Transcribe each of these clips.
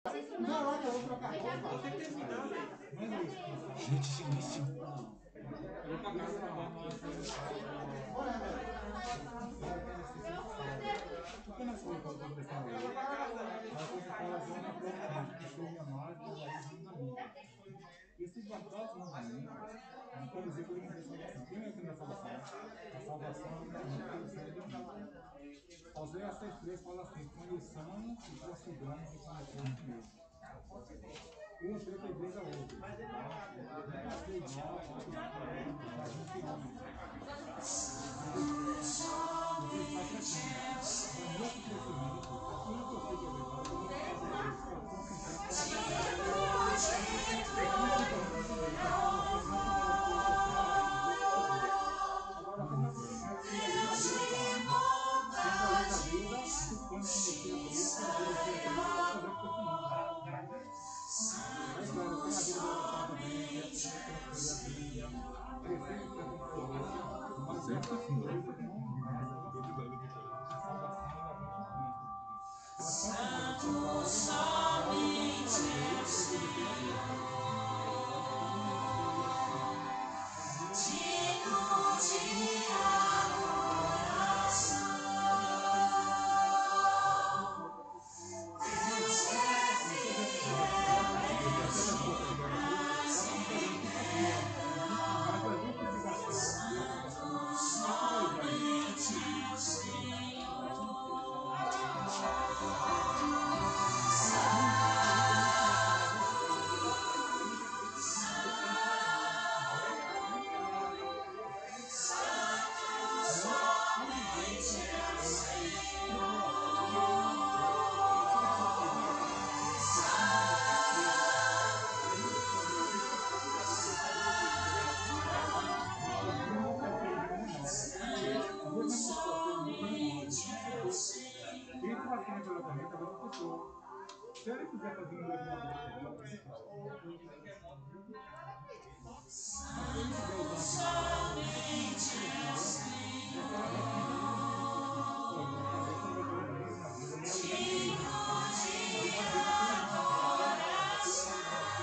Não, lá que eu vou trocar roupa. Vou ter que terminar, velho. Gente, silício. Eu vou pra casa lavar. Bora, velho. Porque nessa coisa que eu tô prestando aí, ela coisa fala de uma própria, que foi minha marca, e aí na minha. Esse guardado não vai nem, por exemplo, ele tem salvação. Quem é que tem a salvação? A salvação é pelo sangue de Cristo. Oséias 6,3 fala assim: conheçamos e prossigamos e conhecemos Deus. Eu entrei para a igreja hoje. Não passei igual, mas não tem homem. Deus está crescendo. Para nesse crescimento, aquilo que eu sei que é verdade, eu vou fazer agora, como eu tenho a vida da vida, quando comecei a ver isso, eu comecei a fazer o que eu queria. Mas, cara, tem a vida da oração também, tem a Bíblia, crescer em preconceito, mas é que sim, a salvação ela vem com Cristo. Ela tanto mais somente Digno de adoração. Deus é fiel, somente o Senhor. Santo, somente o Isso vai ser pela correta da outra pessoa. Se ele quiser fazer um mesmo Santo, somente o Senhor. Digno de adoração.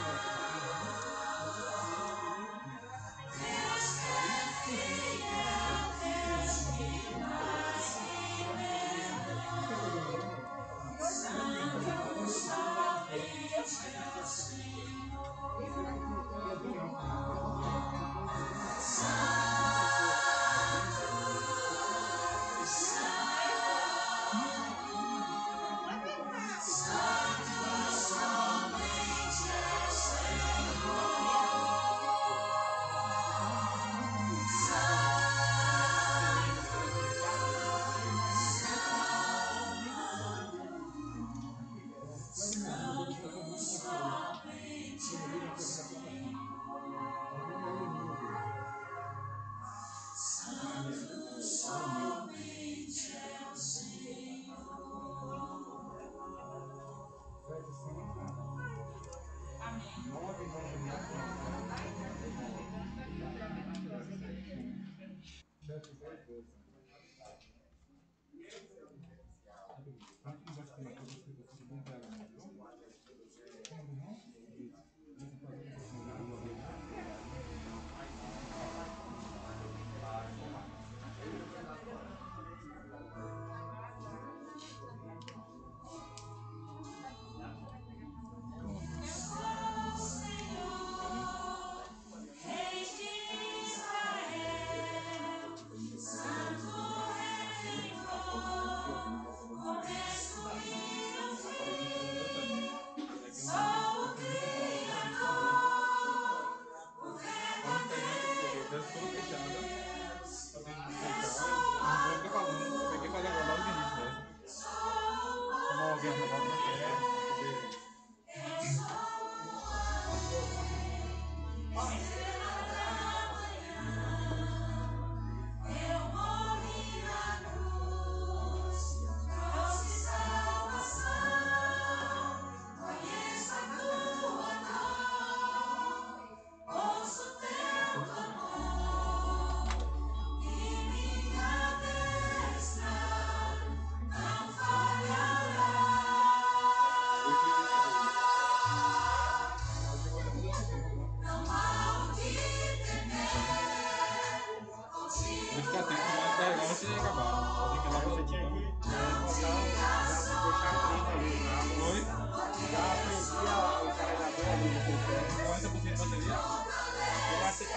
Deus é fiel, Deus que mais se revelou. Santo, somente o Senhor. Santo, somente o Senhor. Santo, somente o Santo, somente o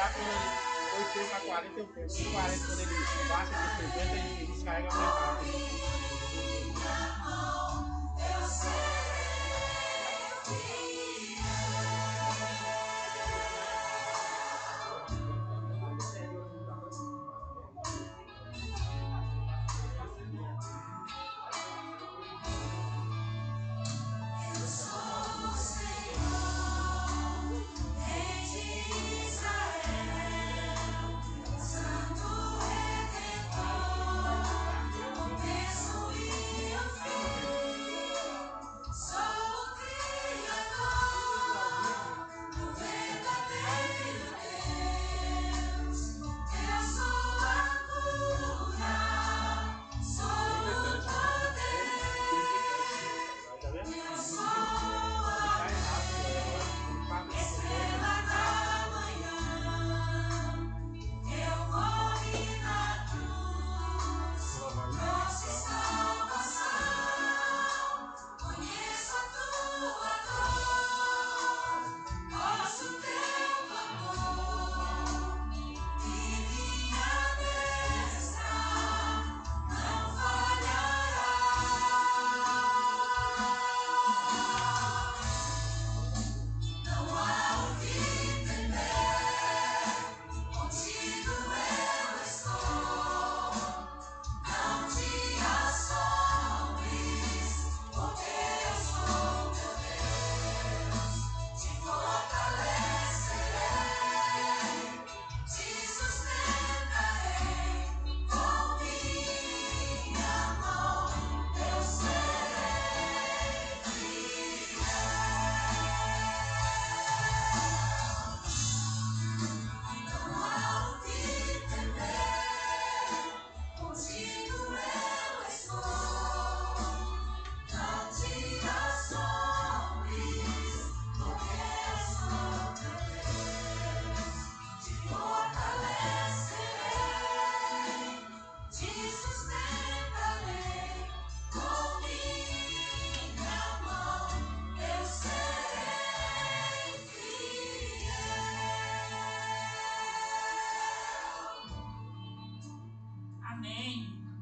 tá com 80 a 40 eu pego. De 40 quando ele baixa de 50 ele descarrega mais rápido. Eu serei eu sou o Senhor, Rei de Israel, Santo Redentor, começo e o fim. Sou o Criador, o verdadeiro Deus. Eu sou a cura, sou o poder. Eu sou a estrela da manhã. Eu morri na cruz, trouxe salvação. Conheço a tua dor, posso teu clamor, e minha destra não falhará. Não há o que temer, contigo eu estou. Não te assombres, porque eu sou teu Deus. Te fortalecerei, te sustentarei com minha mão. Eu serei Não há o que temer, contigo eu estou. Não te assombres, porque eu sou teu Deus. Te fortalecerei, te sustentarei com minha mão. Eu serei fiel. Amém.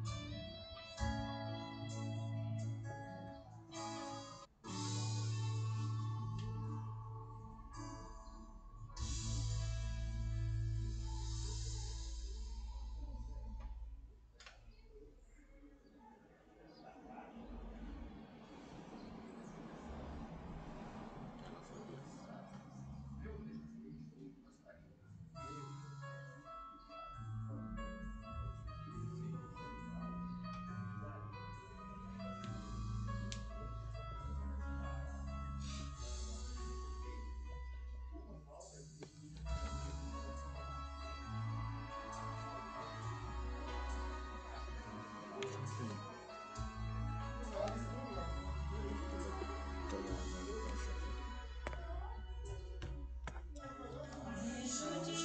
Deixo de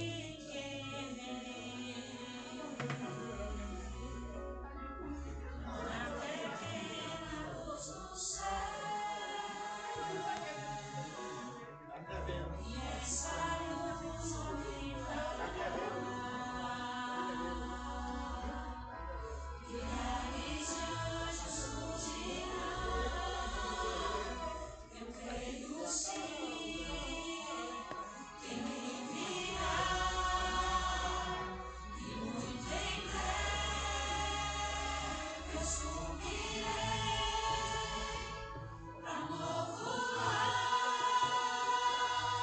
na pequena luz do céu, e essa luz brilhará, milhares de anjos surgirão. Eu creio sim, que me virá, e muito em breve eu subirei pra novo lar.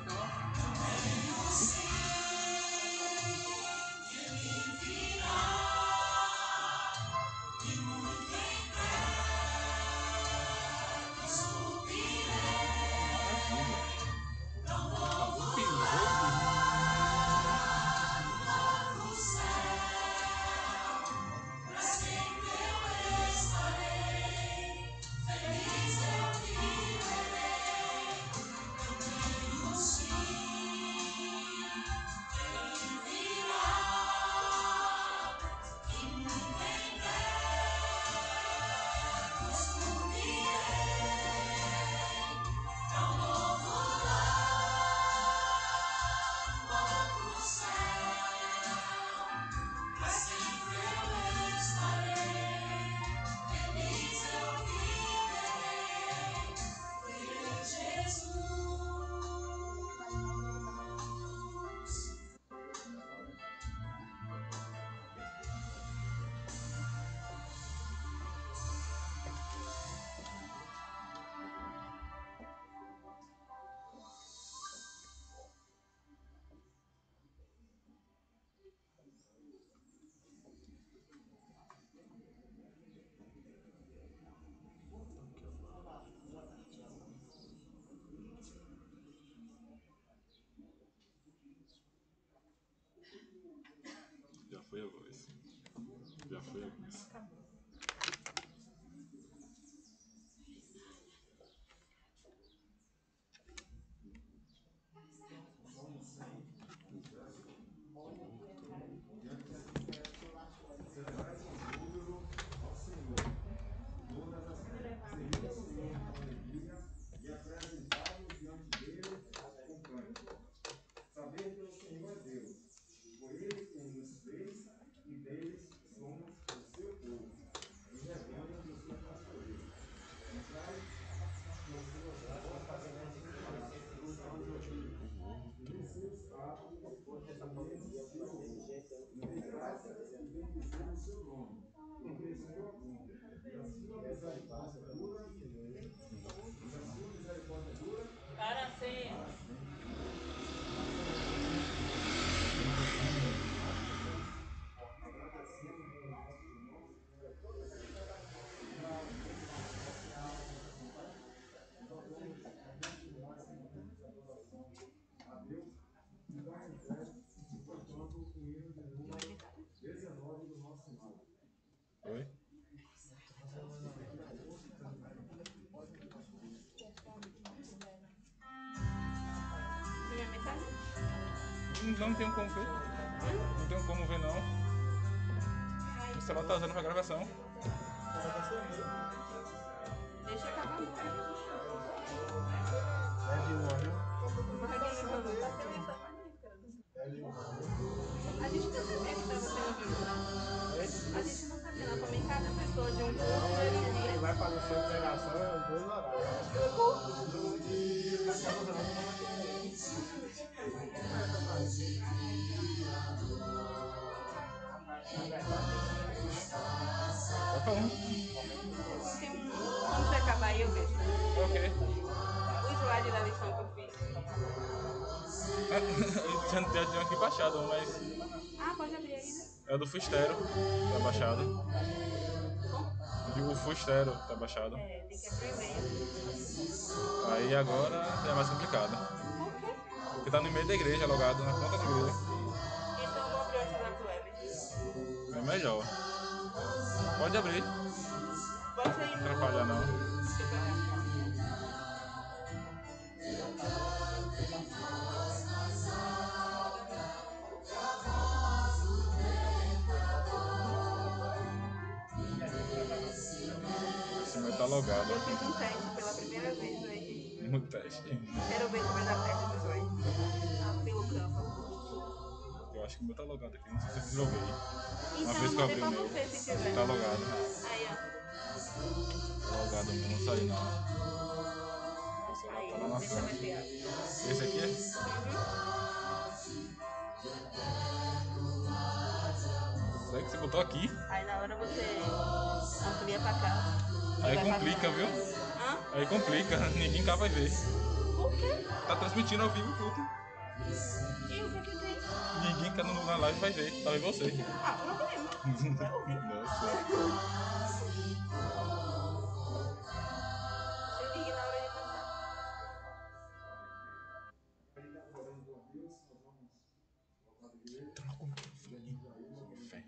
Já foi a voz. Já foi a voz. E apresentá-los diante dele com cântico. Saber que o Senhor é Deus, por ele quem nos fez e deles somos o seu povo, e rebanho do seu pastoreio. Entrai nas suas e nos seus atos, e graça e bendizer o seu nome, porque o Senhor é bom, e a sua misericórdia dura, Para sempre. a Deus, e dá em pé, portanto, o hino de número 19 do nosso lado. Oi? Minha mensagem? Não tenho como ver. Não tenho como ver, não. O celular tá usando pra gravação. Deixa eu acabar a música. A gente não sabia que estava sendo vivo. A gente não sabia, não. Como em cada pessoa de um grupo. Ele vai fazer sua integração em 2 horários. Tá falando. Tem um... Quando você acabar aí, eu vejo. Ok. O slide da lição que eu fiz. Já tenho aqui baixado, mas Ah, pode abrir aí, né? é do Fustero, tá baixado. Digo, o Fustero tá baixado. É, tem que abrir o e-mail. Aí agora é mais complicado. Por quê? Porque tá no e-mail da igreja, logado na conta da igreja. Então eu vou abrir o WhatsApp web. É melhor. Pode abrir. Bota aí Não no... atrapalha não. Deixa eu pegar. Esse meu tá logado. Eu fiz um teste pela primeira vez aí. No teste. Quero ver se vai dar certo no slide. Pelo Canva. Eu acho que o meu tá logado aqui, não sei se eu desloguei. Uma Então vez eu que eu mandei abri o pra meu, você se tiver. tá logado. Aí, ó. Tá logado mesmo, não sai não. O celular Aí, tá lá na deixa eu ver frente. se abre. Esse aqui é? Será que você botou aqui? Aí na hora você amplia pra cá. Aí Vai complica, passando. viu? Hã? Aí complica, ninguém cá vai ver. Por Tá transmitindo ao vivo tudo. E o que tem? Ninguém que tá na live vai ver. Só vê você. Ah, problema. Nossa. Se ligue na hora de cantar. Fé.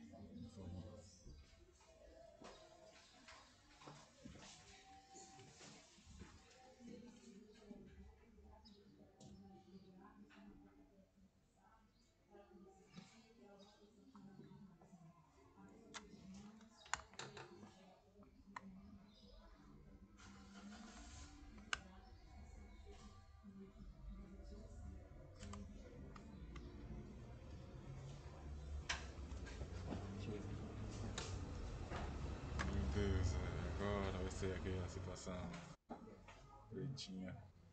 Meu Deus, agora vai ser aquela situação. Pretinha.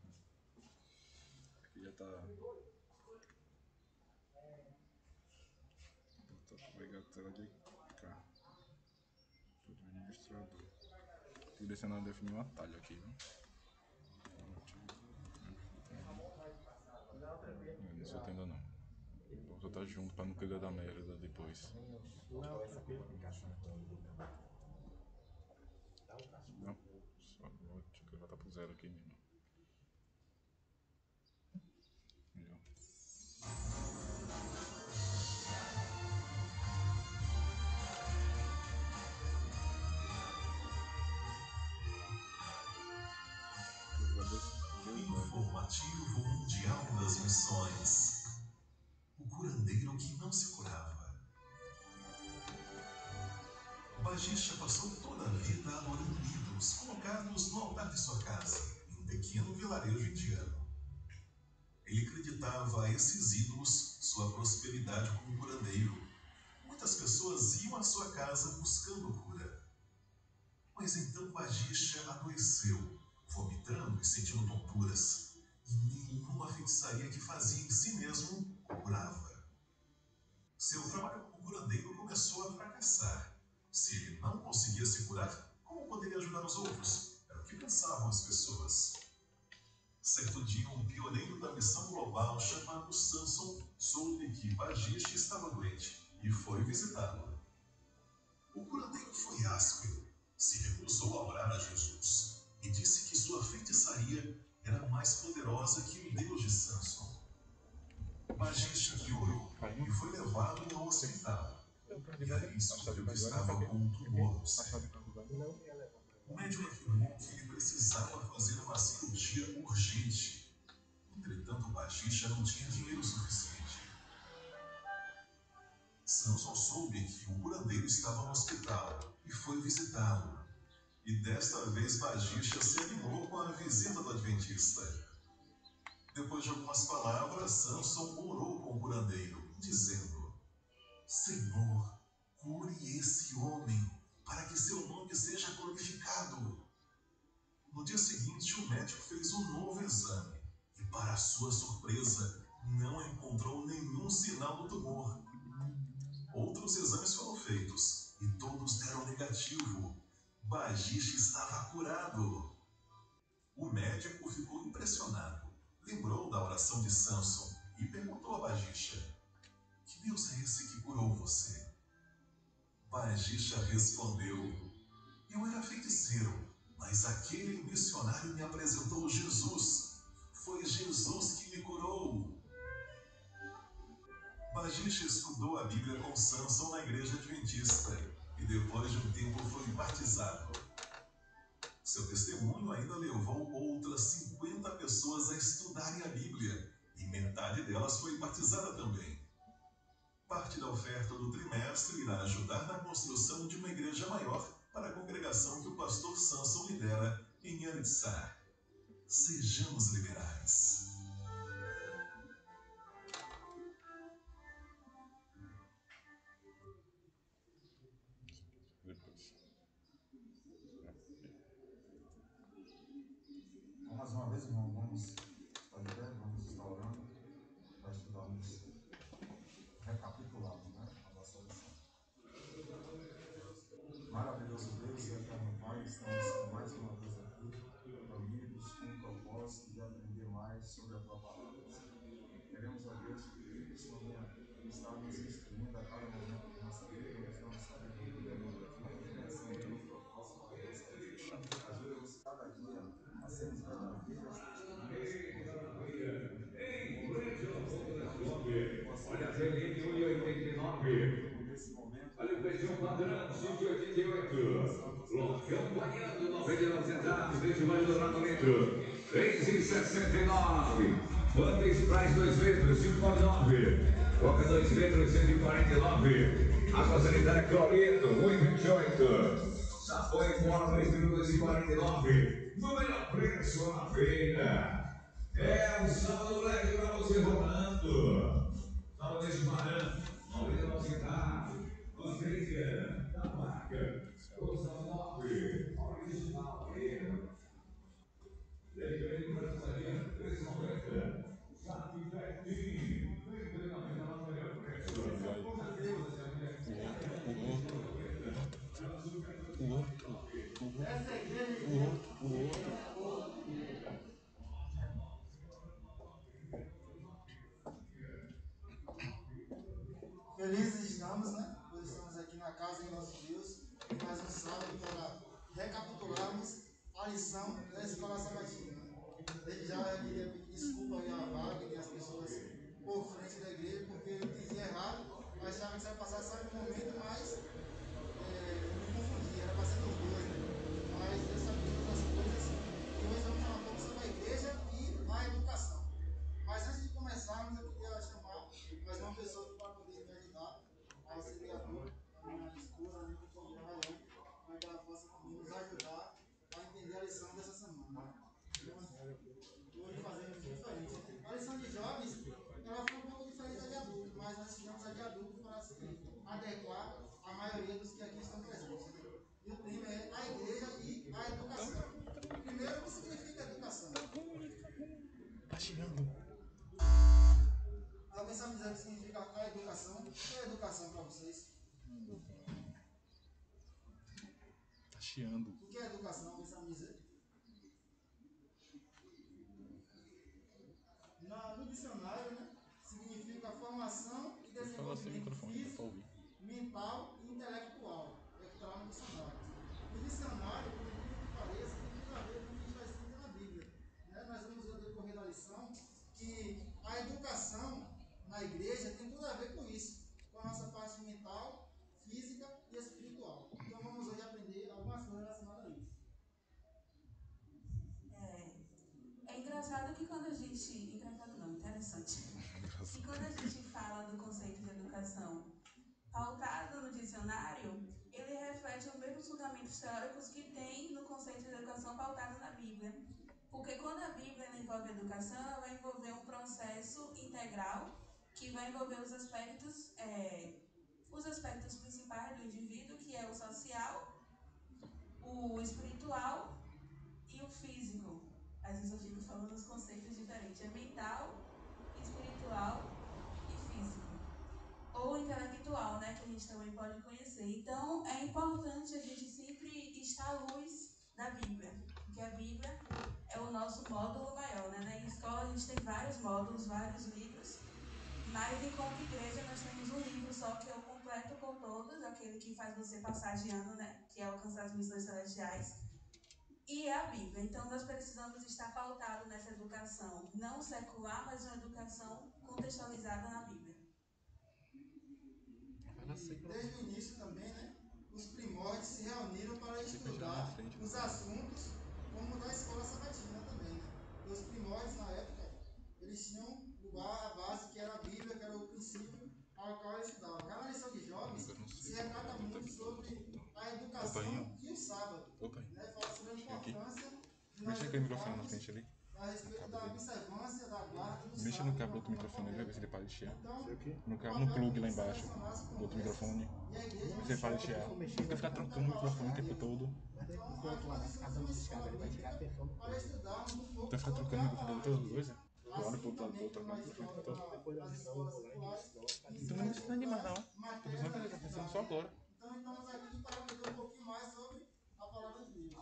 Aqui já tá. Tá pegar a tela de cá. Tô de administrador. Tô descendo a definir um atalho aqui, viu? Não soltei ainda não. Vou soltar junto pra não pegar da merda depois. Não, só vou levar pro zero aqui mesmo. Melhor. Informativo Mundial das Missões. O curandeiro que não se curava. Bagisha passou toda a vida adorando ídolos colocados no altar de sua casa, em um pequeno vilarejo indiano. Ele acreditava a esses ídolos sua prosperidade como curandeiro. Muitas pessoas iam à sua casa buscando cura. Mas então Bagisha adoeceu, vomitando e sentindo tonturas. E nenhuma feitiçaria que fazia em si mesmo o curava. Seu trabalho como curandeiro começou a fracassar. Se ele não conseguia se curar, como poderia ajudar os outros? Era o que pensavam as pessoas. Certo dia, um pioneiro da missão global chamado Samson soube que Bagisha estava doente e foi visitá-lo. O curandeiro foi áspero, se recusou a orar a Jesus e disse que sua feitiçaria era mais poderosa que o Deus de Samson. Bagisha que orou e foi levado ao hospital. E aí descobriu que estava com um tumor no cérebro. O médico afirmou que ele precisava fazer uma cirurgia urgente. Entretanto, Bagisha não tinha dinheiro suficiente. Samson soube que o curandeiro estava no hospital e foi visitá-lo. E desta vez Bagisha se animou com a visita do adventista. Depois de algumas palavras, Samson orou com o curandeiro, dizendo: Senhor, cure esse homem, para que seu nome seja glorificado. No dia seguinte, o médico fez um novo exame e, para sua surpresa, não encontrou nenhum sinal do tumor. Outros exames foram feitos e todos deram negativo. Bagisha estava curado. O médico ficou impressionado. Lembrou da oração de Samson e perguntou a Bagisha: Que Deus é esse que curou você? Bagisha respondeu: Eu era feiticeiro, mas aquele missionário me apresentou Jesus. Foi Jesus que me curou. Bagisha estudou a Bíblia com Samson na igreja adventista e depois de um tempo foi batizado. Seu testemunho ainda levou outras 50 pessoas a estudarem a Bíblia, e metade delas foi batizada também. Parte da oferta do trimestre irá ajudar na construção de uma igreja maior para a congregação que o pastor Samson lidera em Amritsar. Sejamos liberais. Depois. Então, mais uma vez, irmão, vamos estar de pé, vamos estar orando para estudarmos, recapitularmos, né, a nossa lição. Maravilhoso Deus e eterno Pai, estamos mais uma vez aqui, reunidos com o propósito de aprender mais Olha o preço padrão, 5,88. Campanha do 99 centavos, desde o mais dourado litro. 3,69. Fanta Sprite 2 litros, 5,9. Coca 2 litros, 149. Água sanitária Cloreto, 1,28. Sabão em pó 2 litros, 2,49. No melhor preço na feira. É um sábado leve para você rolando. Sábado de Marã, 99 centavos. Os Trigger, da marca. Usa 9, original. Lembrei para essa linha, 3,90. Sabe, pertinho. Lembrei na melhor preço. Com Deus, Felizes estamos, né? Pois estamos aqui na casa de nosso Deus, mais um sábado para recapitularmos a lição da escola sabatina. Desde já eu queria pedir desculpa aí à Wagner e às pessoas por frente da igreja, porque eu entendi errado. Eu achava que você ia passar só em um momento, mas eu me confundi, era para ser dos dois, né? Mas Deus sabe todas as coisas. E hoje vamos falar um pouco sobre a igreja e a educação. Mas antes de começarmos, eu queria chamar mais uma pessoa para poder me ajudar, a auxiliadora, a minha esposa, a minha companheira Rayane, para que ela possa também nos ajudar a entender a lição dessa semana. Hoje fazemos diferente. A lição de jovens, ela foi um pouco diferente da de adulto, mas nós fizemos a de adulto para se adequar à maioria dos que aqui estão presentes. E o tema é a igreja e a educação. Primeiro, o que significa educação? Tá chegando. Alguém sabe dizer o que significa a educação? O que é educação para vocês? Tá chiando. O que é educação? Alguém sabe dizer? No dicionário, né? Significa formação e Fala sem desenvolvimento microfone, dá pra físico, ouvir. mental e intelectual. É o que está lá no dicionário. O dicionário, por incrível que pareça, tem tudo a ver com o que está escrito na Bíblia. Né? Nós vamos ver no decorrer da lição que a educação na igreja tem tudo a ver com isso, com a nossa parte mental, física e espiritual. Então vamos hoje aprender algumas coisas relacionadas a isso. É engraçado que quando a gente... Engraçado não, interessante. Que quando a gente fala do conceito de educação pautado no dicionário, ele reflete os mesmos fundamentos teóricos que tem no conceito de educação pautado na Bíblia. Porque quando a Bíblia envolve a educação, ela vai envolver um processo integral que vai envolver os aspectos principais do indivíduo, que é o social, o espiritual e o físico. Às vezes eu fico falando os conceitos diferentes. É mental, espiritual e físico. Ou intelectual, né? Que a gente também pode conhecer. Então, é importante a gente sempre estar à luz da Bíblia. Porque a Bíblia é o nosso módulo maior, né? Na escola a gente tem vários módulos, vários livros. Mas, enquanto igreja, nós temos um livro só que é o completo com todos, aquele que faz você passar de ano, né? Que é alcançar as missões celestiais. E é a Bíblia. Então, nós precisamos estar pautados nessa educação, não secular, mas uma educação contextualizada na Bíblia. Desde o início também, né? Os primórdios se reuniram para estudar os assuntos como da escola sabatina também, né? E os primórdios, na época, eles tinham a base que era a Bíblia, que era o princípio ao qual eles estudavam. Já na lição de jovens, se retrata muito sobre a educação e o sábado. Né? Fala sobre a importância de nós educarmos a respeito da observância, da guarda do sábado. Mexa no cabo do outro microfone ali, ver se ele para de chiar. No plug lá embaixo do outro microfone. Ver se ele para de chiar. Porque ficar trocando o microfone o tempo todo. Então ficar trocando o microfone todas as coisas. Olha pro outro lado, tô trocando o microfone o tempo todo. Então não precisa animar não. Tô pensando que ele tá pensando só agora. Então estamos aqui para aprender um pouquinho mais sobre a palavra de Deus.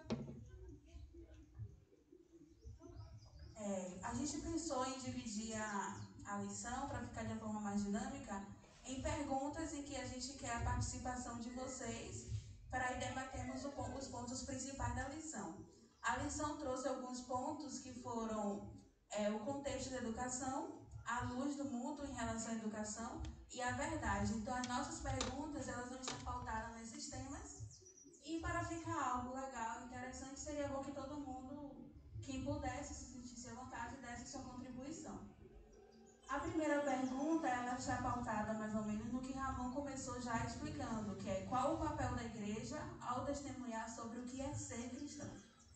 A gente pensou em dividir a lição para ficar de uma forma mais dinâmica em perguntas em que a gente quer a participação de vocês para aí debatermos os pontos principais da lição. A lição trouxe alguns pontos que foram o contexto da educação, a luz do mundo em relação à educação e a verdade. Então, as nossas perguntas, elas vão estar pautadas nesses temas. E para ficar algo legal e interessante, seria bom que todo mundo, quem pudesse se sentisse à vontade, desse sua contribuição. A primeira pergunta, ela está pautada mais ou menos no que Ramon começou já explicando, que é qual o papel da igreja ao testemunhar sobre o que é ser cristão.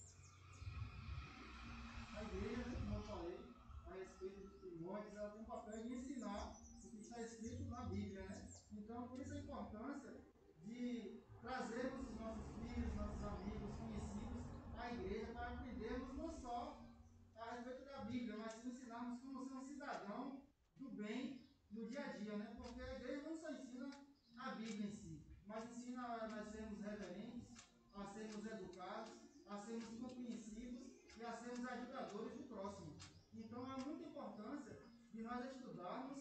A igreja, como eu falei, a respeito de Timóteo, ela tem o papel de ensinar o que está escrito na Bíblia, né? Então, por isso a importância de trazermos os nossos filhos, nossos amigos, conhecidos à igreja para aprendermos não só a respeito da Bíblia, mas ensinarmos como ser um cidadão do bem no dia a dia, né? Porque a igreja não só ensina a Bíblia em si, mas ensina a nós sermos reverentes, a sermos educados, a sermos compreensivos e a sermos ajudadores do próximo. Então há muita importância de nós estudarmos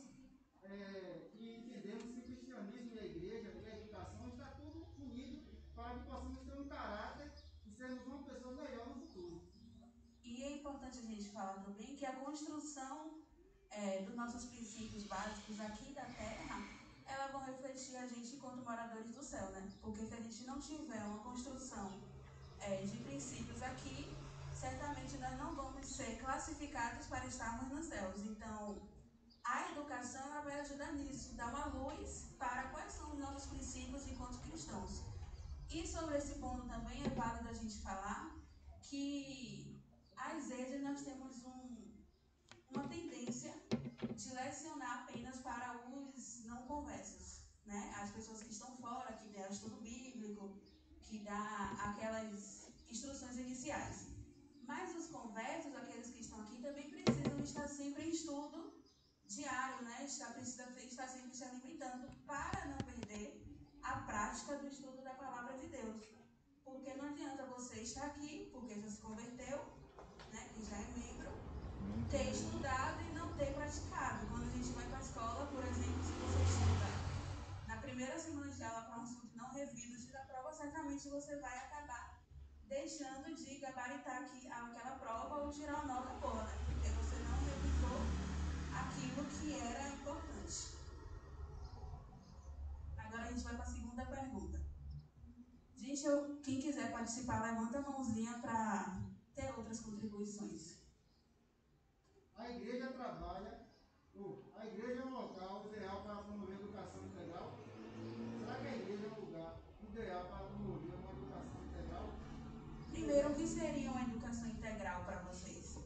e entendermos que o cristianismo e a igreja e a educação está tudo unido para que possamos ter um caráter e sermos uma pessoa melhor no futuro. E é importante a gente falar também que a construção dos nossos princípios básicos aqui da Terra, elas vão refletir a gente enquanto moradores do céu, né? Porque se a gente não tiver uma construção de princípios aqui, certamente nós não vamos ser classificados para estarmos nos céus. Então, a educação ela vai ajudar nisso, dar uma luz para quais são os nossos princípios enquanto cristãos. E sobre esse ponto também é válido a gente falar que às vezes nós temos uma tendência de lecionar apenas para os não conversos, né? As pessoas que estão fora, que dão estudo bíblico, que dá aquelas instruções iniciais. Mas os conversos, aqueles que estão aqui, também precisam estar sempre em estudo diário, né? Precisa estar sempre se alimentando para não perder a prática do estudo da palavra de Deus. Porque não adianta você estar aqui, porque já se converteu, né? Que já é membro, ter estudado e não ter praticado. Quando a gente vai para a escola, por exemplo, se você estuda na primeira semana de aula para um assunto não revido antes da prova, certamente você vai acabar deixando de gabaritar aquela prova ou tirar uma nota boa, né? Porque você não revisou aquilo que era importante. Agora a gente vai para a segunda pergunta. Gente, quem quiser participar, levanta a mãozinha para ter outras contribuições. A igreja a igreja é um local ideal para promover a educação integral? Será que a igreja é um lugar ideal para promover uma educação integral? Primeiro, o que seria uma educação integral para vocês?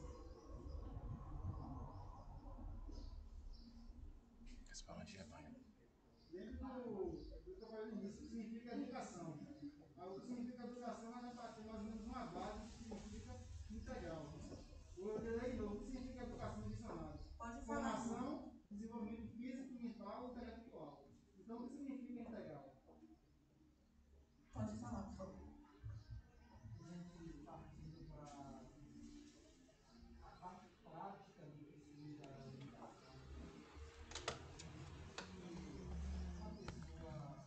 Dentro do que eu falei no início, o que significa educação. O que significa educação é para ter mais ou menos uma base que significa integral. Eu direi de novo, o que significa educação no dicionário? Pode falar. Formação, desenvolvimento físico, mental e intelectual. Então, o que significa integral? Pode falar, por favor. A gente partindo para a parte prática do que seja a educação. Uma pessoa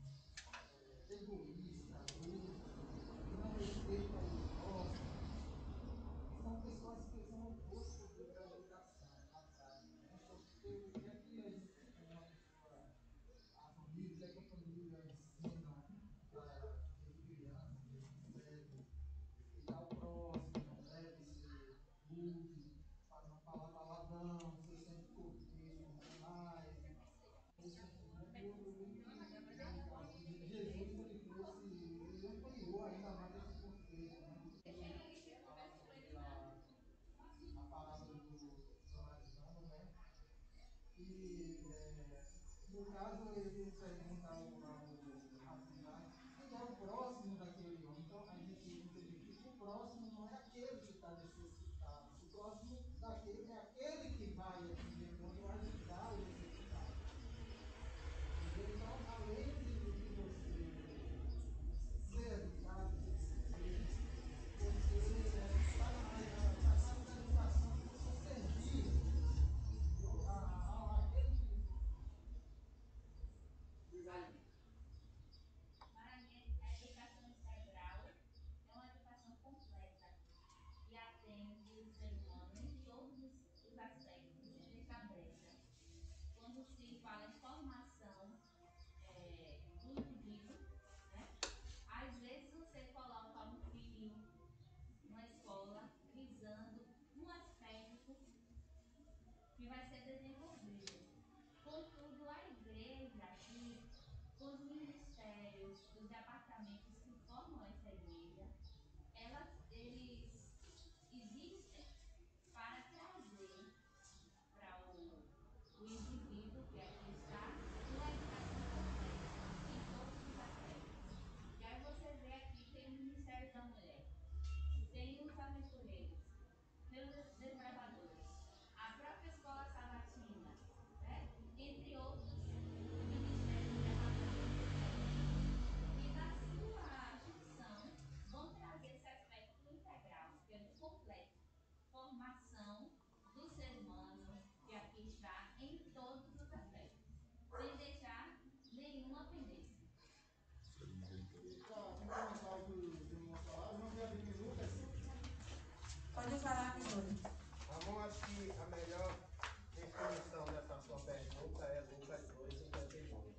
egoísta, bruta, que não respeita o próximo, são pessoas que são opostas da educação, na prática. Porque o que é que a gente tem uma pessoa, a família, o que é que a família ensina desde criança, desde cedo, respeitar o próximo, não deve ser rude, para não falar palavrão, ser sempre cortês com os demais. Esse Jesus ele ampliou ainda mais esse conceito, né? Fala sobre a parábola do samaritano, né? E no caso ele pergunta ao rapaz, quem é o próximo daquele homem? Então a gente entende que o próximo não é aquele que está necessitado, o próximo daquele é aquele que vai encontro ajudar o necessitado. Então, além de você ser educado, você está na educação de você servir aquele que. Contudo, a igreja aqui, os ministérios, os departamentos que formam essa igreja, eles existem para trazer para o indivíduo que aqui está uma educação completa em todos os aspectos. E aí você vê aqui, tem o Ministério da Mulher, tem os aventureiros, tem os desbravadores, a própria Escola Sabatina, né? Entre outros ministérios e departamentos. E na sua função vão trazer esse aspecto integral, que é completo, formação do ser humano que aqui está em todos os aspectos, sem deixar nenhuma pendência. Pode falar, Vitória. Amor, acho que a melhor definição dessa sua pergunta é Lucas 2:52.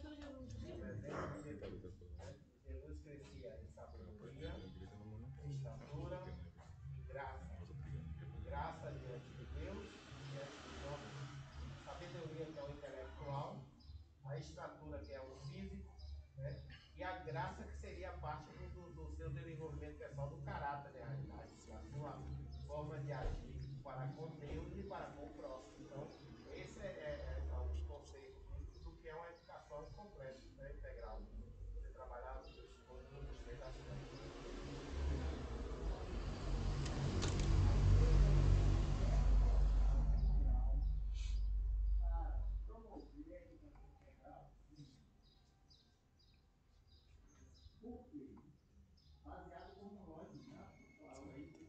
Jesus crescia em sabedoria, estatura e graça. Graça diante de Deus e diante dos homens. Sabedoria, que é o intelectual, a estatura, que é o físico, né? E a graça, que seria a parte do seu desenvolvimento pessoal, do caráter, na realidade, da sua forma de agir para com Deus e para com o próximo. Então, esse é o conceito do que é uma educação completa, né, integral. Você trabalhar com o ministério da cidade. Por quê? Baseado como lógica, fala aí que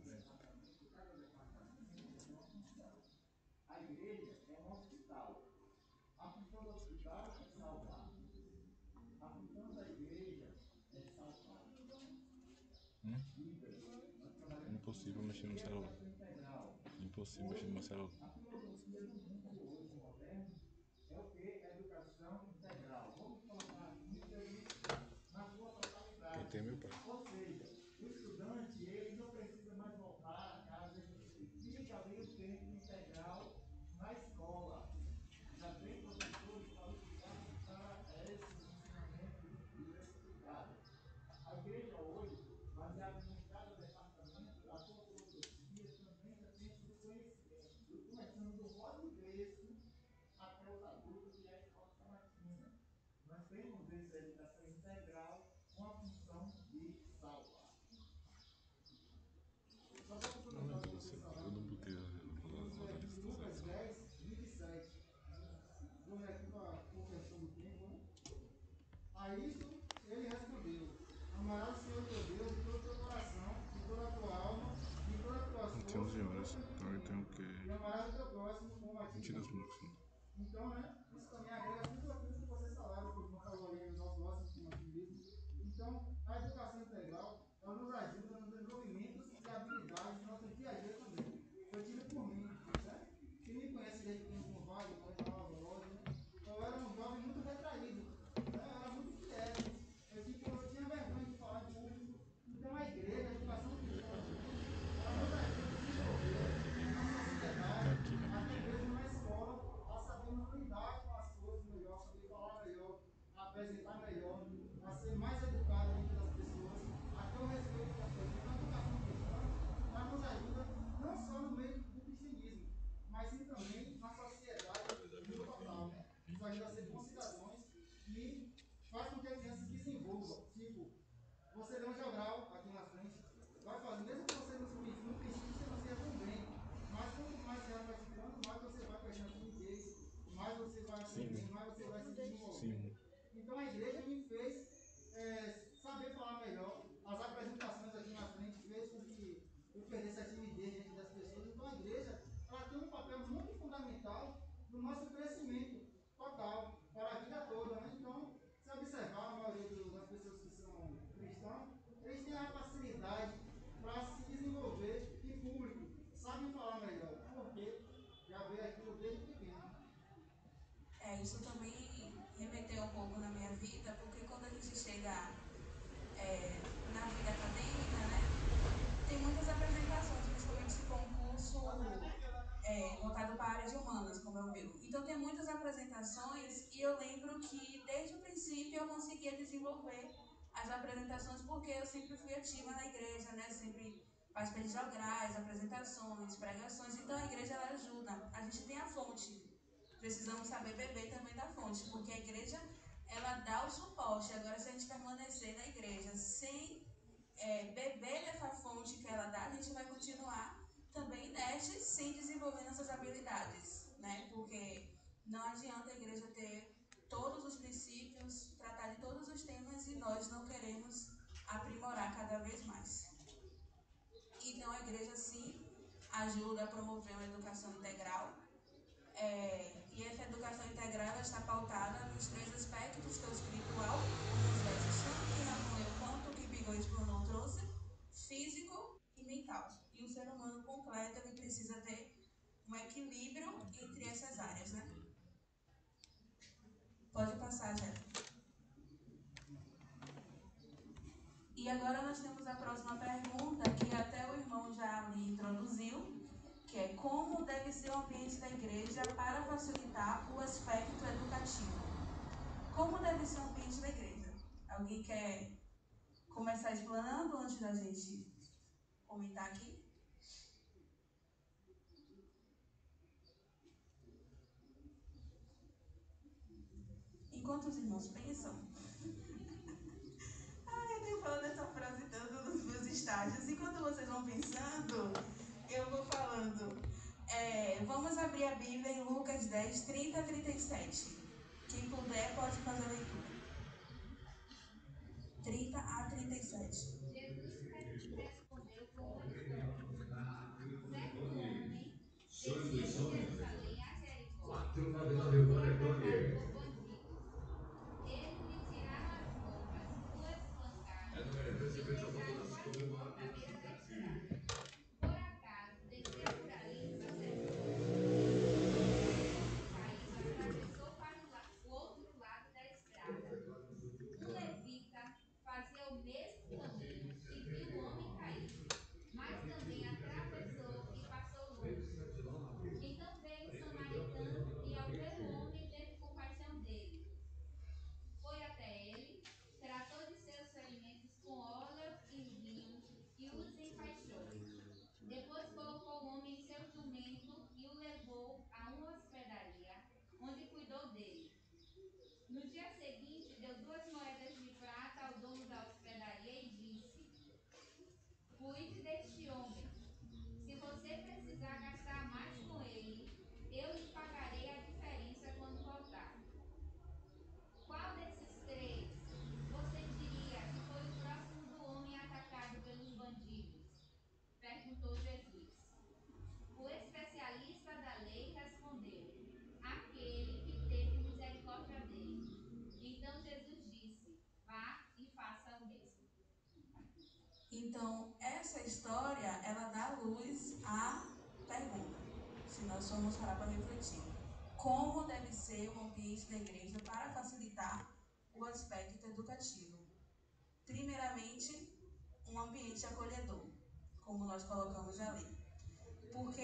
a igreja é um hospital. A função do hospital é salvar. A função da igreja é salvar. Impossível mexer no celular. Impossível mexer no meu celular. A filosofia do mundo hoje moderno é o que? É educação integral. Vamos colocar isso na sua totalidade. Eu tenho meu pai. Ou seja, o estudante, ele não precisa mais voltar a casa, ele fica ali o tempo integral na escola. Já tem professores qualificados para esse ensinamento diversificado. A igreja hoje, baseada em cada departamento, a sua filosofia também já tem esse conhecimento. Começando do modo greco até os adultos e a escola sabatina. Nós temos essa educação integral com a função de salvar. Só para você Eu não botei Lucas 10:27. Vamos aqui para a conversão do tempo, né? A isso ele respondeu: amarás o Senhor teu Deus de todo o teu coração, de toda a tua alma, de toda a tua força. Tem 11 horas, então eu tenho que. E amarás o teu próximo como a ti. 22 minutos. Então, né? Isso também agrega tudo aquilo que vocês falaram, que o irmão falou ali, do nosso próximo como a ti mesmo. Então, a educação integral, ela nos ajuda no desenvolvimento e habilidades do nosso dia a dia também. Foi tido por mim, né? Quem me conhece desde que eu vago, eu era um jovem muito retraído, né? Eu era muito quieto, eu tinha vergonha de falar em público. Então, a igreja, a educação cristã, ela nos ajuda a desenvolver na sociedade, até mesmo na escola, a sabermos lidar com as coisas melhor, saber falar melhor, apresentar melhor, a ser mais educado entre as pessoas, a ter o respeito das pessoas. Então, a educação cristã, ela nos ajuda não só no meio do cristianismo, mas sim também na sociedade no total, né? Nos ajuda a ser bons cidadãos e faz com que a criança se desenvolva. Tipo, você deu um jogral aqui na frente, vai fazer, mesmo que você no princípio não seja tão bem, mas quanto mais você vai praticando, mais você vai perdendo timidez, mais você vai aprendendo, mais você vai se desenvolvendo. Então a igreja me fez saber falar melhor. As apresentações aqui na frente fez com que eu perdesse a timidez diante das pessoas. Então a igreja, ela tem um papel muito fundamental no nosso crescimento total, para a vida toda, né? Então, se observar a maioria das pessoas que são cristãos, eles têm a facilidade para se desenvolver em público, sabem falar melhor, porque já veio aquilo desde pequeno. Isso também remeteu um pouco na minha vida, porque quando a gente chega na vida acadêmica, né, tem muitas apresentações, principalmente se for um curso voltado para a área de humanas, como é o meu. Então tem muitas apresentações apresentações e eu lembro que desde o princípio eu conseguia desenvolver as apresentações porque eu sempre fui ativa na igreja, né? Sempre participei de jograis, apresentações, pregações. Então a igreja ela ajuda. A gente tem a fonte. Precisamos saber beber também da fonte, porque a igreja ela dá o suporte. Agora, se a gente permanecer na igreja sem beber dessa fonte que ela dá, a gente vai continuar também inerte sem desenvolver nossas habilidades, né? Porque não adianta a igreja ter todos os princípios, tratar de todos os temas e nós não queremos aprimorar cada vez mais. Então a igreja sim ajuda a promover uma educação integral, e essa educação integral ela está pautada nos três aspectos, que é o espiritual, como os versos tanto que Ramon leu quanto que Bigol Explanou trouxe, físico e mental. E o ser humano completo ele precisa ter um equilíbrio entre essas áreas, né? Pode passar, Jéssica. E agora nós temos a próxima pergunta, que até o irmão já me introduziu, que é como deve ser o ambiente da igreja para facilitar o aspecto educativo. Como deve ser o ambiente da igreja? Alguém quer começar explanando antes da gente comentar aqui? Enquanto os irmãos pensam, eu tenho falado essa frase tanto nos meus estágios, e quando vocês vão pensando, eu vou falando. Vamos abrir a Bíblia em Lucas 10, 30 a 37. Quem puder pode fazer a leitura. 30 a 37. Jesus respondeu com uma história. Certo homem descia de Jerusalém a Jericó e foi atacado por bandidos. Eles lhe tiraram as roupas, o espancaram e o deixaram quase morto à beira da estrada. Por acaso, descia por ali um sacerdote e, vendo o homem caído, atravessou para o outro lado da estrada. Um levita fazia o mesmo caminho e viu o homem caído, mas também atravessou e passou longe. Então veio o samaritano e, ao ver o homem, teve compaixão dele. Foi até ele, tratou de seus ferimentos com óleo e vinho e os enfaixou. Depois colocou o homem em seu jumento e o levou a uma hospedaria, onde cuidou dele. No dia seguinte, deu 2 moedas de prata ao dono da hospedaria e disse: cuide deste homem. Se você precisar gastar mais com ele, eu lhe pagarei a diferença quando voltar. Qual desses três você diria que foi o próximo do homem atacado pelos bandidos? Perguntou Jesus. O especialista da lei respondeu: aquele que teve misericórdia dele. Então Jesus disse: vá e faça o mesmo. Então, essa história, ela dá luz à pergunta, se nós formos parar para refletir. Como deve ser o ambiente da igreja para facilitar o aspecto educativo? Primeiramente, um ambiente acolhedor, como nós colocamos ali. Porque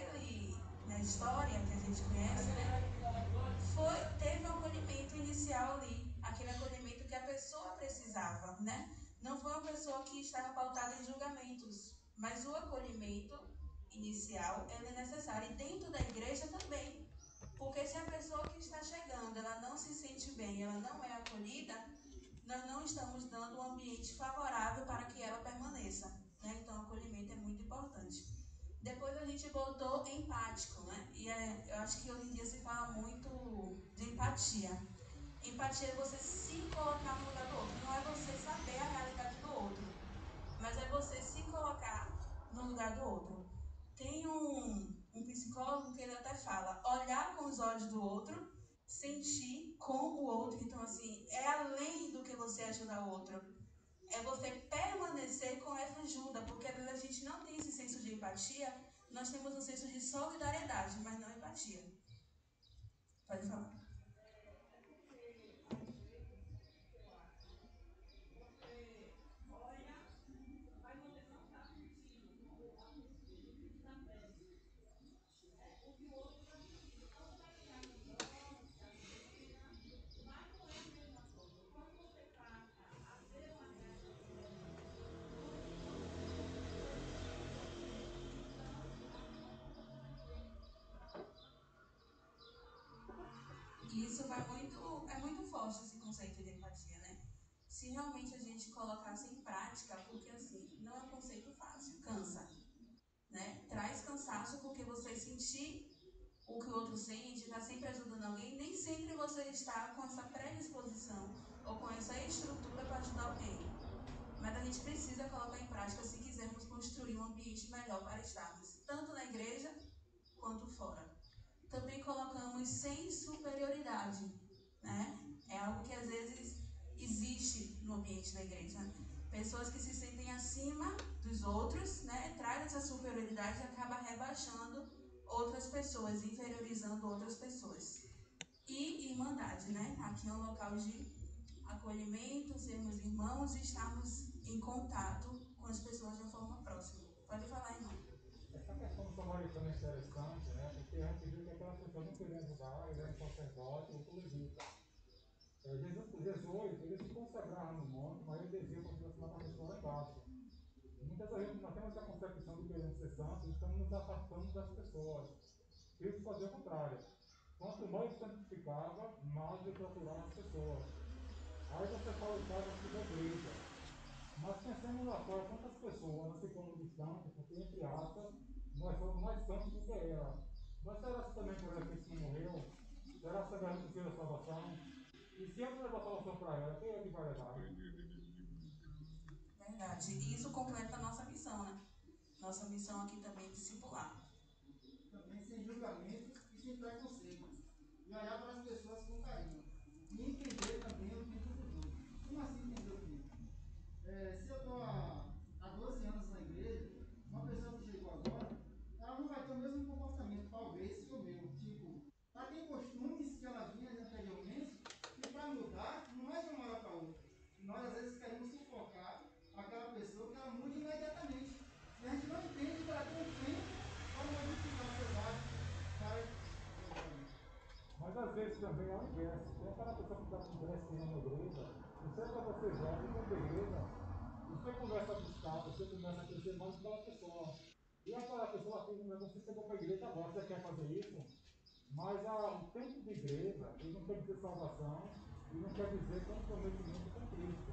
na história que a gente conhece, né, teve um acolhimento inicial ali, aquele acolhimento que a pessoa precisava, né? Não foi uma pessoa que estava pautada em julgamentos, mas o acolhimento inicial é necessário, e dentro da igreja também. Porque se a pessoa que está chegando, ela não se sente bem, ela não é acolhida, nós não estamos dando um ambiente favorável para que ela permaneça, né? Então, o acolhimento é muito importante. Depois a gente botou empático, né? E eu acho que hoje em dia se fala muito de empatia. Empatia é você se colocar no lugar do outro. Não é você saber a realidade do outro, mas é você se colocar no lugar do outro. Tem um psicólogo que ele até fala, olhar com os olhos do outro, sentir com o outro. Então, assim, é além do que você ajudar o outro. É você permanecer com essa ajuda, porque às vezes a gente não tem esse senso de empatia, nós temos um senso de solidariedade, mas não empatia. Pode falar. E isso é muito forte esse conceito de empatia, né? Se realmente a gente colocasse em prática, porque assim, não é um conceito fácil, cansa, né? Traz cansaço porque você sentir o que o outro sente, está sempre ajudando alguém, nem sempre você está com essa predisposição ou com essa estrutura para ajudar alguém. Mas a gente precisa colocar em prática se quisermos construir um ambiente melhor para estarmos, tanto na igreja quanto fora. Também colocamos sem superioridade, né? É algo que às vezes existe no ambiente da igreja. Pessoas que se sentem acima dos outros, né? Traz essa superioridade e acaba rebaixando outras pessoas, inferiorizando outras pessoas. E irmandade, né? Aqui é um local de acolhimento, sermos irmãos e estarmos em contato com as pessoas de uma forma próxima. Pode falar, irmão. Essa questão do samaritano é interessante, né? Porque a gente vê que aquela pessoa não queria ajudar, ele era um sacerdote, outro levita. Jesus, ele se consagrava no monte, mas ele descia para se aproximar da pessoa lá embaixo. E muitas vezes nós temos essa concepção de queremos ser santos e estamos nos afastando das pessoas. Cristo fazia o contrário. Quanto mais ele santificava, mais ele procurava as pessoas. Aí você fala o caso aqui da igreja. Mas pensando lá fora, quantas pessoas ficam distantes, porque entre aspas, nós somos mais santos do que ela. Mas será que também por ela que não morreu? Será que também não precisa da salvação? E se eu não levar a salvação para ela, quem é que vai levar? Verdade. E isso completa a nossa missão, né? Nossa missão aqui também é discipular. Também sem julgamento e sem preconceito. E olhar para as pessoas com carinho. E entender também o tempo dos outros. Como assim entender o tempo? Se eu estou há 12 anos na igreja, uma pessoa que chegou agora, ela não vai ter o mesmo comportamento, talvez, que o meu. Tipo, ela tem costumes que ela vinha anteriormente, e para mudar, não é de uma hora para outra. E nós, às vezes, queremos sufocar aquela pessoa que ela mude imediatamente. E a gente não entende que ela tem um tempo para modificar seus hábitos, Mas às vezes também é o inverso. Tem aquela pessoa que está com crescendo na igreja, e sempre você volta e tem igreja, e você começa a buscar, você começa a crescer mais com aquela pessoa. E aquela pessoa que você chegou para a igreja agora, você quer fazer isso? Mas o tempo de igreja, ele não quer dizer salvação, e não quer dizer comprometimento com Cristo.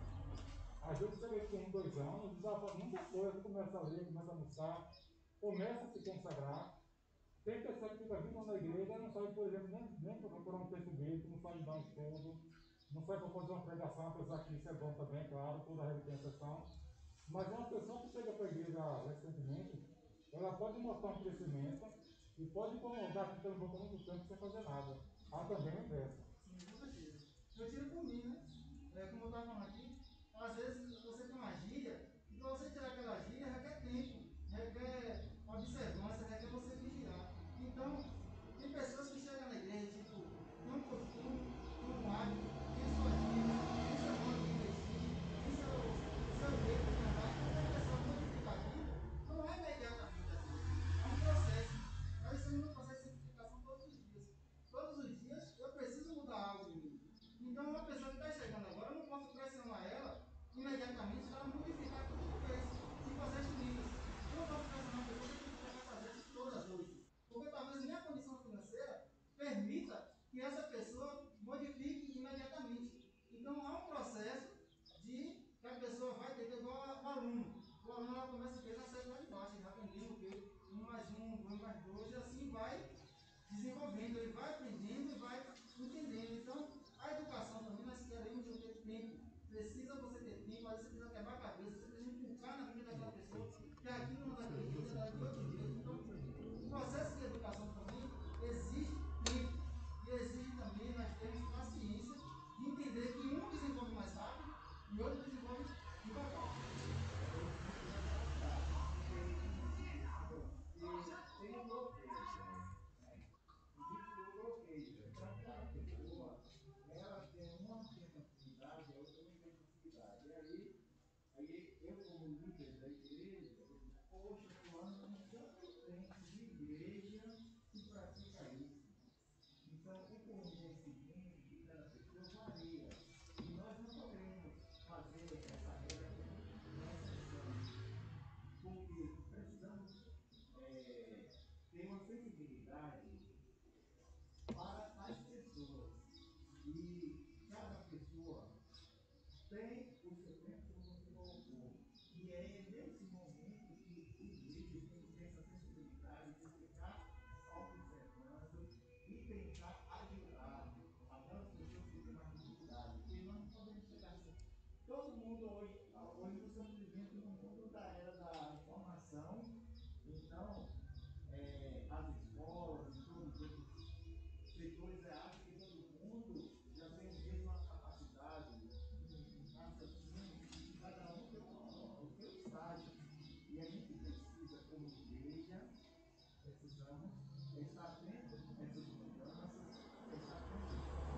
Às vezes você vê com 1, 2 anos, e já faz muita coisa, começa a ler, começa a buscar, começa a se consagrar. Tem pessoa que fica vindo na igreja, não sabe, por exemplo, nem para procurar um texto bíblico, não sabe dar um estudo, não sabe para fazer uma pregação, apesar que isso é bom também, claro, toda regra tem exceção. Mas uma pessoa que chega para a igreja recentemente, ela pode mostrar um crescimento e pode incomodar que está voltando muito tempo sem fazer nada. Há também o inverso. Sim, com certeza. Eu tiro por mim, né? Como eu estava falando aqui, às vezes você tem uma gíria, e para você tirar aquela gíria requer tempo, requer observância, requer você vigiar. Então, tem pessoas que chegam na igreja, tipo, tem um costume, tem um hábito, tem sua gíria, tem seu modo de investir, tem seu jeito de andar. Então, a pessoa modificar aquilo não é imediatamente assim. É um processo. Nós estamos num processo de simplificação todos os dias. Todos os dias eu preciso mudar algo em mim. Então, uma pessoa que está chegando agora, eu não posso pressionar ela imediatamente para modificar tudo que fez e fazer as trilhas. Eu não posso pressionar uma pessoa que vai fazer isso todas as noites. Porque talvez nem a condição financeira permita que essa pessoa modifique imediatamente. Então, há um processo de que a pessoa vai ter que igual o aluno. O aluno ela começa a ver na série lá de baixo, ele vai aprendendo o quê? 1 mais 1, 2 mais 2, e assim vai desenvolvendo, ele vai aprendendo e vai entendendo. Então, a educação também nós queremos ter tempo. Precisa você ter tempo, às vezes você precisa quebrar a cabeça, você precisa inculcar na vida daquela pessoa que aquilo não é daquele jeito, é de outro jeito. Então, o processo de educação também exige tempo. E exige também nós termos paciência de entender que um desenvolve mais rápido e outro desenvolve devagar. Tem um bloqueio. Existe um bloqueio. Então, cada pessoa, ela tem uma facilidade, a outra não tem facilidade. E aí eu como líder da igreja, eu digo, poxa, fulano tem tanto tempo de igreja que pratica isso. Então, o conhecimento de cada pessoa varia. E nós não podemos fazer essa regra como uma exceção. Porque precisamos ter uma sensibilidade para as pessoas. E cada pessoa tem o seu tempo, como você colocou. E é nesse momento que a igreja tem que ter essa sensibilidade de ficar observando e tentar ajudar aquelas pessoas que têm mais dificuldade. Porque nós não podemos chegar assim. Todo mundo hoje nós estamos vivendo no mundo da era da informação. Então, as escolas, todos os setores, acho que todo mundo já tem a mesma capacidade em raciocínio, cada um tem o seu estágio. E a gente precisa, como igreja, precisamos estar atento a essas mudanças, estar atento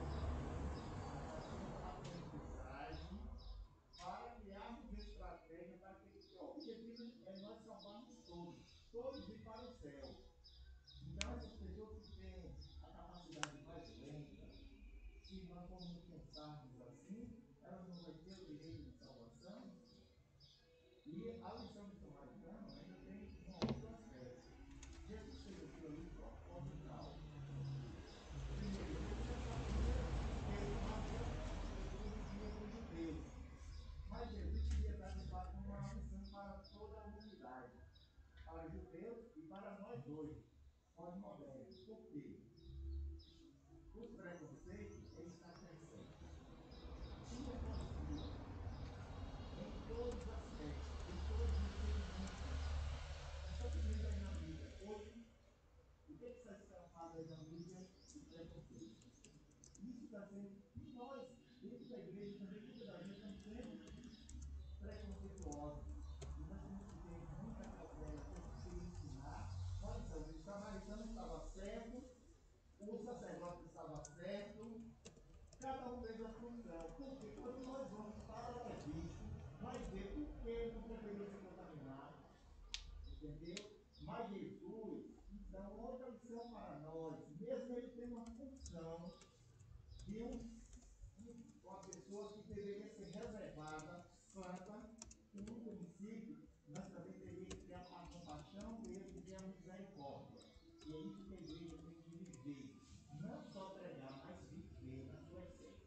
à aprendizagem, para criarmos estratégia para que o objetivo é nós salvarmos todos ir para o céu. Então, essas pessoas que têm a capacidade mais lenta, se nós formos pensarmos assim, elas não vão ter o direito de salvação. E a lição de Samaritano ainda tem um outro aspecto. Jesus fez aquilo ali proposital. Primeiro, ele marcou os judeus. Mas Jesus queria dar de fato uma lição para toda a humanidade, para os judeus e para nós hoje, pós-modernos. Por quê? Os preconceitos estão crescendo. Uma postura em todos os aspectos, em todos os segmentos. É só que veja aí na Bíblia. Hoje, o que está escapado aí na Bíblia de preconceito? Isso está sendo, e nós, dentro da igreja, também, muitas das vezes, estamos sendo preconceituosos. E nós temos que ter muita cautela, temos que ensinar. Olha, então, o samaritano estava certo, o sacerdote estava certo, cada um fez a função. Porque quando nós vamos para o Egito, nós vemos por que ele não deveria se contaminar. Entendeu? Mas Jesus dá outra lição para nós. Mesmo ele tendo uma função de uma pessoa que deveria ser reservada, santa, com um princípio, nós também teríamos que ter a compaixão dele e ter a misericórdia. E é isso que a igreja tem que viver. Não só pregar, mas viver na sua essência.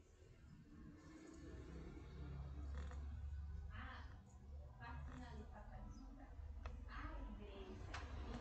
Para finalizar a pergunta, a igreja,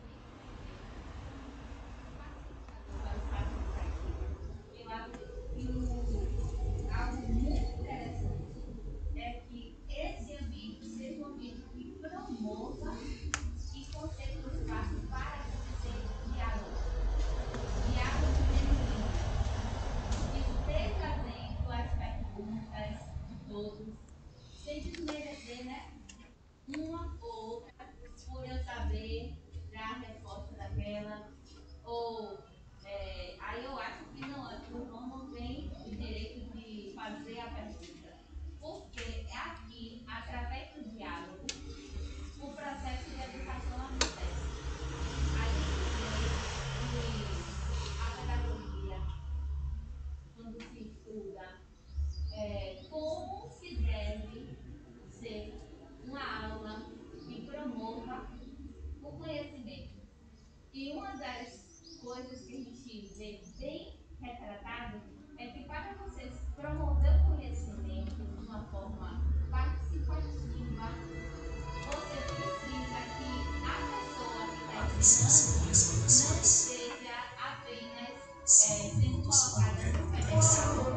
eu acho que algo muito interessante é que esse ambiente seja um ambiente que promova e consiga um espaço para acontecer diálogo. Diálogo genuíno. Esteja atento às perguntas de todos, sem desmerecer, né? Uma ou outra, por eu saber dar a resposta daquela, ou aí eu acho que não, o João não tem o direito de fazer a pergunta, porque é aqui, através do diálogo, o processo de educação acontece. A gente vê que a pedagogia, quando se estuda, como se deve ser uma aula que promova o conhecimento. E uma das coisas que a gente vê bem retratado é que para você promover o conhecimento de uma forma participativa, você precisa que a pessoa que está ensinando não esteja apenas sendo colocada no pedestal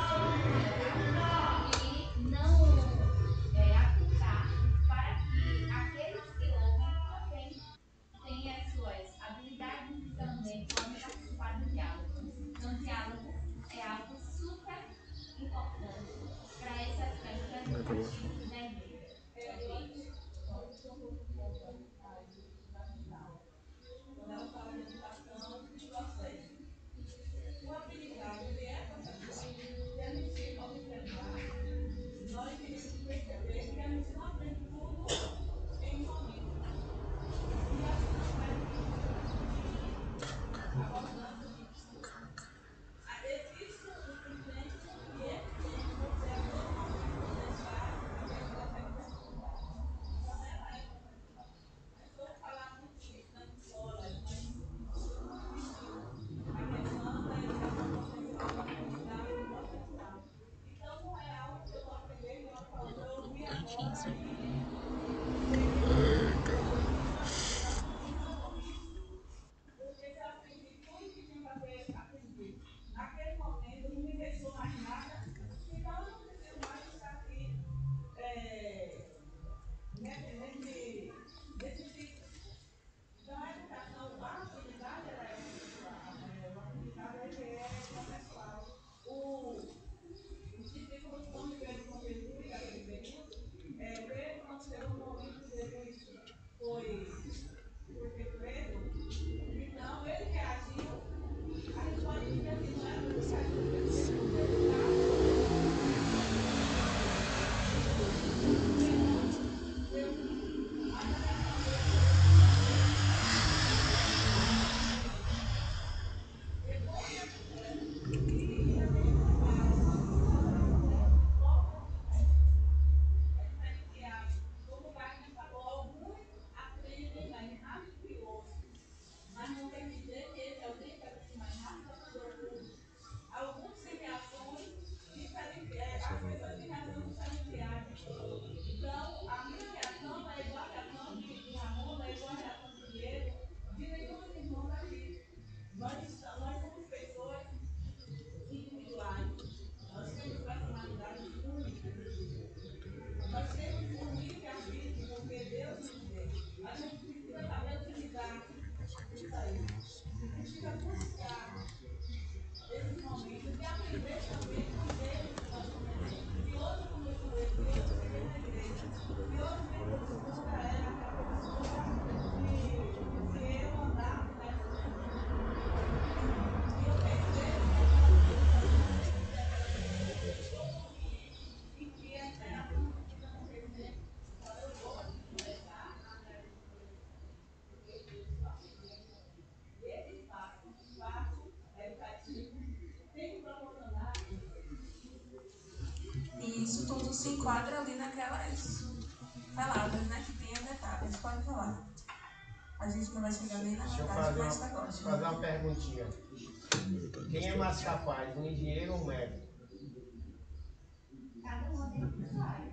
e não apontar para que aqueles que ouvem também tenham as suas habilidades e também podem participar do diálogo. Então, o diálogo é algo super importante para esse aspecto educativo da igreja. 15. Naquele momento, não me deixou mais nada, então eu não preciso mais estar aqui nesse ciclo. Então, a educação, a atividade, ela é uma atividade que é processual. Os discípulos estão vivendo com Jesus naquele período, mesmo quando chegou um momento que Jesus foi feito preso, então ele reagiu. A gente pode dizer assim, não é porque a como o Wagner falou, alguns aprendem mais rápido que outros, mas não quer dizer que esse alguém que aprende mais rápido aprendeu tudo. Alguns têm reações diferenciadas, as pessoas têm reações diferenciadas. Então, a minha reação é igual a reação de Ramon, é igual a reação de Diego, de nenhum dos irmãos aqui. Nós somos pessoas individuais, nós temos personalidades únicas. Nós temos um livre-arbítrio, porque Deus nos deu. A gente precisa saber utilizar isso aí. Precisa buscar esses momentos e aprender também com Deus que nós cometemos. Se hoje eu começo um erro, se hoje eu cheguei na igreja, se hoje minha postura era aquela postura de se eu andasse nessa e eu percebo que aquela pessoa e que a interação não precisa acontecer, então eu vou começar a andar nesse porque esse espaço educativo tem que proporcionar. E isso tudo se enquadra ali naquelas palavras, né? Que tem detalhes. Pode falar. A gente não vai chegar nem na verdade, mas tá ótimo. Deixa eu fazer uma perguntinha. Quem é mais capaz, um engenheiro ou um médico? Cada um tem uma sua área.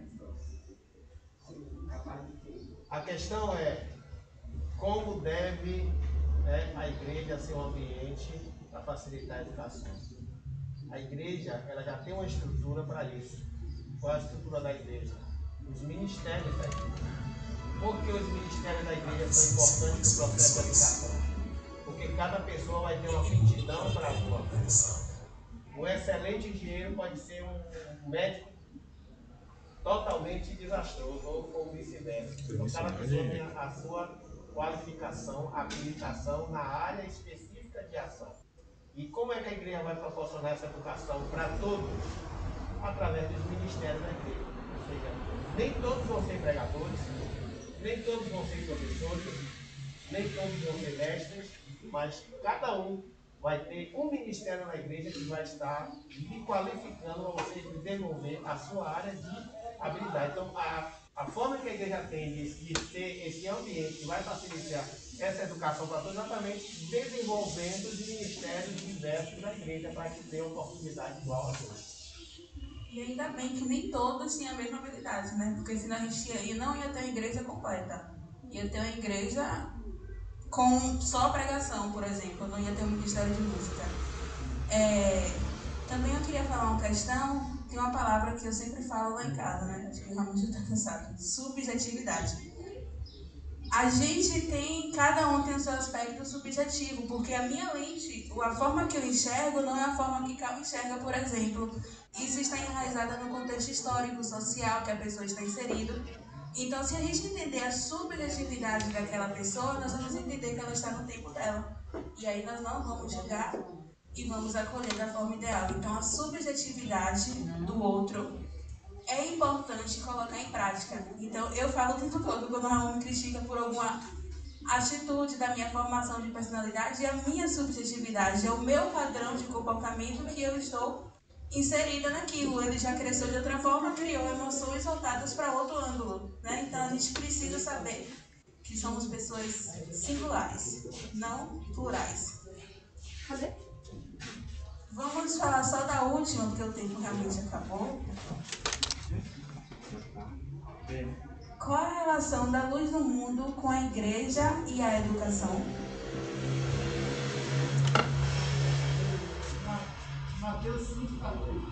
A questão é como deve a igreja ser um ambiente para facilitar a educação. A igreja ela já tem uma estrutura para isso. Qual é a estrutura da igreja? Os ministérios da igreja. Por que os ministérios da igreja são importantes no processo de educação? Porque cada pessoa vai ter uma aptidão para alguma coisa. Um excelente engenheiro pode ser um médico totalmente desastroso, ou vice-versa. Então, cada pessoa tem a sua qualificação, habilitação na área específica de ação. E como é que a igreja vai proporcionar essa educação para todos? Através dos ministérios da igreja. Ou seja, nem todos vão ser pregadores, nem todos vão ser professores, nem todos vão ser mestres, mas cada um vai ter um ministério na igreja que vai estar lhe qualificando a você desenvolver a sua área de habilidade. Então, a forma que a igreja tem de ter esse ambiente que vai facilitar essa educação para todos, exatamente desenvolvendo os ministérios diversos da igreja para que tenha oportunidade igual a todos. E ainda bem que nem todos têm a mesma habilidade, né? Porque senão a gente não ia ter uma igreja completa. Ia ter uma igreja com só pregação, por exemplo. Não ia ter um ministério de música. Também eu queria falar uma questão. Tem uma palavra que eu sempre falo lá em casa, né? Acho que o Ramon já está cansado. Subjetividade. A gente tem, cada um tem o seu aspecto subjetivo, porque a minha lente, a forma que eu enxergo não é a forma que Cal enxerga, por exemplo. Isso está enraizado no contexto histórico, social que a pessoa está inserida. Então, se a gente entender a subjetividade daquela pessoa, nós vamos entender que ela está no tempo dela. E aí nós não vamos julgar e vamos acolher da forma ideal. Então, a subjetividade do outro é importante colocar em prática. Então, eu falo o tempo todo quando o Ramon me critica por alguma atitude da minha formação de personalidade, e a minha subjetividade é o meu padrão de comportamento que eu estou inserida naquilo. Ele já cresceu de outra forma, criou emoções voltadas para outro ângulo, né? Então, a gente precisa saber que somos pessoas singulares, não plurais. Cadê? Vamos falar só da última, porque o tempo realmente acabou. Qual a relação da luz do mundo com a igreja e a educação? Mateus 5,14.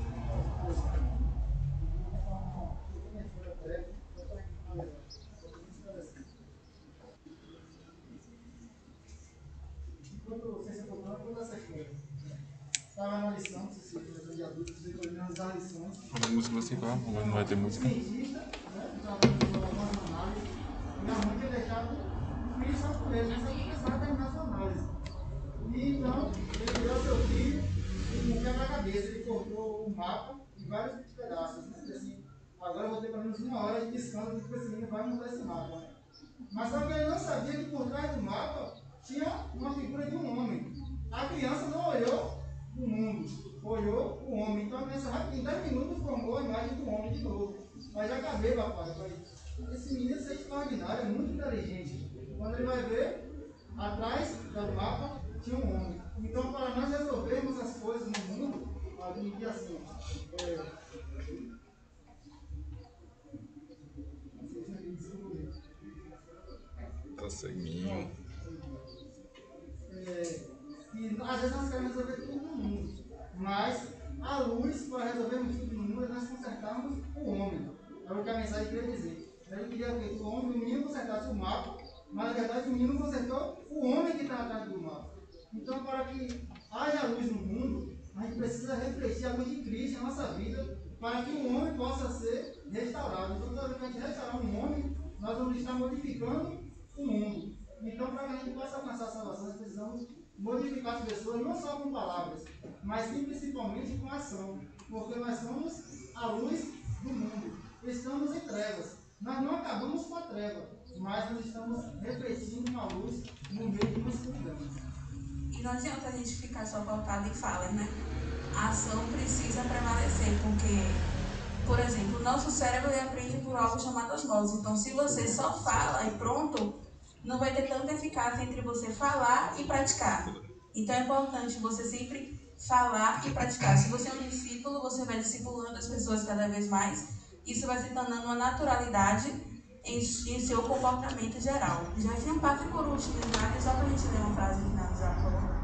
Enquanto vocês estão falando, eu vou dar essa história. Estava na lição, se você de adultos, você pode analisar lições. A música vai ser igual, não vai ter música. Cientista, né? Trabalhando com análise, e a mãe tinha deixado um filho só com ele, só que precisava terminar sua análise. E então, ele deu ao seu filho um quebra-cabeça, ele cortou o mapa em vários pedaços, né? E assim, agora eu vou ter pelo menos 1 hora de descanso, porque esse menino vai montar esse mapa, né? Mas só que ele não sabia que por trás do mapa tinha uma figura de um homem. A criança não olhou o mundo, olhou o homem. Então a criança rapidinho, em 10 minutos, formou a imagem do homem de novo. Mas já acabei, papai. Eu falei, esse menino é extraordinário, é muito inteligente. Quando ele vai ver, atrás do mapa tinha um homem. Então, para nós resolvermos as coisas no mundo, a gente diz assim, Tá ceguinho. E às vezes nós queremos resolver tudo no mundo, mas a luz para resolvermos tudo no mundo é nós consertarmos o homem. É o que a mensagem queria dizer. Ele queria que o homem, o menino consertasse o mapa, mas na verdade o menino consertou o homem que está atrás do mapa. Então, para que haja luz no mundo, a gente precisa refletir a luz de Cristo na nossa vida, para que o homem possa ser restaurado. Então, toda vez que a gente restaurar um homem, nós vamos estar modificando o mundo. Então, para que a gente possa alcançar a salvação, nós precisamos modificar as pessoas, não só com palavras, mas sim principalmente com ação. Porque nós somos a luz do mundo. Estamos em trevas. Nós não acabamos com a treva, mas nós estamos refletindo uma luz no meio de uma escuridão. E não adianta a gente ficar só pautado em falas, né? A ação precisa prevalecer, porque, por exemplo, o nosso cérebro ele aprende por algo chamado osmose. Então, se você só fala e pronto, não vai ter tanta eficácia entre você falar e praticar. Então, é importante você sempre falar e praticar. Se você é um discípulo, você vai discipulando as pessoas cada vez mais. Isso vai se tornando uma naturalidade em seu comportamento geral. Já tinha parte por último, só para a gente ler uma frase finalizar, por favor.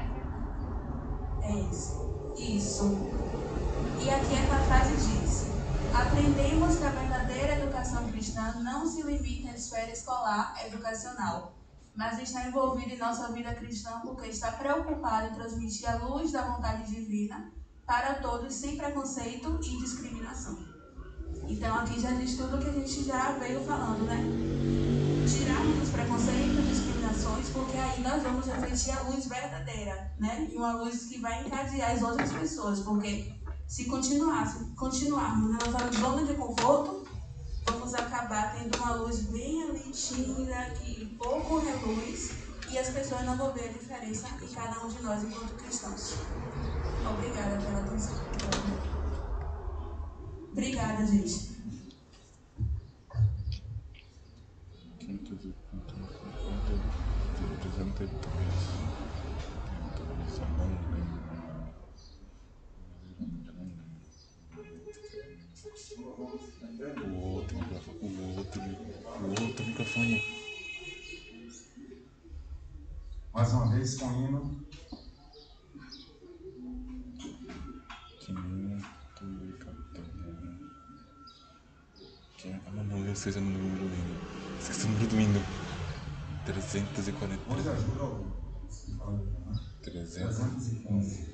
É isso. Isso. E aqui essa frase diz: aprendemos que a verdadeira educação cristã não se limita à esfera escolar educacional, mas está envolvida em nossa vida cristã porque está preocupada em transmitir a luz da vontade divina para todos sem preconceito e discriminação. Então aqui já diz tudo o que a gente já veio falando, né? Tirarmos os preconceitos, discriminações, porque aí nós vamos refletir a luz verdadeira, né? E uma luz que vai encadear as outras pessoas, porque se continuarmos na nossa zona de conforto, vamos acabar tendo uma luz bem ali tímida, que pouco reluz, e as pessoas não vão ver a diferença em cada um de nós enquanto cristãos. Obrigada pela atenção. Obrigada, gente. O outro microfone. Mais uma vez com o hino. 514. Não, eu sei o número do hino. Esqueci o número do hino. 340. Hoje ajuda algum. 311.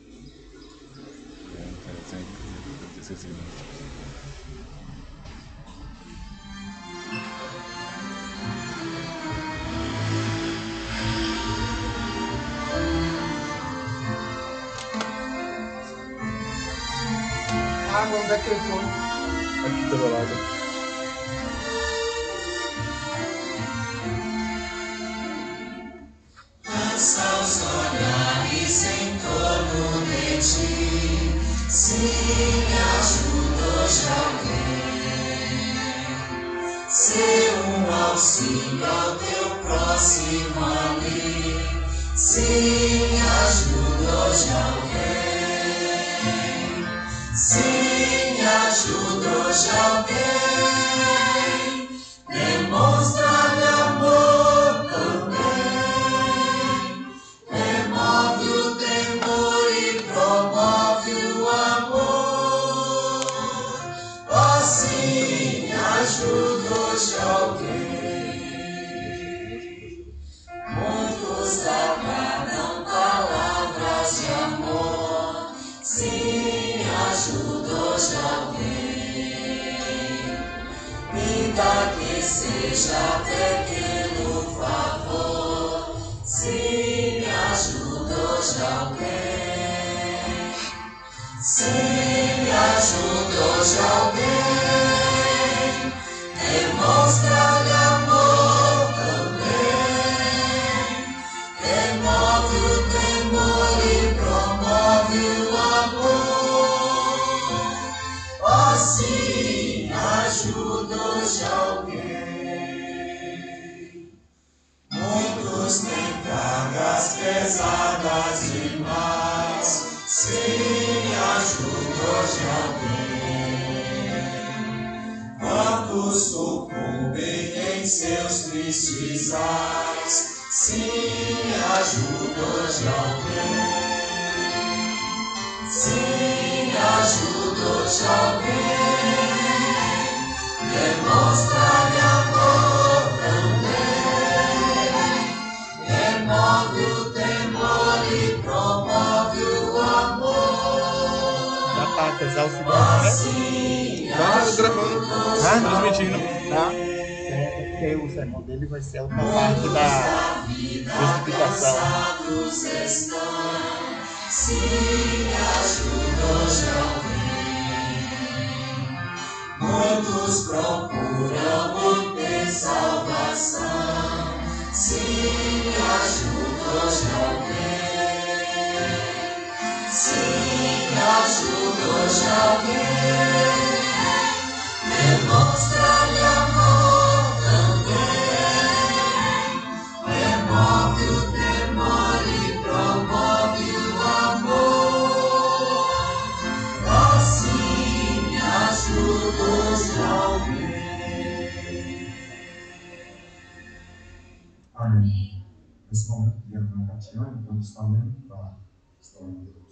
Água, onde é que eu estou? Aqui todo lado. Lança os olhares em torno de ti, se me ajuda hoje alguém, ser um auxílio ao teu próximo ali, se me ajuda hoje alguém, se me ajuda hoje alguém. Sim, ajuda hoje alguém, ainda que seja pequeno favor. Sim, ajuda hoje alguém. Sim, ajuda hoje alguém. Demonstra-lhe amor também. Remove o temor e promove o amor. Assim ajuda hoje alguém. Muitos têm cargas pesadas demais. Sim, ajuda hoje alguém. Quantos sucumbem em seus tristes ais. Sim, ajuda hoje alguém. Sim, ajuda hoje alguém. Demonstra-lhe amor também. Remove o temor e promove o amor. Dá pra pesar o segundo, né? Assim Não, gravando. Ah, não. Transmitindo. Tá? Porque o sermão dele vai ser outra parte da explicação. Sim, ajuda hoje alguém. Muitos procuram obter salvação. Sim, ajuda hoje alguém. Sim, ajuda hoje alguém. Demonstra-lhe amor também. Remove o temor e promove o amor. Assim ajuda hoje alguém. Amém. Nesse momento, dentro da Catiane, quando está lendo para a história de Deus.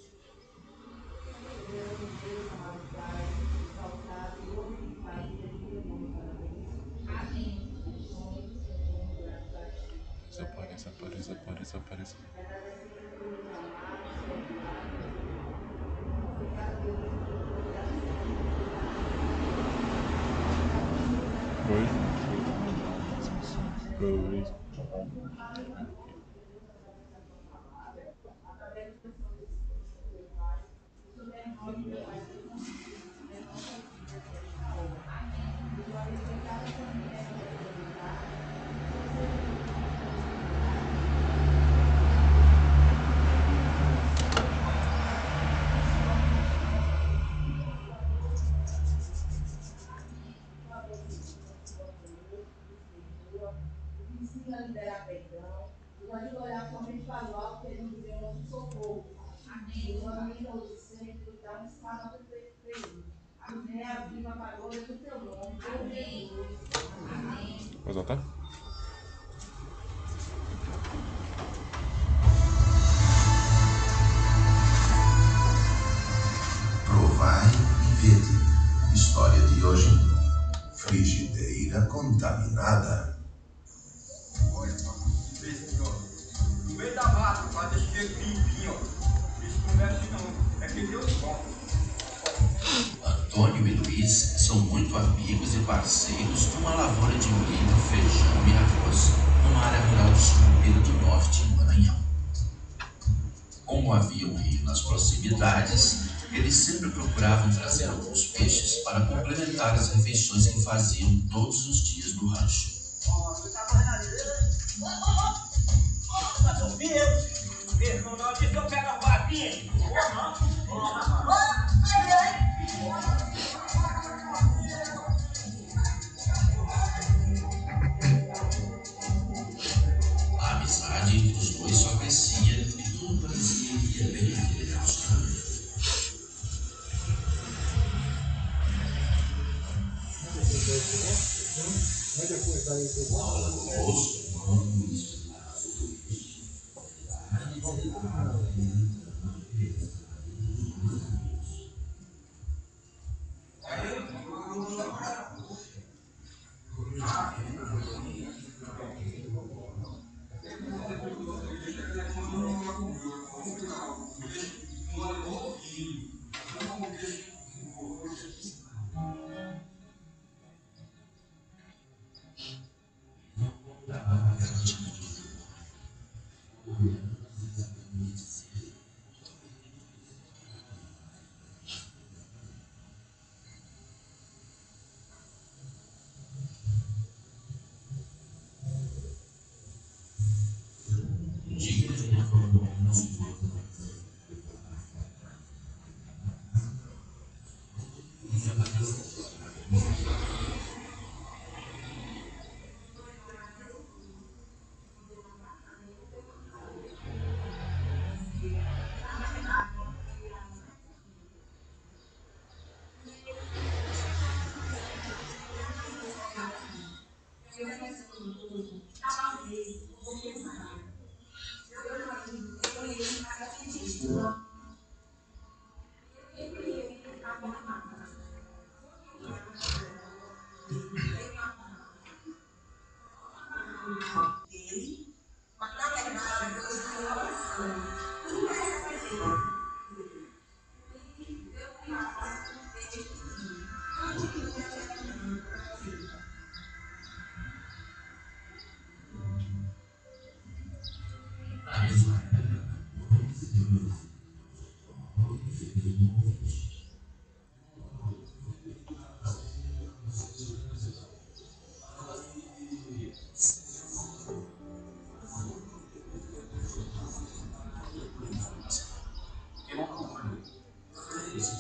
Apareça. Oi. Ensina a liberar perdão, nos ajuda a olhar somente para o alto, querendo ver o nosso socorro. Amém. Nos alimenta sempre, nos dá uma espada perfeita. Nos reaviva para a glória do teu nome. Amém. Amém. Pode voltar? Provai e vede. História de hoje. Frigideira contaminada. No meio da mata, faz esse limpinho, ó. Isso não mexe não, é que Deus bom. Antônio e Luiz são muito amigos e parceiros de uma lavoura de milho, feijão e arroz numa área rural de Sucupira do Norte, em Maranhão. Como havia um rio nas proximidades, eles sempre procuravam trazer alguns peixes para complementar as refeições que faziam todos os dias no rancho. Não disse que eu pego a vaquinha. A amizade entre os dois só crescia e tudo parecia que ia bem naquele relacionamento.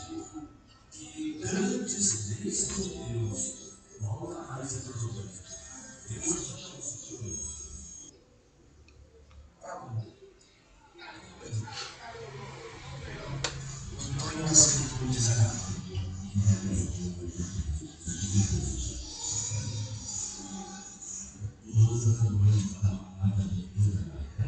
que grandes leis com Deus volta a ser resolvido. Deus não se Antônio escritor desagradável. Toda noite a palavra de Deus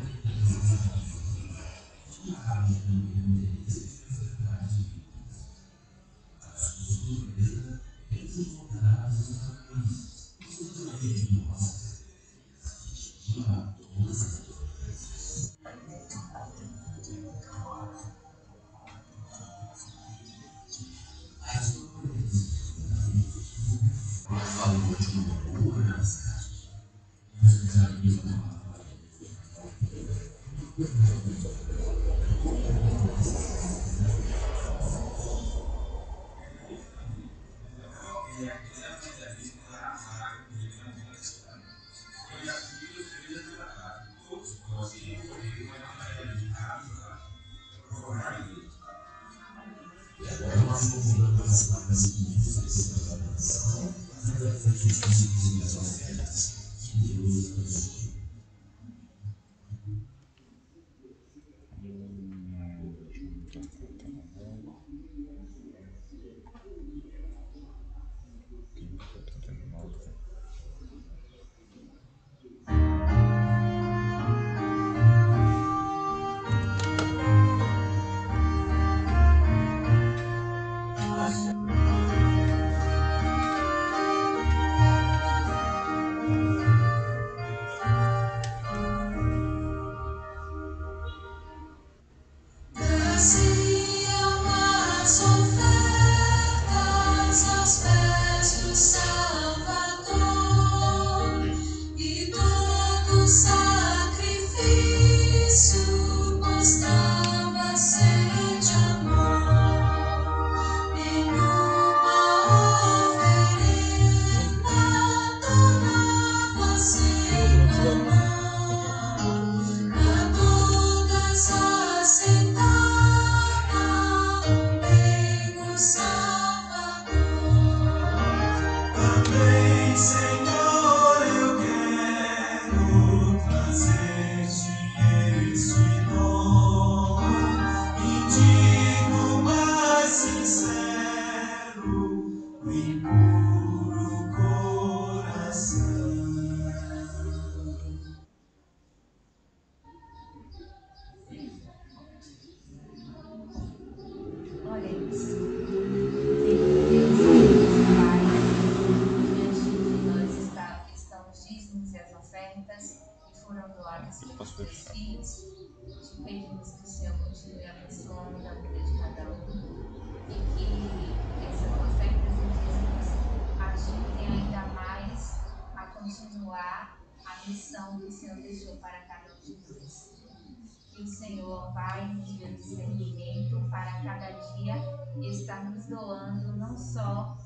valor de uma boa graça. Pedimos que o Senhor continue abençoando a vida de cada um e que essas ofertas e dízimos ajudem ainda mais a continuar a missão que o Senhor deixou para cada um de nós. Que o Senhor, Pai, nos dê discernimento para cada dia estarmos doando não só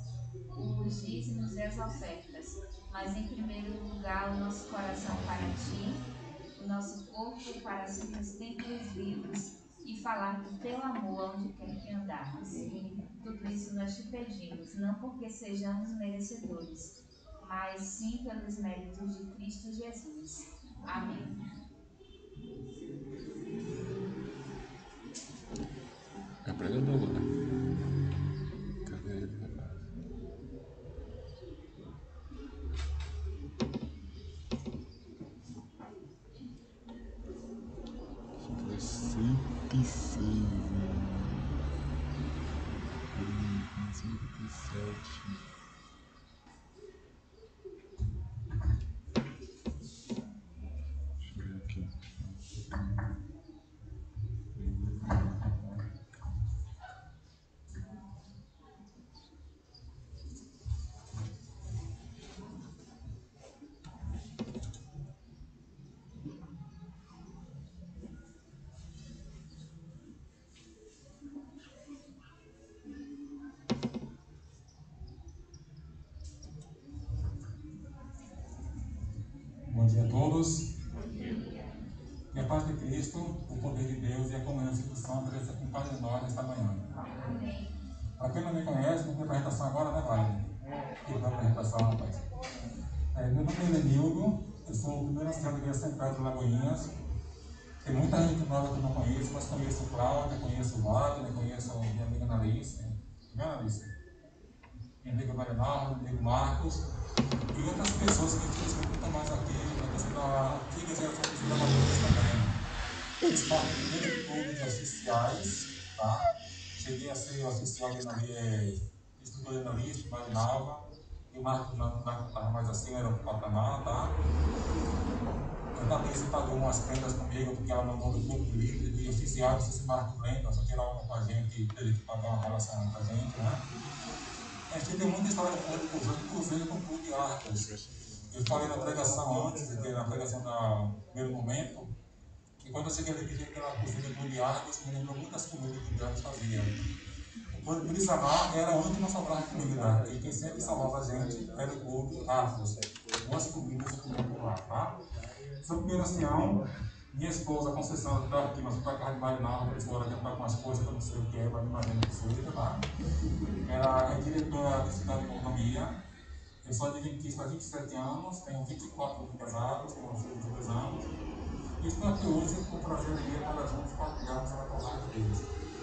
os dízimos e as ofertas, mas em primeiro lugar o nosso coração para Ti, o nosso corpo para ser os templos vivos e falar do Teu amor onde quer que andarmos. Tudo isso nós Te pedimos, não porque sejamos merecedores, mas sim pelos méritos de Cristo Jesus. Amém. É pregador, né? Cadê ele, rapaz? Bom dia a todos. Que a paz de Cristo, o poder de Deus e a comunhão do Espírito Santo desça com paz e nós nesta manhã. Para quem não me conhece, não tem apresentação agora, né, Wagner? Que não é apresentação, rapaz. Meu nome é Lenildo, eu sou o primeiro ancião da Igreja Central de Lagoinhas. Tem muita gente nova que eu não conheço, mas conheço o Cláudio, conheço o Wagner, conheço a minha amiga Analice. Não é, Analice? Minha amiga Marinaldo, meu amigo Marcos. E outras pessoas que infelizmente não estão mais aqui, da antiga geração dos trabalhadores também. Fiz parte do primeiro clube de oficiais, tá? Cheguei a ser oficial de instrutor de analista, Marinalva. E o Marcos não estava mais assim, era um patamar, tá? A Analice pagou umas prendas comigo, porque ela mandou do clube de oficiais, se Marcos lembra, só tirar uma com a gente, teve que pagar uma relação com a gente, né? A gente tem muita história com o Cruzeiro com o Clube de Arcos. Eu falei na pregação antes, na pregação do primeiro momento, que quando eu cheguei ali que aquela cozinha do Clube de Arcos, me lembrou muitas comidas que o Clube de Arcos fazia. O Clube de Brisamar era onde não sobrava comida, e quem sempre salvava a gente era o Clube de Arcos. Boas comidas que comiam lá, tá? Sou o primeiro ancião, minha esposa, a Conceição, está aqui, mas está carro de Marinalva, para fora, que está com as coisas que eu não sei o que é, mas imagina que seja, tá? Ela é diretora de Cidade de Economia. Eu sou adventista há 27 anos, tenho 24 anos casados, tenho um filho de 2 anos. E estou aqui hoje com o prazer de ir para juntos partilharmos a palavra de Deus.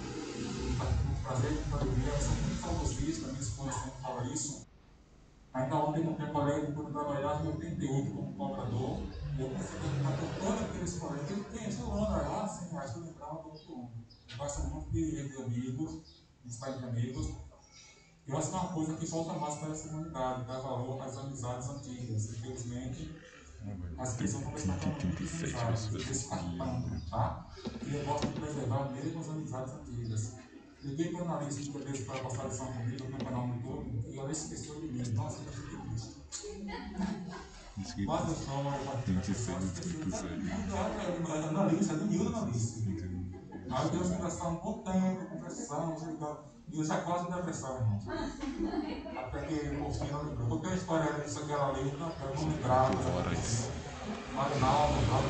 Com prazer e com alegria, eu sou muito saudosista, minha esposa sempre fala isso. Ainda ontem não tenho colega, quando trabalhava em 88 como cobrador, e eu consegui ficar por todos aqueles colegas. Eu tenho esse ano, assim, acho que eu lembrava do outro ano. Eu gosto muito de amigos, de estar de amigos. Eu acho que é uma coisa que falta mais para essa comunidade, dar valor às amizades antigas. Infelizmente, as pessoas não estão muito utilizadas, descartando, tá? E eu gosto de preservar mesmo as amizades antigas. Liguei para o Analice de cabeça para passar a lição comigo no canal no YouTube, e ela esqueceu de mim. Nossa, eu fiquei triste. Mas eu sou uma pessoa que Analice, é do Nildo Analice. Aí eu tenho que conversar um pouco tempo, conversando, e eu já quase me depressão, irmão. Até que por fim não lembrou. Eu tenho uma história disso aqui, ela ali, eu não lembrava. Marinaldo,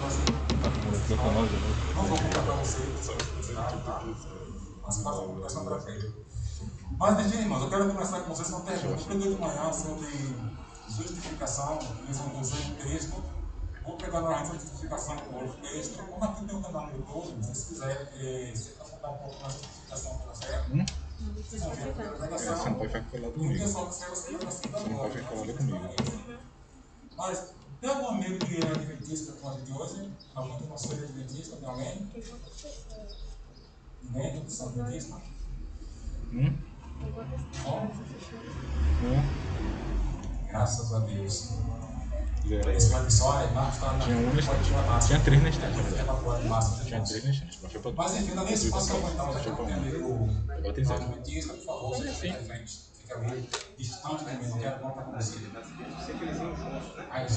não vou contar para vocês, tá? Mas passa uma conversa para frente. Mas, enfim, irmãos, eu quero começar com vocês com uma pergunta. Eu preguei de manhã sobre justificação, usei um texto. Vou pegar na justificação com outro texto. Como aqui tem um canal no YouTube, se vocês quiserem se aprofundar um pouco na justificação pela fé, vocês vão ver a pregação. Você não pode ficar colado comigo. Você não pode ficar colado comigo. Mas, tem algum amigo que é adventista com a gente hoje? Alguém que não seja adventista? Tem alguém? Ninguém que são adventista? Graças a Deus. Esse cara disse, olha, Marcos está na tinha 3 na estante, na verdade. Tinha 3 na estante. Mas enfim, ainda nesse passo que eu vou então, já que eu tenho amigo adventista, por favor, seja frente. Fica ali, distante de mim, não quero contar com você. Aí,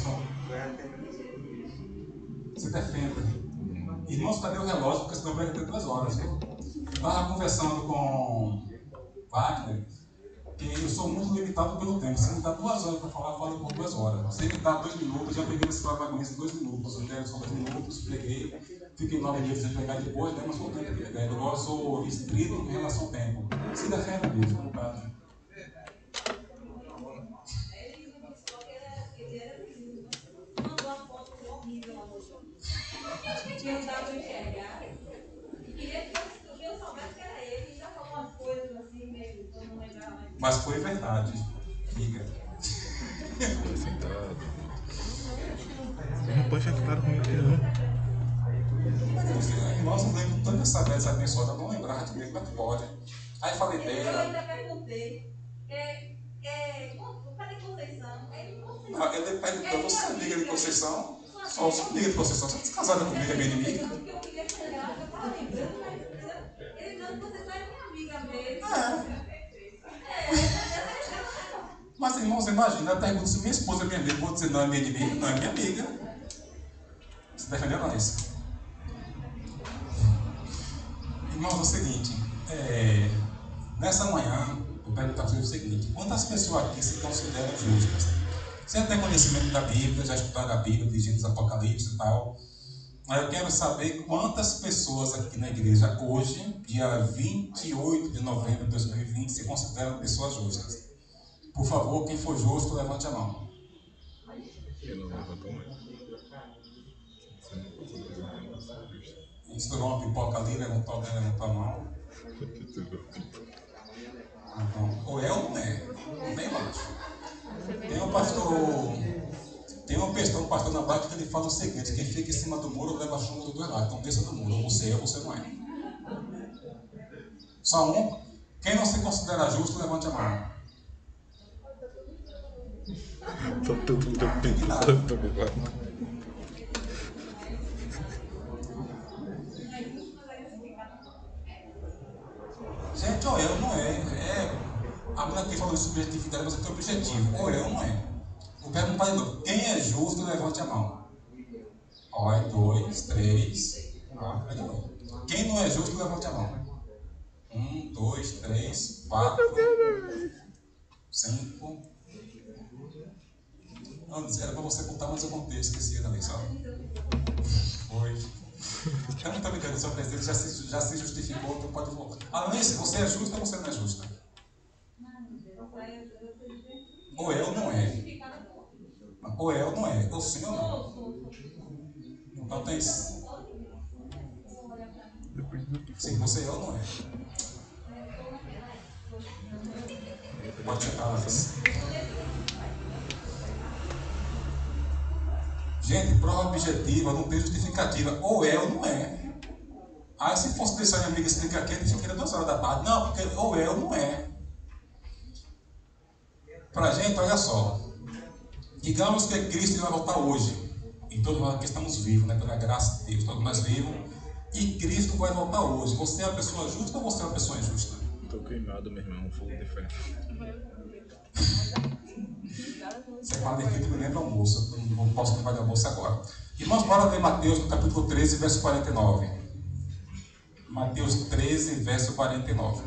você defenda. Irmãos, cadê o relógio? Porque senão vai ter 2 horas. Eu estava conversando com Wagner, que eu sou muito limitado pelo tempo. Se me dá 2 horas para falar, eu falo por 2 horas. Se me dá 2 minutos, já peguei esse protagonista 2 minutos. Eu quero só 2 minutos, peguei, fiquei 9 meses sem pegar depois, mas vou ter que pegar. Eu sou estrito em relação ao tempo. Se defenda, Deus, à vontade. Tinha dado para enxergar. E queria que eu soubesse que era ele, e já falou umas coisas assim, meio, eu não lembrava mais. Mas foi verdade. Fica. Você não pode ficar claro comigo aqui, não. Irmãos, não lembro tanto dessa pessoa, eu não lembrava de mim, mas pode. Aí falei dele. Eu ainda perguntei. Cadê Conceição? Ele perguntou, você é amiga de Conceição? Só sou amiga de Conceição, você está casada comigo, é minha inimiga? Porque eu queria chegar, eu estava lembrando, mas ele não, Conceição é minha amiga mesmo. Mas, irmãos, imagina, eu pergunto se minha esposa é minha amiga, vou dizer não é minha inimiga, não é minha amiga. Você defendeu nós. Irmãos, é o seguinte, nessa manhã, eu pergunto a vocês o seguinte: quantas pessoas aqui se consideram justas? Você tem conhecimento da Bíblia, já escutaram a Bíblia, de Gênesis, Apocalipse e tal. Mas eu quero saber quantas pessoas aqui na igreja hoje, dia 28 de novembro de 2020, se consideram pessoas justas. Por favor, quem for justo, levante a mão. Eu não levanto a mão. Estourou uma pipoca ali, levantou a mão. Então, ou é ou não é. Não tem mais. Tem um pastor na Bíblia que ele fala o seguinte: quem fica em cima do muro leva chumbo do dois lados. Então desça do muro. Ou você é ou você não é. Só um. Quem não se considera justo, levante a mão. Gente, ou é ou não é. A mulher que falou de subjetividade, mas tem objetivo. Ou é ou não é. O verbo não vai de novo. Quem é justo, levante a mão. Olha, 2, 3, 4. Quem não é justo, levante a mão. 1, 2, 3, 4, 5. Era para você contar, mas eu contei, esqueci também, sabe? Foi. Eu não estou brincando, o seu presidente já se justificou, então pode voltar. Alanice, você é justa ou você não é justa? Ou é ou não é? Ou é ou não é? Ou sim ou não? Então tem isso. Sim, você é ou não é? Pode chegar, Alanice. Gente, prova objetiva, não tem justificativa. Ou é ou não é. Aí se fosse deixar minha amiga explicar aqui, eu queria 2 horas da tarde. Não, porque ou é ou não é. Pra gente, olha só. Digamos que Cristo vai voltar hoje. E todos nós aqui estamos vivos, né? Pela graça de Deus, todos nós vivos. E Cristo vai voltar hoje. Você é uma pessoa justa ou você é uma pessoa injusta? Estou queimado, meu irmão. Fogo de fé. Você fala de Cristo, me lembra almoço. Eu não posso levar de almoço agora. Irmãos, bora ler Mateus no capítulo 13, verso 49. Mateus 13, verso 49.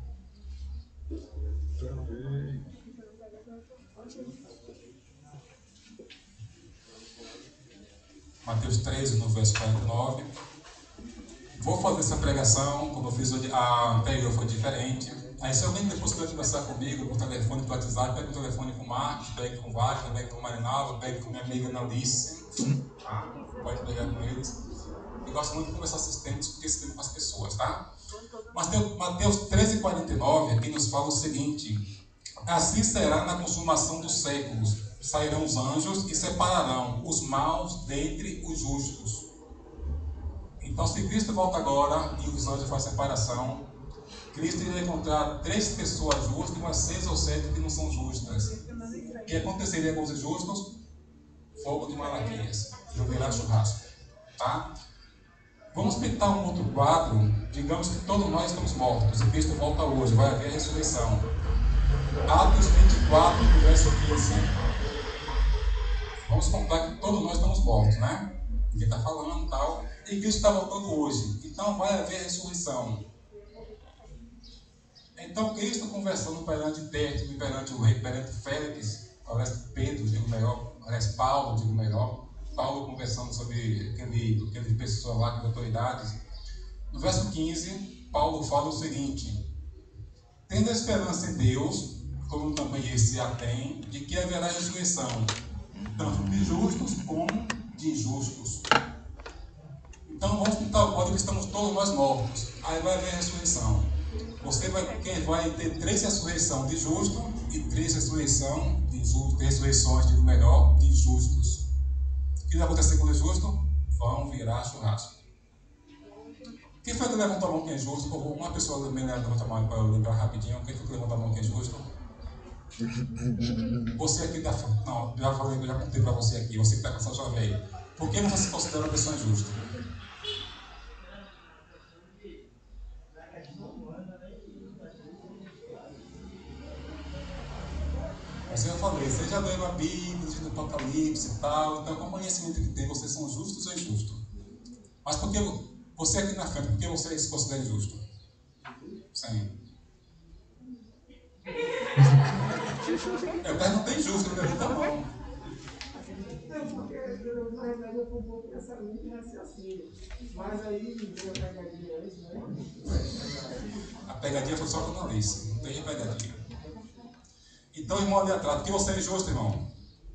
Mateus 13, no verso 49. Vou fazer essa pregação, como eu fiz a anterior, foi diferente. Aí se alguém depois quiser conversar comigo, por telefone, por WhatsApp, pega o telefone com o Marcos, pega com o Wagner, pega com o Marinalva, pega com minha amiga Analice. Pode pegar com eles. Eu gosto muito de conversar esses temas, discutir esse tema com as pessoas, tá? Mateus 13, 49, aqui nos fala o seguinte: assim será na consumação dos séculos. Sairão os anjos e separarão os maus dentre os justos. Então, se Cristo volta agora e os anjos fazem separação, Cristo irá encontrar 3 pessoas justas e umas 6 ou 7 que não são justas. O que aconteceria com os injustos? Fogo de Malaquias. Não virá churrasco. Tá? Vamos pintar um outro quadro. Digamos que todos nós estamos mortos e Cristo volta hoje. Vai haver a ressurreição. Atos 24, verso 15. Vamos contar que todos nós estamos mortos, né? Ninguém está falando e tal. E Cristo está voltando hoje. Então vai haver a ressurreição. Então Cristo conversando perante Tértilo, perante o rei, perante Félix, parece Pedro, digo melhor, parece Paulo, digo melhor. Paulo conversando sobre aquele pessoal lá, com autoridades. No verso 15, Paulo fala o seguinte: tendo esperança em Deus, como também esse a tem, de que haverá ressurreição, tanto de justos como de injustos. Então vamos pintar o quadro que estamos todos nós mortos. Aí vai haver a ressurreição. Quem vai ter 3 ressurreições de justos e 3 ressurreições de injustos, 3 ressurreições, digo melhor, de injustos. O que vai acontecer com os justos? Vão virar churrasco. Quem foi que levantou a mão que é justo? Uma pessoa também levanta a mão para eu lembrar rapidinho. Quem foi que levantou a mão que é justo? Você aqui da frente. Não, já contei para você aqui. Você que está com essa jovem aí. Por que você se considera uma pessoa injusta? Assim eu falei, você já leu a Bíblia, do Apocalipse e tal, então com o conhecimento que tem, vocês são justos ou injustos? Mas por que você aqui na frente, por que você se considera injusto? Sim. Eu perguntei justo, eu perguntei a mão. fui um pouco nessa linha de raciocínio. Mas aí veio a pegadinha antes, né? A pegadinha foi só quando eu disse, não tem pegadinha. Então, irmão ali atrás, que você é injusto, irmão?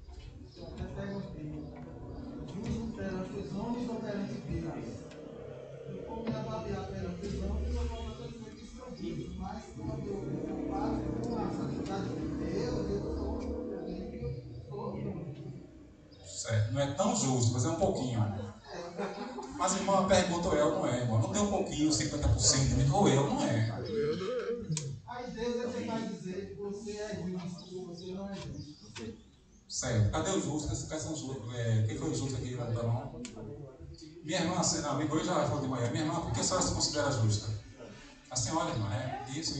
Justo perante os homens ou perante Deus? E como é avaliar perante os homens, eu posso dizer que sou justo, mas quando eu faço com a santidade de Deus, eu sou justo. Certo, não é tão justo, mas é um pouquinho. Mas, irmão, a pergunta é ou não é, irmão? Não tem um pouquinho, 50%, ou eu, não é. Aí Deus é quem vai dizer que você é justo ou você não é justo. Certo, cadê o justo? Quem foi o justo aqui? Levanta a mão. Minha irmã, assim, não, hoje já falou de manhã. Minha irmã, por que a senhora se considera justa? A senhora, irmã, isso.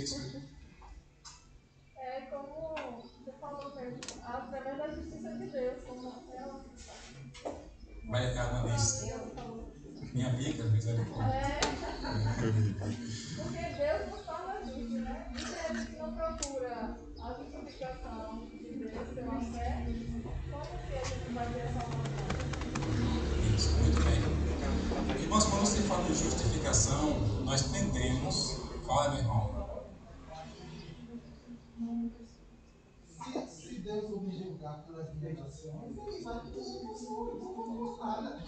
É como você falou mesmo, através da justiça de Deus, como ela. Mas ela disse, minha amiga, misericórdia. Porque Deus nos torna justos, né? E se a gente não procura a justificação de Deus pela fé, como que a gente vai ter essa salvação? Isso, muito bem. Irmãos, quando se fala de justificação, nós tendemos. Fala, meu irmão. Se Deus for me julgar pelas minhas ações, ele vai me nada.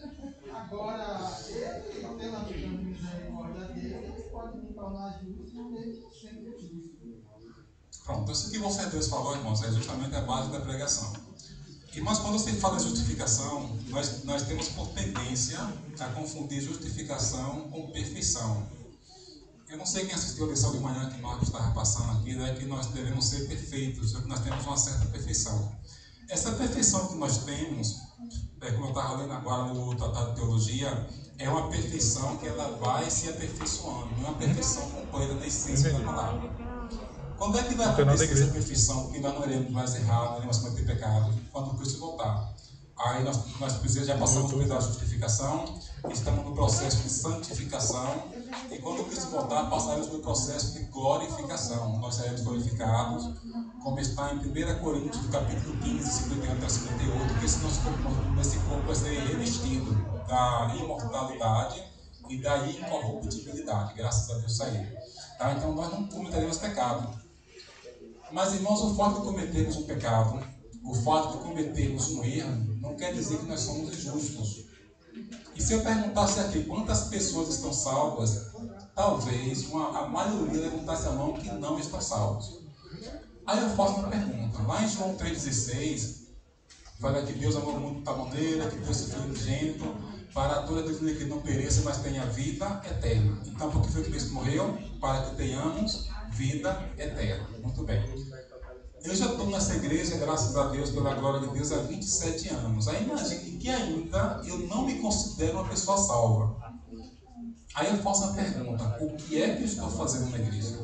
Agora, ele, pela misericórdia dele, ele pode me tornar justo, mesmo sendo justo. Pronto, isso que você Deus falou, irmãos, é justamente a base da pregação. Irmãos, quando se fala de justificação, nós temos por tendência a confundir justificação com perfeição. Eu não sei quem assistiu a lição de manhã que Marcos estava passando aqui, né, que nós devemos ser perfeitos, que nós temos uma certa perfeição. Essa perfeição que nós temos, como eu estava lendo agora no Tratado de Teologia, é uma perfeição que ela vai se aperfeiçoando, não é uma perfeição completa da essência da palavra. Quando é que vai acontecer essa perfeição? Que nós não iremos mais errar, não iremos cometer pecado, quando Cristo voltar. Aí nós precisamos, já passamos pela justificação, estamos no processo de santificação, e quando Cristo voltar, passaremos pelo processo de glorificação. Nós seremos glorificados, como está em 1 Coríntios, do capítulo 15, 51 até 58, que esse corpo vai ser revestido da imortalidade e da incorruptibilidade, graças a Deus aí. Tá? Então nós não cometeremos pecado. Mas, irmãos, o fato de cometermos um pecado, o fato de cometermos um erro, não quer dizer que nós somos injustos. E se eu perguntasse aqui quantas pessoas estão salvas, talvez a maioria levantasse a mão que não estão salvos. Aí eu faço uma pergunta. Lá em João 3,16, fala que Deus amou muito de tal maneira, que deu seu Filho unigênito, para toda aquele que não pereça, mas tenha vida eterna. Então, por que foi que Cristo morreu? Para que tenhamos vida eterna. Muito bem. Eu já estou nessa igreja, graças a Deus, pela glória de Deus, há 27 anos. Aí imagine que ainda eu não me considero uma pessoa salva. Aí eu faço a pergunta, o que é que eu estou fazendo na igreja?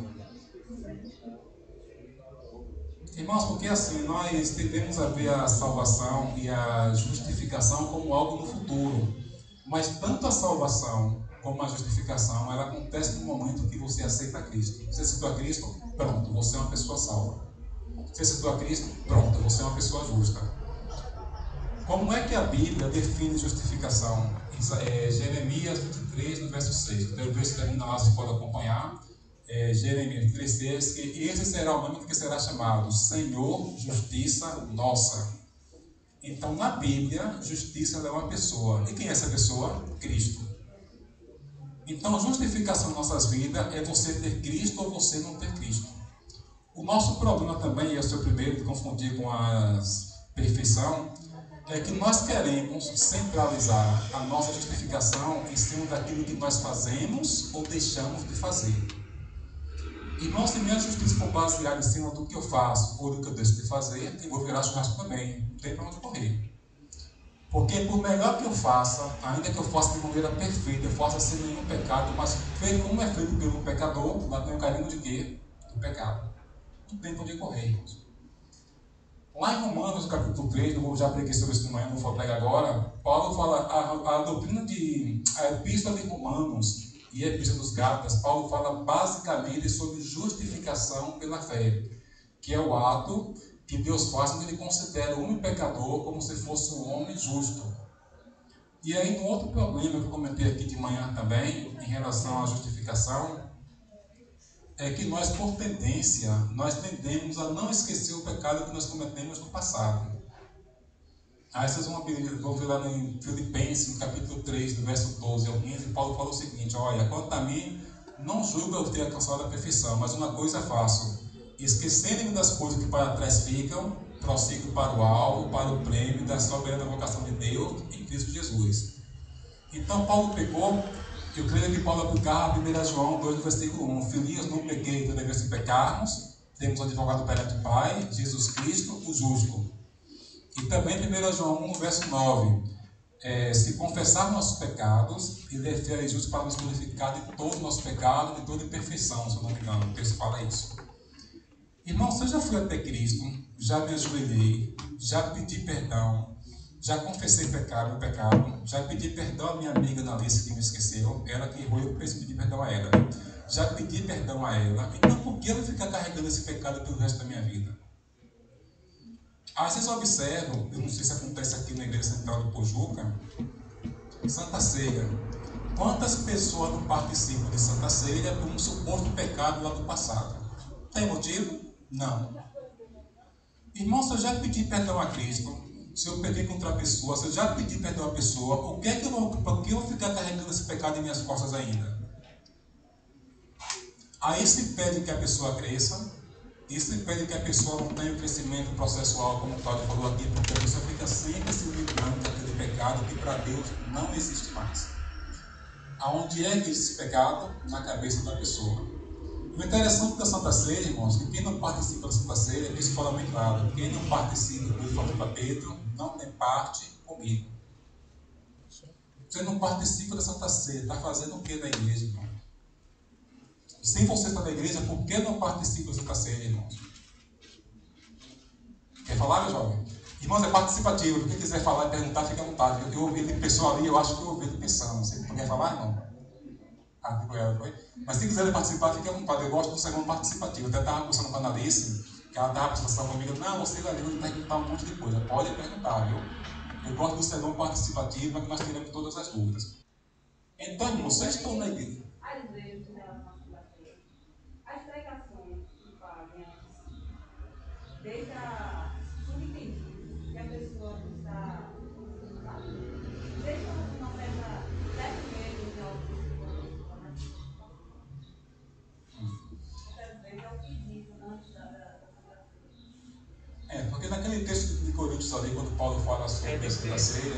Irmãos, porque assim, nós tendemos a ver a salvação e a justificação como algo no futuro. Mas tanto a salvação como a justificação, ela acontece no momento que você aceita Cristo. Você aceitou a Cristo? Pronto, você é uma pessoa salva. Você aceitou a Cristo? Pronto, você é uma pessoa justa. Como é que a Bíblia define justificação? Jeremias 23, no verso 6. Então, o verso termina lá, você pode acompanhar. Jeremias 23, 6, que esse será o nome que será chamado Senhor, Justiça Nossa. Então, na Bíblia, justiça é uma pessoa. E quem é essa pessoa? Cristo. Então, justificação em nossas vidas é você ter Cristo ou você não ter Cristo. O nosso problema também, e é o seu primeiro de confundir com a perfeição, é que nós queremos centralizar a nossa justificação em cima daquilo que nós fazemos ou deixamos de fazer. Irmão, se minha justiça for baseada em cima do que eu faço ou do que eu deixo de fazer, eu vou virar churrasco também. Não tem para onde correr. Porque por melhor que eu faça, ainda que eu faça de maneira perfeita, eu faça sem nenhum pecado, mas como é feito pelo pecador, lá tem um carinho de quê? Do pecado. Não tem para onde correr, irmãos. Lá em Romanos, capítulo 3, eu já preguei sobre isso de manhã, não vou pregar agora, Paulo fala, a doutrina a epístola de Romanos e a epístola dos Gálatas, Paulo fala basicamente sobre justificação pela fé, que é o ato que Deus faz quando Ele considera o homem pecador como se fosse um homem justo. E aí, um outro problema que eu comentei aqui de manhã também, em relação à justificação, é que nós, por tendência, nós tendemos a não esquecer o pecado que nós cometemos no passado. Aí vocês vão ver lá em Filipenses, no capítulo 3, do verso 12 ao 15, Paulo fala o seguinte: olha, quanto a mim, não julgo eu ter alcançado a perfeição, mas uma coisa faço, esquecendo-me das coisas que para trás ficam, prossigo para o alvo, para o prêmio da soberana vocação de Deus em Cristo Jesus. Então Paulo pegou, eu creio que Paulo aplicava 1 João 2, versículo 1, Filhinhos, não pequei, toda vez que pecarmos, temos um advogado perante o Pai, Jesus Cristo, o justo. E também 1 João 1, verso 9, se confessar nossos pecados, Ele é fiel e justo para nos purificar de todo o nosso pecado, de toda imperfeição, se eu não me engano, o texto fala isso. Irmão, se eu já fui até Cristo, já me ajoelhei, já pedi perdão, já confessei meu pecado, já pedi perdão à minha amiga Analice que me esqueceu, ela que errou, eu preciso pedir perdão a ela. Já pedi perdão a ela, então por que eu ficar carregando esse pecado pelo resto da minha vida? Às vezes eu observo, eu não sei se acontece aqui na Igreja Central de Pojuca, Santa Ceia. Quantas pessoas não participam de Santa Ceia por um suposto pecado lá do passado? Tem motivo? Não. Irmão, se eu já pedi perdão a Cristo, se eu pequei contra a pessoa, se eu já pedi perdão à pessoa, por que eu vou ficar carregando esse pecado em minhas costas ainda? Aí se pede que a pessoa cresça, isso impede que a pessoa não tenha o crescimento processual, como o Cláudio falou aqui, porque a pessoa fica sempre se livrando daquele pecado que para Deus não existe mais. Aonde é que existe esse pecado? Na cabeça da pessoa. O interessante da Santa Ceia, irmãos, que quem não participa da Santa Ceia, isso fala bem claro, quem não participa, como ele falou para Pedro, não tem parte comigo. Você não participa da Santa Ceia, está fazendo o que da igreja, irmão? Se você está na igreja, por que não participa da Santa Ceia, irmãos? Quer falar, meu jovem? Irmãos, é participativo. Quem quiser falar e perguntar, fica à vontade. Eu ouvi ele pessoal ali, eu acho que eu ouvi ele pensando. Você quer falar, irmão? Ah, ficou ela, foi? Mas se quiser participar, fique à vontade. Eu gosto do sermão participativo. Eu até estava conversando com a Analice, que ela estava conversando comigo. Não, você vai perguntar um monte de coisa. Pode perguntar, viu? Eu gosto do sermão participativo, para que nós tiremos todas as dúvidas. Então, irmão, vocês estão na igreja. Às vezes, as pregações que fazem desde a subentendido que a pessoa está, deixa uma certa leve de autoestima, né? Muitas vezes é o pedido antes da porque naquele texto de Coríntios ali, quando Paulo fala sobre a Santa Ceia,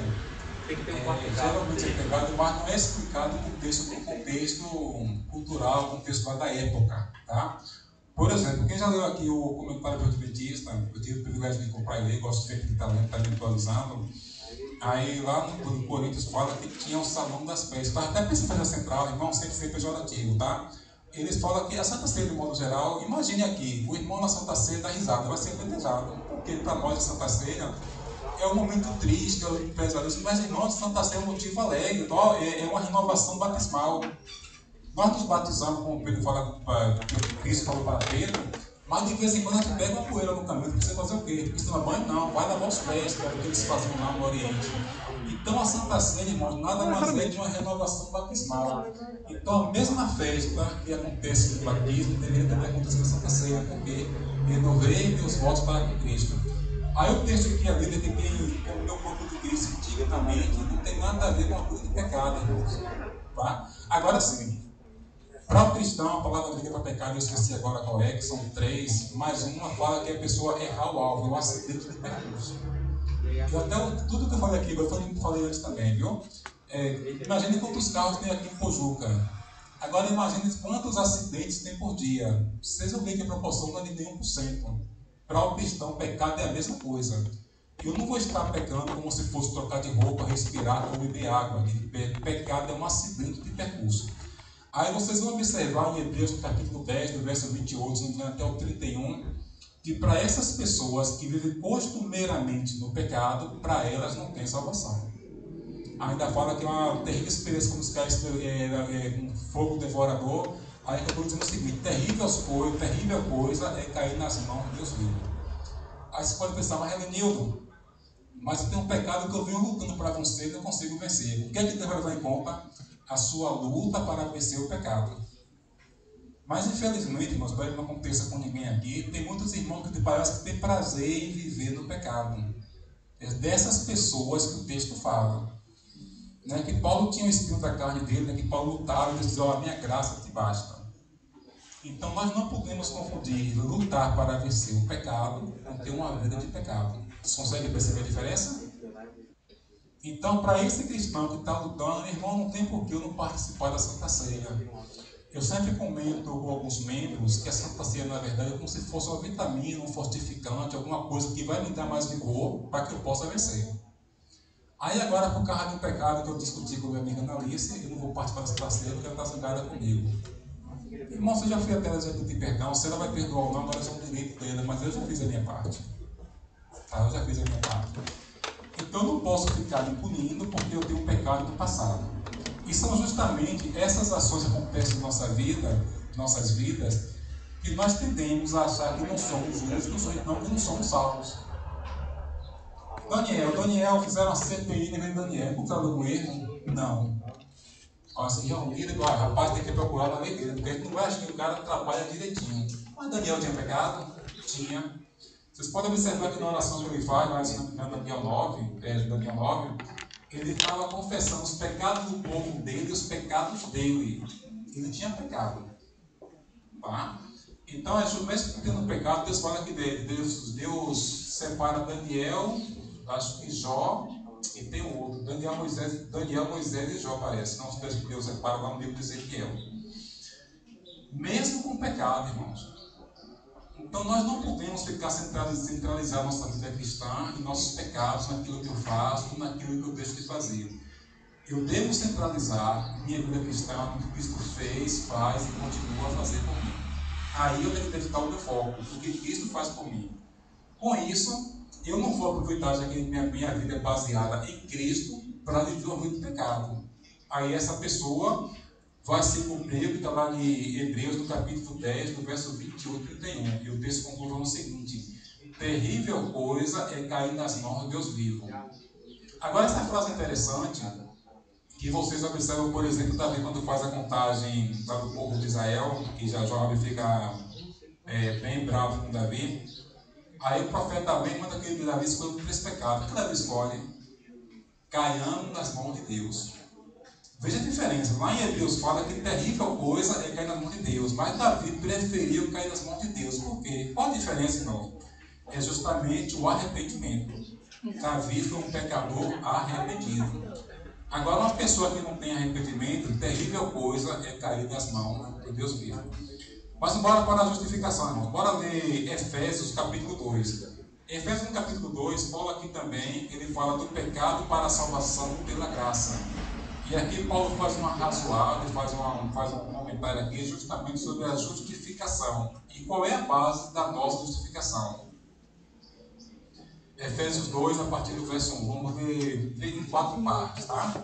geralmente é pegado, mas não é explicado no contexto cultural, no contexto lá da época, tá? Por exemplo, quem já leu aqui o comentário do Adventista, eu tive o privilégio de comprar e ler, gosto sempre de estar lendo, está me atualizando. Aí lá no Coríntios fala que tinha o salão das festas. Estava até pensando em fazer a central, irmão, sempre foi pejorativo, tá? Eles falam que a Santa Ceia, de modo geral, imagine aqui, o irmão na Santa Ceia dá risada, vai ser apedrejado, porque para nós a Santa Ceia é um momento triste, é um pesadelo, mas irmãos, a Santa Ceia é um motivo alegre, então, é uma renovação batismal. Nós nos batizamos, como Pedro fala, Cristo falou para Pedro, mas de vez em quando a gente pega uma poeira no caminho, você fazer o quê? Porque se toma banho, não, vai lavar os pés, que era o que eles faziam lá no Oriente. Então a Santa Ceia, irmãos, nada mais é de uma renovação batismal. Então a mesma festa que acontece no batismo deveria também acontecer na Santa Ceia, porque renovei meus votos para com Cristo. Aí o texto aqui, a Bíblia que tem o meu corpo de Cristo antigamente, não tem nada a ver com a coisa de pecado, irmãos. Tá? Agora sim, para o cristão, a palavra grega para pecado, eu esqueci agora qual é, que são 3, mais uma fala que a pessoa errar o alvo, um acidente de percurso. Eu até, tudo que eu falei aqui, eu falei antes também, viu? Imagine quantos carros tem aqui em Pojuca. Agora imagine quantos acidentes tem por dia. Vocês vão ver que a proporção não é de nenhum por cento. Para o cristão, pecado é a mesma coisa. Eu não vou estar pecando como se fosse trocar de roupa, respirar ou beber água. Pecado é um acidente de percurso. Aí vocês vão observar em Hebreus, no capítulo 10, do verso 28 até o 31, que para essas pessoas que vivem costumeiramente no pecado, para elas não tem salvação. Ainda fala que é uma terrível experiência como se caísse um fogo devorador. Aí eu estou dizendo o seguinte: terrível coisa é cair nas mãos de Deus vivo. Aí você pode pensar, mas Renildo, Mas eu tenho um pecado que eu venho lutando para vencer e não consigo vencer. O que é que Deus vai levar em conta? A sua luta para vencer o pecado. Mas infelizmente, irmãos, para que não aconteça com ninguém aqui, tem muitos irmãos que parecem que têm prazer em viver no pecado. É dessas pessoas que o texto fala. Né? Que Paulo tinha o espinho da carne dele, né? Que Paulo lutava e dizia: a minha graça te basta. Então nós não podemos confundir lutar para vencer o pecado com ter uma vida de pecado. Você consegue perceber a diferença? Então, para esse cristão que está lutando, meu irmão, não tem por que eu não participar da Santa Ceia. Eu sempre comento com alguns membros que a Santa Ceia, na verdade, é como se fosse uma vitamina, um fortificante, alguma coisa que vai me dar mais vigor para que eu possa vencer. Aí agora, por causa do pecado que eu discuti com a minha amiga Analice, eu não vou participar da Santa Ceia porque ela está zangada comigo. Irmão, você já fez até ela já pedir perdão, se ela vai perdoar ou não, agora é um direito dela, mas eu já fiz a minha parte. Tá? Eu já fiz a minha parte. Então eu não posso ficar me punindo porque eu tenho um pecado do passado. E são justamente essas ações que acontecem em nossa vida, nossas vidas, que nós tendemos a achar que não somos justos, ou então que não somos salvos. Daniel, fizeram uma CPI em Daniel, encontraram algum erro? Não. Se reuniram e falaram: rapaz, tem que procurar na lei dele, porque a gente não vai achar que o cara trabalha direitinho. Mas Daniel tinha pecado? Tinha. Vocês podem observar que na oração que ele faz, na Daniel 9, ele estava confessando os pecados do povo dele e os pecados dele. Ele tinha pecado. Tá? Então, mesmo que tendo pecado, Deus fala que Deus separa Daniel, acho que Jó, e tem um outro, Daniel, Moisés e Jó, parece. Não, Deus separa lá no livro de Ezequiel. Mesmo com pecado, irmãos. Então nós não podemos ficar centralizar nossa vida cristã em nossos pecados, naquilo que eu faço, naquilo que eu deixo de fazer. Eu devo centralizar minha vida cristã no que Cristo fez, faz e continua a fazer por mim. Aí eu devo dedicar o meu foco, no que Cristo faz por mim. Com isso, eu não vou aproveitar, já que minha vida é baseada em Cristo, para viver uma vida de pecado. Aí essa pessoa vai se cumprir o que está lá em Hebreus, no capítulo 10, no verso 28 e 31. E o texto conclui no seguinte: terrível coisa é cair nas mãos de Deus vivo. Agora, essa frase é interessante, que vocês observam, por exemplo, Davi, quando faz a contagem do povo de Israel, que já Joabe fica bem bravo com Davi. Aí o profeta Davi manda que Davi escolhe 3 pecados. O que Davi escolhe? Caindo nas mãos de Deus. Veja a diferença. Lá em Hebreus fala que terrível coisa é cair nas mãos de Deus. Mas Davi preferiu cair nas mãos de Deus. Por quê? Qual a diferença, irmão? É justamente o arrependimento. Davi foi um pecador arrependido. Agora, uma pessoa que não tem arrependimento, terrível coisa é cair nas mãos de Deus vivo. Mas bora para a justificação, irmão. Bora ler Efésios capítulo 2. Efésios no capítulo 2, Paulo aqui também, ele fala do pecado para a salvação pela graça. E aqui Paulo faz uma razoada, faz um comentário aqui justamente sobre a justificação. E qual é a base da nossa justificação? Efésios 2, a partir do verso 1. Vamos ver em 4 partes, tá?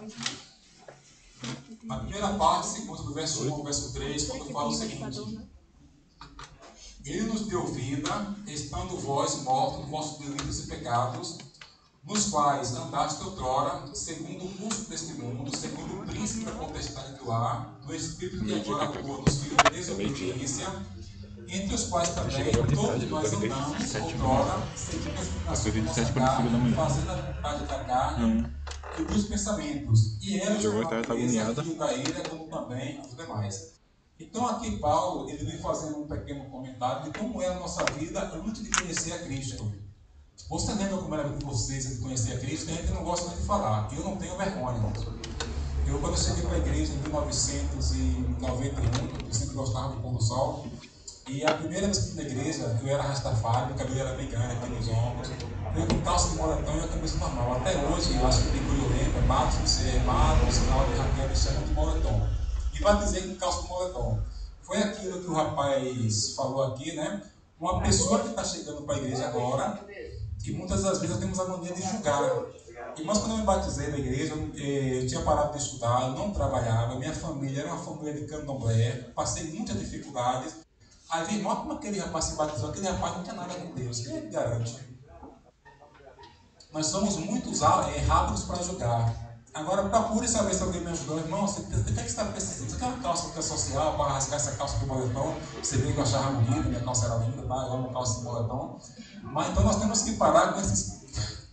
Na primeira parte, segundo do verso 1 ao verso 3, quando fala o seguinte: Ele nos deu vida, estando vós mortos nos vossos delitos e pecados, nos quais andaste outrora, segundo o curso deste mundo, segundo o príncipe da potestade do ar, no espírito que agora atua nos filhos da desobediência, entre os quais também todos nós andamos outrora, segundo as inclinações da nossa carne, fazendo a vontade da carne e dos pensamentos. E éramos filho da ira, como também os demais. Então aqui Paulo, ele vem fazendo um pequeno comentário de como era a nossa vida antes de conhecer a Cristo. Você lembra como era de vocês que conhecia Cristo? A gente não gosta muito de falar. Eu não tenho vergonha. Eu, quando eu cheguei para a igreja em 1991, eu sempre gostava do pôr do sol. E a primeira vez que fui na igreja, eu era rastafari, meu cabelo era bem grande aqui nos ombros. Eu com calça de moletom e a camisa normal. Até hoje, eu acho que tem eu lembro, Marcos, você é Marcos, sinal de Raquel, me chamam de moletom. E batizei com calça de moletom. Foi aquilo que o rapaz falou aqui, né? Uma pessoa que está chegando para a igreja agora, que muitas das vezes temos a mania de julgar. Mas quando eu me batizei na igreja, eu tinha parado de estudar, eu não trabalhava, minha família era uma família de candomblé, passei muitas dificuldades. Aí vi, como aquele rapaz se batizou, aquele rapaz não tinha nada com Deus, quem é que garante? Nós somos muito rápidos para julgar. Agora, procure saber se alguém me ajudou. Irmão, o que você está precisando? Você quer uma calça que é social para rasgar essa calça de moletom? Você viu que eu achava bonita, minha calça era linda, tá? Eu amo calça de moletom. Mas então nós temos que parar com esses...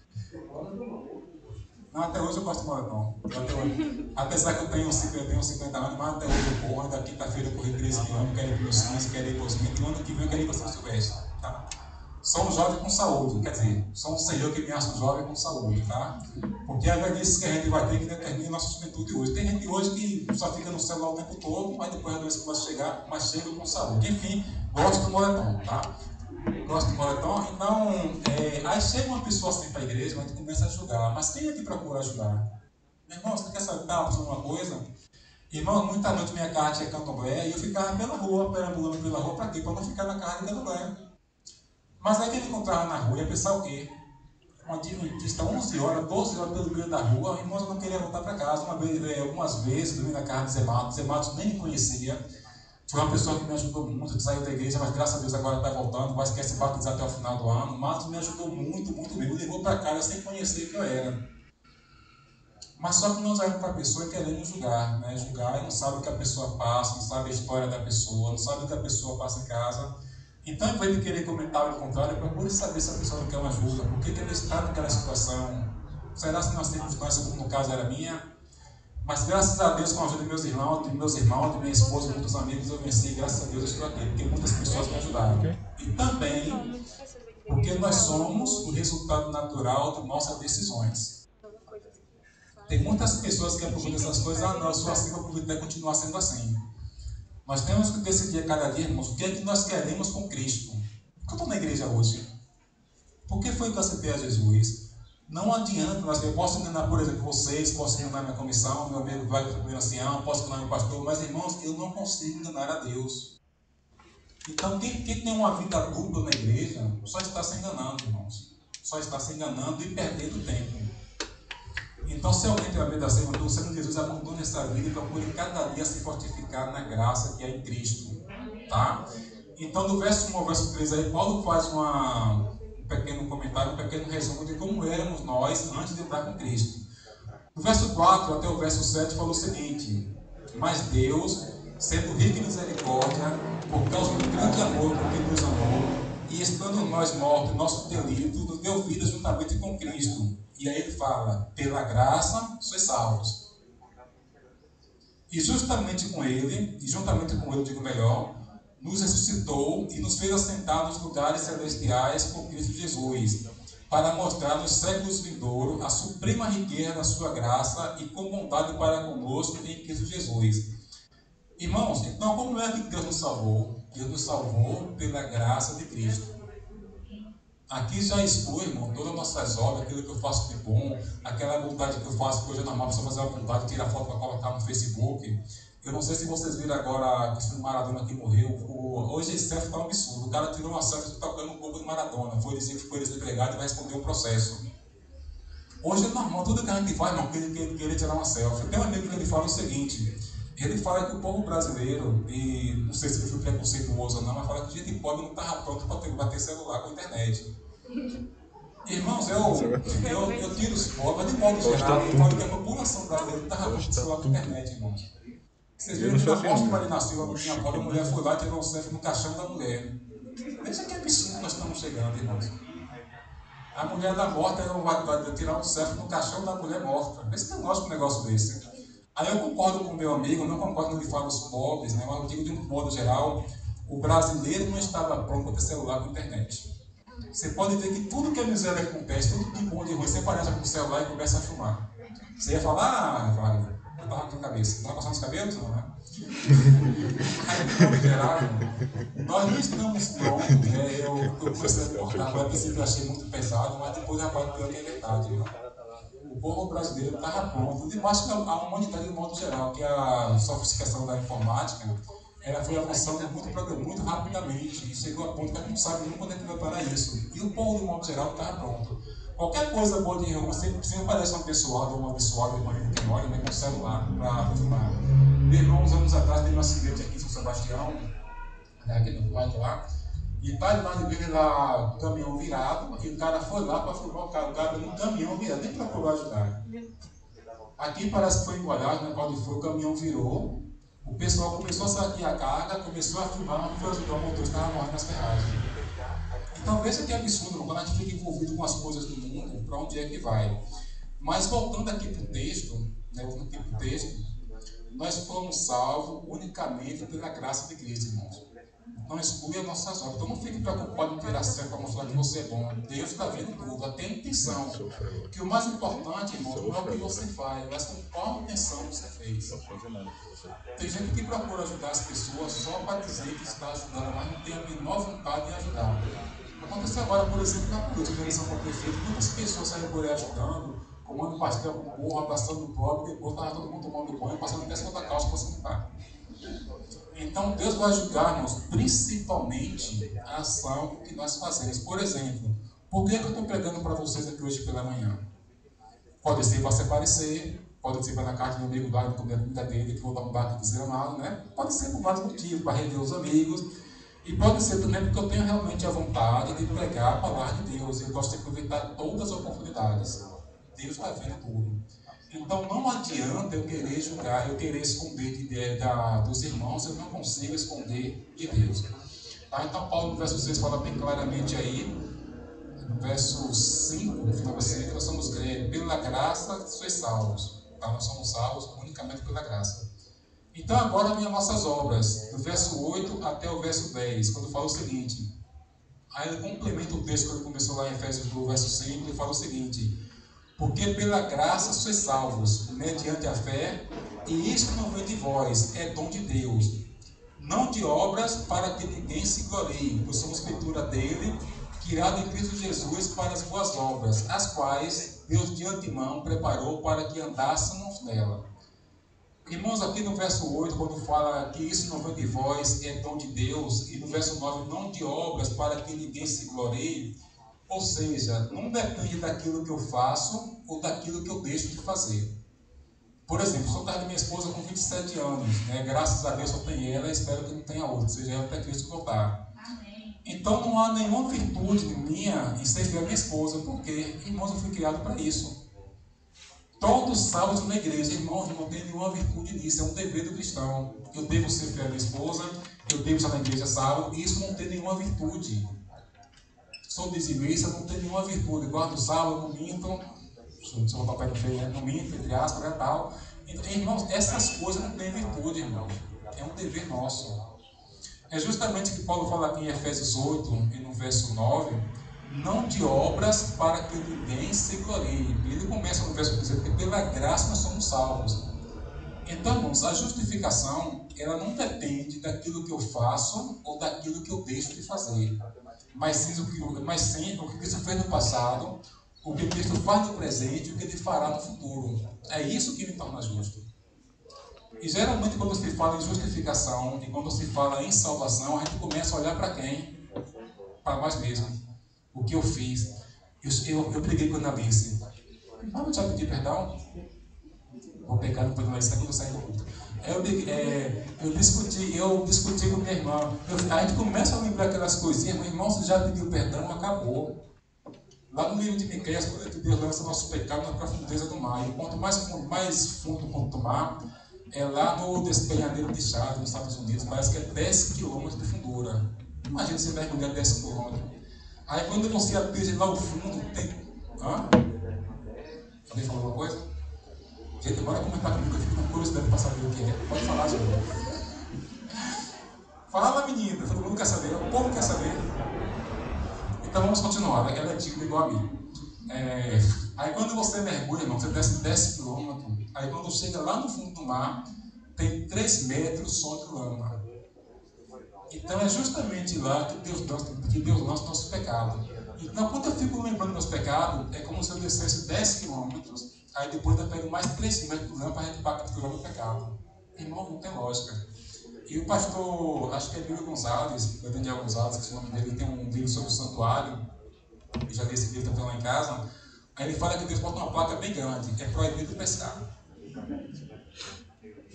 Não, até hoje eu gosto de moletom. Apesar que eu tenho 50 anos, mas até hoje eu corro. Da quinta-feira eu corri 13 km, quero ir para os 15, quero ir para os 20, e o ano que vem eu quero ir para São Silvestre. Tá? Sou um jovem com saúde, quer dizer, sou um senhor que me acha um jovem com saúde, tá? Porque a velhice que a gente vai ter que determina a nossa juventude hoje. Tem gente hoje que só fica no celular o tempo todo, aí depois a doença começa a chegar, mas chega com saúde. Enfim, gosto do moletom, tá? Gosto do moletom, então, aí chega uma pessoa assim para a igreja, a gente começa a julgar. Mas quem é que procura ajudar? Meu irmão, você quer saber uma coisa? Irmão, muita noite minha casa tinha candomblé e eu ficava pela rua, perambulando pela rua, para quê? Para não ficar na casa de candomblé. Mas aí que ele encontrava na rua, ia pensar o quê? Uma adventista, 11 horas, 12 horas pelo meio da rua, o irmão não queria voltar para casa. Algumas vezes, dormi na casa de Zé Matos nem me conhecia. Foi uma pessoa que me ajudou muito, saiu da igreja, mas graças a Deus agora está voltando, mas quer se batizar até o final do ano. Matos me ajudou muito, muito mesmo, me levou para casa sem conhecer quem eu era. Mas só que nós olhamos para a pessoa e queremos julgar, né? Julgar e não sabe o que a pessoa passa, não sabe a história da pessoa, não sabe o que a pessoa passa em casa. Então, ao invés de querer comentar o contrário, procure saber se a pessoa não quer uma ajuda, por que ela está naquela situação. Será que nas circunstâncias, como no caso era minha? Mas graças a Deus, com a ajuda de meus irmãos, de minha esposa, de muitos amigos, eu venci, graças a Deus eu estou aqui, porque muitas pessoas me ajudaram. E também porque nós somos o resultado natural de nossas decisões. Tem muitas pessoas que aproveitam essas coisas, não, eu sou assim, eu vou até continuar sendo assim. Nós temos que decidir a cada dia, irmãos, o que é que nós queremos com Cristo. Por que eu estou na igreja hoje? Por que foi que eu aceitei a Jesus? Não adianta, eu posso enganar, por exemplo, vocês, posso enganar minha comissão, meu amigo vai para o primeiro ancião, posso enganar meu pastor, mas, irmãos, eu não consigo enganar a Deus. Então, quem tem uma vida dupla na igreja, só está se enganando, irmãos. Só está se enganando e perdendo tempo. Então, se alguém tem a vida da Senhor, o Senhor Jesus abandone essa vida e procure cada dia se fortificar na graça que é em Cristo. Tá? Então, do verso 1 ao verso 3 aí, Paulo faz um pequeno comentário, um pequeno resumo de como éramos nós antes de entrar com Cristo. Do verso 4 até o verso 7 falou o seguinte: mas Deus, sendo rico em misericórdia, por causa do grande amor com que nos amou, e estando nós mortos, nosso delito, nos deu vida juntamente com Cristo. E aí ele fala, pela graça sois salvos. E juntamente com ele, digo melhor, nos ressuscitou e nos fez assentar nos lugares celestiais com Cristo Jesus, para mostrar nos séculos vindouros a suprema riqueza da sua graça e com bondade para conosco em Cristo Jesus. Irmãos, então como é que Deus nos salvou? Deus nos salvou pela graça de Cristo. Aqui já expus, irmão, todas as nossas obras, aquilo que eu faço de bom, aquela vontade que eu faço, que hoje é normal, só fazer uma vontade, tirar foto para colocar no Facebook. Eu não sei se vocês viram agora que o Maradona que morreu. Hoje esse selfie está um absurdo. O cara tirou uma selfie tocando o corpo do Maradona. Foi dizer que ficou desempregado e vai responder um processo. Hoje é normal, tudo que a gente faz, irmão, querer tirar uma selfie. Tem um amigo que ele fala o seguinte: ele fala que o povo brasileiro, e não sei se ele foi preconceituoso ou não, mas fala que gente pobre não estava pronto para ter celular com internet. Irmãos, eu tiro os pobres, de modo geral, eu falo que a população brasileira não estava pronta para celular com internet, irmãos. Vocês viram que na posta de Marina Silva, não tinha pobre, a mulher foi lá e tirou um selfie no caixão da mulher. Veja que absurdo nós estamos chegando, irmãos. A mulher da morta vai tirar um selfie no caixão da mulher morta. Vê se tem lógico um negócio desse. Aí eu concordo com o meu amigo, não concordo quando ele fala os pobres, né? Mas eu digo de um modo geral, o brasileiro não estava pronto para ter celular com internet. Você pode ver que tudo que a miséria acontece, tudo que bom de ruim, você aparece com o celular e começa a filmar. Você ia falar, Wagner, eu estava com a cabeça, estava passando os cabelos? Não, né? Aí, de modo geral, nós não estamos prontos, né? Eu comecei a cortar, mas a princípio eu achei muito pesado, mas depois a parte pior que é verdade, né? O povo brasileiro estava pronto. Eu acho que a humanidade, de modo geral, que a sofisticação da informática, ela foi avançando muito rapidamente e chegou a ponto que a gente não sabe nem quando é que vai parar isso. E o povo, de modo geral, estava pronto. Qualquer coisa boa de erro, sempre aparece uma pessoa, uma pessoa, uma que tem olha, né, com o celular para filmar. Meu irmão, uns anos atrás, teve um acidente aqui em São Sebastião, aqui no quarto lá. E tá demais de ver ele lá, o caminhão virado, e o cara foi lá para filmar o cara no caminhão virado, nem procurou ajudar. Aqui parece que foi em Goiás, né, quando foi, o caminhão virou, o pessoal começou a saquear a carga, começou a filmar, foi ajudar o motorista, estava morrendo nas ferragens. Então veja que é absurdo, quando a gente fica envolvido com as coisas do mundo, para onde é que vai? Mas voltando aqui para o texto, né, nós fomos salvos unicamente pela graça de Cristo, irmãos. Não exclui as nossas obras. Então não fique preocupado em tirar certo para mostrar que você é bom. Deus está vendo tudo, até a intenção. Que o mais importante, irmão, não é o que você faz, mas com qual intenção você fez. Tem gente que procura ajudar as pessoas só para dizer que está ajudando, mas não tem a menor vontade de ajudar. Aconteceu agora, por exemplo, na polícia, a eleição com o prefeito, muitas pessoas saíram por aí ajudando, comendo pastel com burro, abraçando o pobre, depois estava todo mundo tomando banho, passando até cima da calça para se limpar. Então Deus vai julgar-nos principalmente a ação que nós fazemos. Por exemplo, por que eu estou pregando para vocês aqui hoje pela manhã? Pode ser para se parecer, pode ser para na casa do meu amigo lá, de comer a comida dele, que vou dar um barco desgramado, né? Pode ser por vários motivos, para rever os amigos. E pode ser também porque eu tenho realmente a vontade de pregar a palavra de Deus. Eu gosto de aproveitar todas as oportunidades. Deus está vendo tudo. Então não adianta eu querer julgar, eu querer esconder dos irmãos, eu não consigo esconder de Deus. Tá? Então Paulo no verso 6 fala bem claramente aí, no verso 5, no final do 5, nós somos pela graça sois salvos. Tá? Nós somos salvos unicamente pela graça. Então agora vem as nossas obras, do verso 8 até o verso 10, quando fala o seguinte. Aí ele complementa o texto que ele começou lá em Efésios do verso 5, ele fala o seguinte: porque pela graça sois salvos, mediante a fé, e isto não vem de vós, é dom de Deus, não de obras para que ninguém se glorie, pois somos escritura dele, criada em Cristo Jesus para as boas obras, as quais Deus de antemão preparou para que andássemos nela. Irmãos, aqui no verso 8, quando fala que isso não vem de vós, é dom de Deus, e no verso 9, não de obras para que ninguém se glorie, ou seja, não depende daquilo que eu faço ou daquilo que eu deixo de fazer. Por exemplo, sou casado com minha esposa com 27 anos, né? Graças a Deus só tem ela e espero que não tenha outra, seja ela até Cristo voltar. Então não há nenhuma virtude minha em ser fiel à minha esposa, porque, irmãos, eu fui criado para isso. Todos sábados na igreja, irmãos, não tem nenhuma virtude nisso, é um dever do cristão. Eu devo ser fiel à minha esposa, eu devo estar na igreja sábado, e isso não tem nenhuma virtude. Sou dizimista, não tem nenhuma virtude. Guardo o sábado, não minto. Sou papai do feio, né? Não minto, entre aspas, né, tal. Então, irmãos, essas coisas não têm virtude, irmãos. É um dever nosso. É justamente o que Paulo fala aqui em Efésios 8 e no verso 9. Não de obras para que ninguém se glorie. Ele começa no verso 13, porque pela graça nós somos salvos. Então, irmãos, a justificação, ela não depende daquilo que eu faço ou daquilo que eu deixo de fazer. Mas sim o que Cristo fez no passado, o que Cristo faz no presente e o que Ele fará no futuro. É isso que me torna justo. E geralmente quando se fala em justificação e quando se fala em salvação, a gente começa a olhar para quem? Para nós mesmos. O que eu fiz? Eu preguei com a Analice. Vamos já pedir perdão? Vou pegar no perdão, isso aqui eu saio do culto. Eu discuti com minha irmã. A gente começa a lembrar aquelas coisinhas, meu irmão, você já pediu perdão, acabou. Lá no livro de Miqueias, quando Deus lança nosso pecado na profundeza do mar. E quanto mais fundo quanto o mar, é lá no despenhadeiro de Charlotte, nos Estados Unidos, parece que é 10 km de fundura. Imagina você mergulhar 10 km. Aí quando você atinge lá o fundo, tem. Hã? Alguém falou alguma coisa? Gente, bora comentar comigo, eu fico com curiosidade para saber o que é. Pode falar, gente. Fala, menina, todo mundo quer saber, o povo quer saber. Então vamos continuar, ela é digna igual a mim. Aí quando você mergulha, irmão, você desce 10 km, aí quando chega lá no fundo do mar, tem 3 metros só de lama. Então é justamente lá que Deus lança nosso pecado. Então quando eu fico lembrando meus pecados, é como se eu descesse 10 km, aí depois eu pego mais 3 metros de lama para a gente capturar o meu pecado. Irmão, não tem lógica. E o pastor, acho que é Daniel Gonzalez, que é o nome dele, tem um livro sobre o santuário, eu já li esse livro também lá em casa. Aí ele fala que Deus bota uma placa bem grande, que é proibido pescar.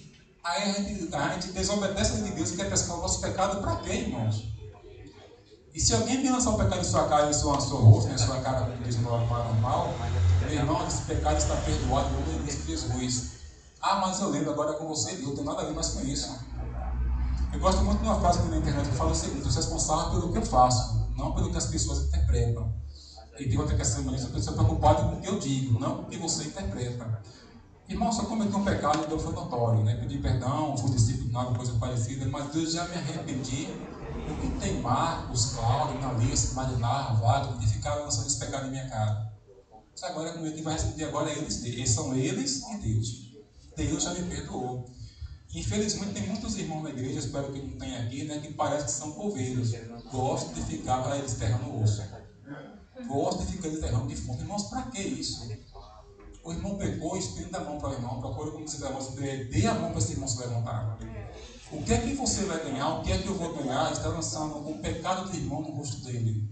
Aí a gente desobedece a lei de Deus e quer pescar o nosso pecado para quê, irmãos? E se alguém vir lançar o pecado em sua cara, em sua rosto, em sua cara, como diz no normal, meu irmão, esse pecado está perdoado no nome de Jesus. Ah, mas eu lembro agora com você, Deus, não tem nada a ver mais com isso. Eu gosto muito de uma frase aqui na internet que fala o seguinte: eu sou responsável pelo que eu faço, não pelo que as pessoas interpretam. E tem outra questão, mas a pessoa é preocupada com o que eu digo, não com o que você interpreta. Irmão, se eu cometi um pecado, então foi notório, né? Pedi perdão, fui disciplinado, coisa parecida, mas Deus já me arrependi. O que tem Marcos, Cláudio, Nalice, Marinar, Wagner, que ficaram lançando esse pecado em minha cara? Isso agora comigo que vai responder agora é eles são eles e Deus. Deus já me perdoou. Infelizmente tem muitos irmãos na igreja, espero que não tenha aqui, né, que parece que são coveiros. Gostam de ficar eles enterrando o osso. Gostam de ficar enterrando de fundo. Irmãos, para que isso? O irmão pecou, estenda a mão para o irmão, procura como se dê a mão para esse irmão se levantar. O que é que você vai ganhar? O que é que eu vou ganhar? Está lançando o pecado do irmão no rosto dele.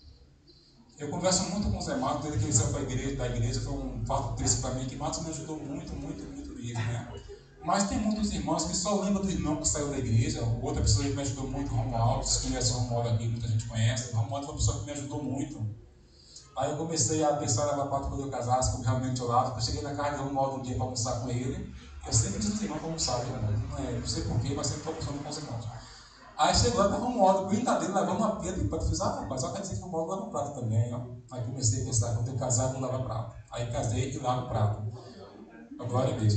Eu converso muito com o Zé Matos, desde que ele saiu da igreja, foi um fato triste para mim, que Matos me ajudou muito mesmo, né? Mas tem muitos irmãos que só lembram do irmão que saiu da igreja. Outra pessoa que me ajudou muito, o Romualdo, vocês conhecem o Romualdo aqui, muita gente conhece. O Romualdo foi uma pessoa que me ajudou muito. Aí eu comecei a pensar na parte quando eu casasse, como realmente ao lado. Eu cheguei na casa do Romualdo um dia para almoçar com ele. Eu sempre disse os irmãos para almoçar, não sei porquê, mas sempre estou almoçando com os irmãos. Aí chegou lá, estava um modo, brincadeira, levando uma pia de prato. Fiz, rapaz, só quer dizer que o modo lava prato também, ó. Aí comecei a pensar, quando eu casar, eu vou lavar prato. Aí casei e lavo prato. Glória a Deus.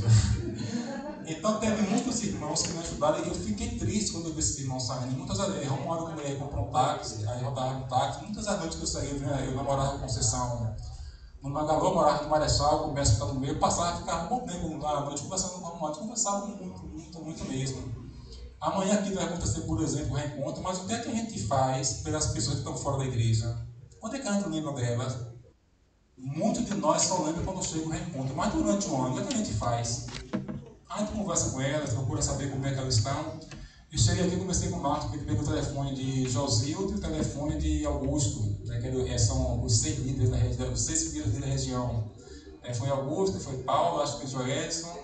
Então teve muitos irmãos que me ajudaram e eu fiquei triste quando eu vi esses irmãos saindo. Muitas vezes, Romualdo quando ele comprou um táxi, aí rodava no táxi. Muitas das noites que eu saía, eu namorava em Conceição, no Magalhães, morava no Marechal, o comércio ficava no meio, eu passava, ficava um bom tempo lá à noite conversando com o Romualdo, conversava muito mesmo. Amanhã aqui vai acontecer, por exemplo, o reencontro, mas o que é que a gente faz pelas pessoas que estão fora da igreja? Quando é que a gente lembra delas? Muitos de nós só lembram quando chega o reencontro, mas durante o ano, o que é que a gente faz? A gente conversa com elas, procura saber como é que elas estão. Eu cheguei aqui e comecei com o Marcos, que pegou o telefone de Josildo e o telefone de Augusto, né, que são os 6 líderes da região, os 6 líderes da região. Foi Augusto, foi Paulo, acho que foi Joelson,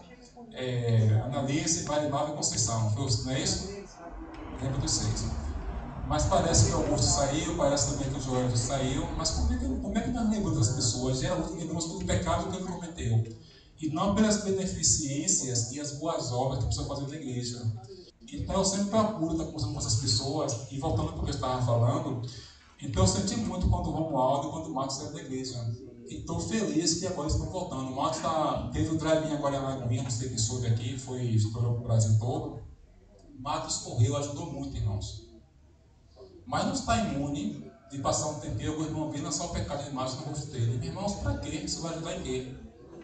Analice, Marinalva e Conceição. Não é isso? Lembro dos 6. Mas parece que o Augusto saiu, parece também que o Joelson saiu. Mas como é que nós lembramos das pessoas? Geralmente lembramos pelo pecado que ele cometeu. E não pelas beneficências e as boas obras que a pessoa faz na igreja. Então eu sempre procuro estar conversando com essas pessoas. E voltando para o que eu estava falando, então eu senti muito quando o Romualdo e quando o Marcos saíram da igreja. E estou feliz que agora eles estão voltando. O Marcos teve o drive-in agora em Alagoinha, não sei quem soube aqui, estourou para o Brasil todo. O Marcos correu, ajudou muito, irmãos. Mas não está imune de passar um tempinho, o irmão vir lançar o pecado de Marcos no rosto dele. Meus irmãos, para quê? Isso vai ajudar em quê?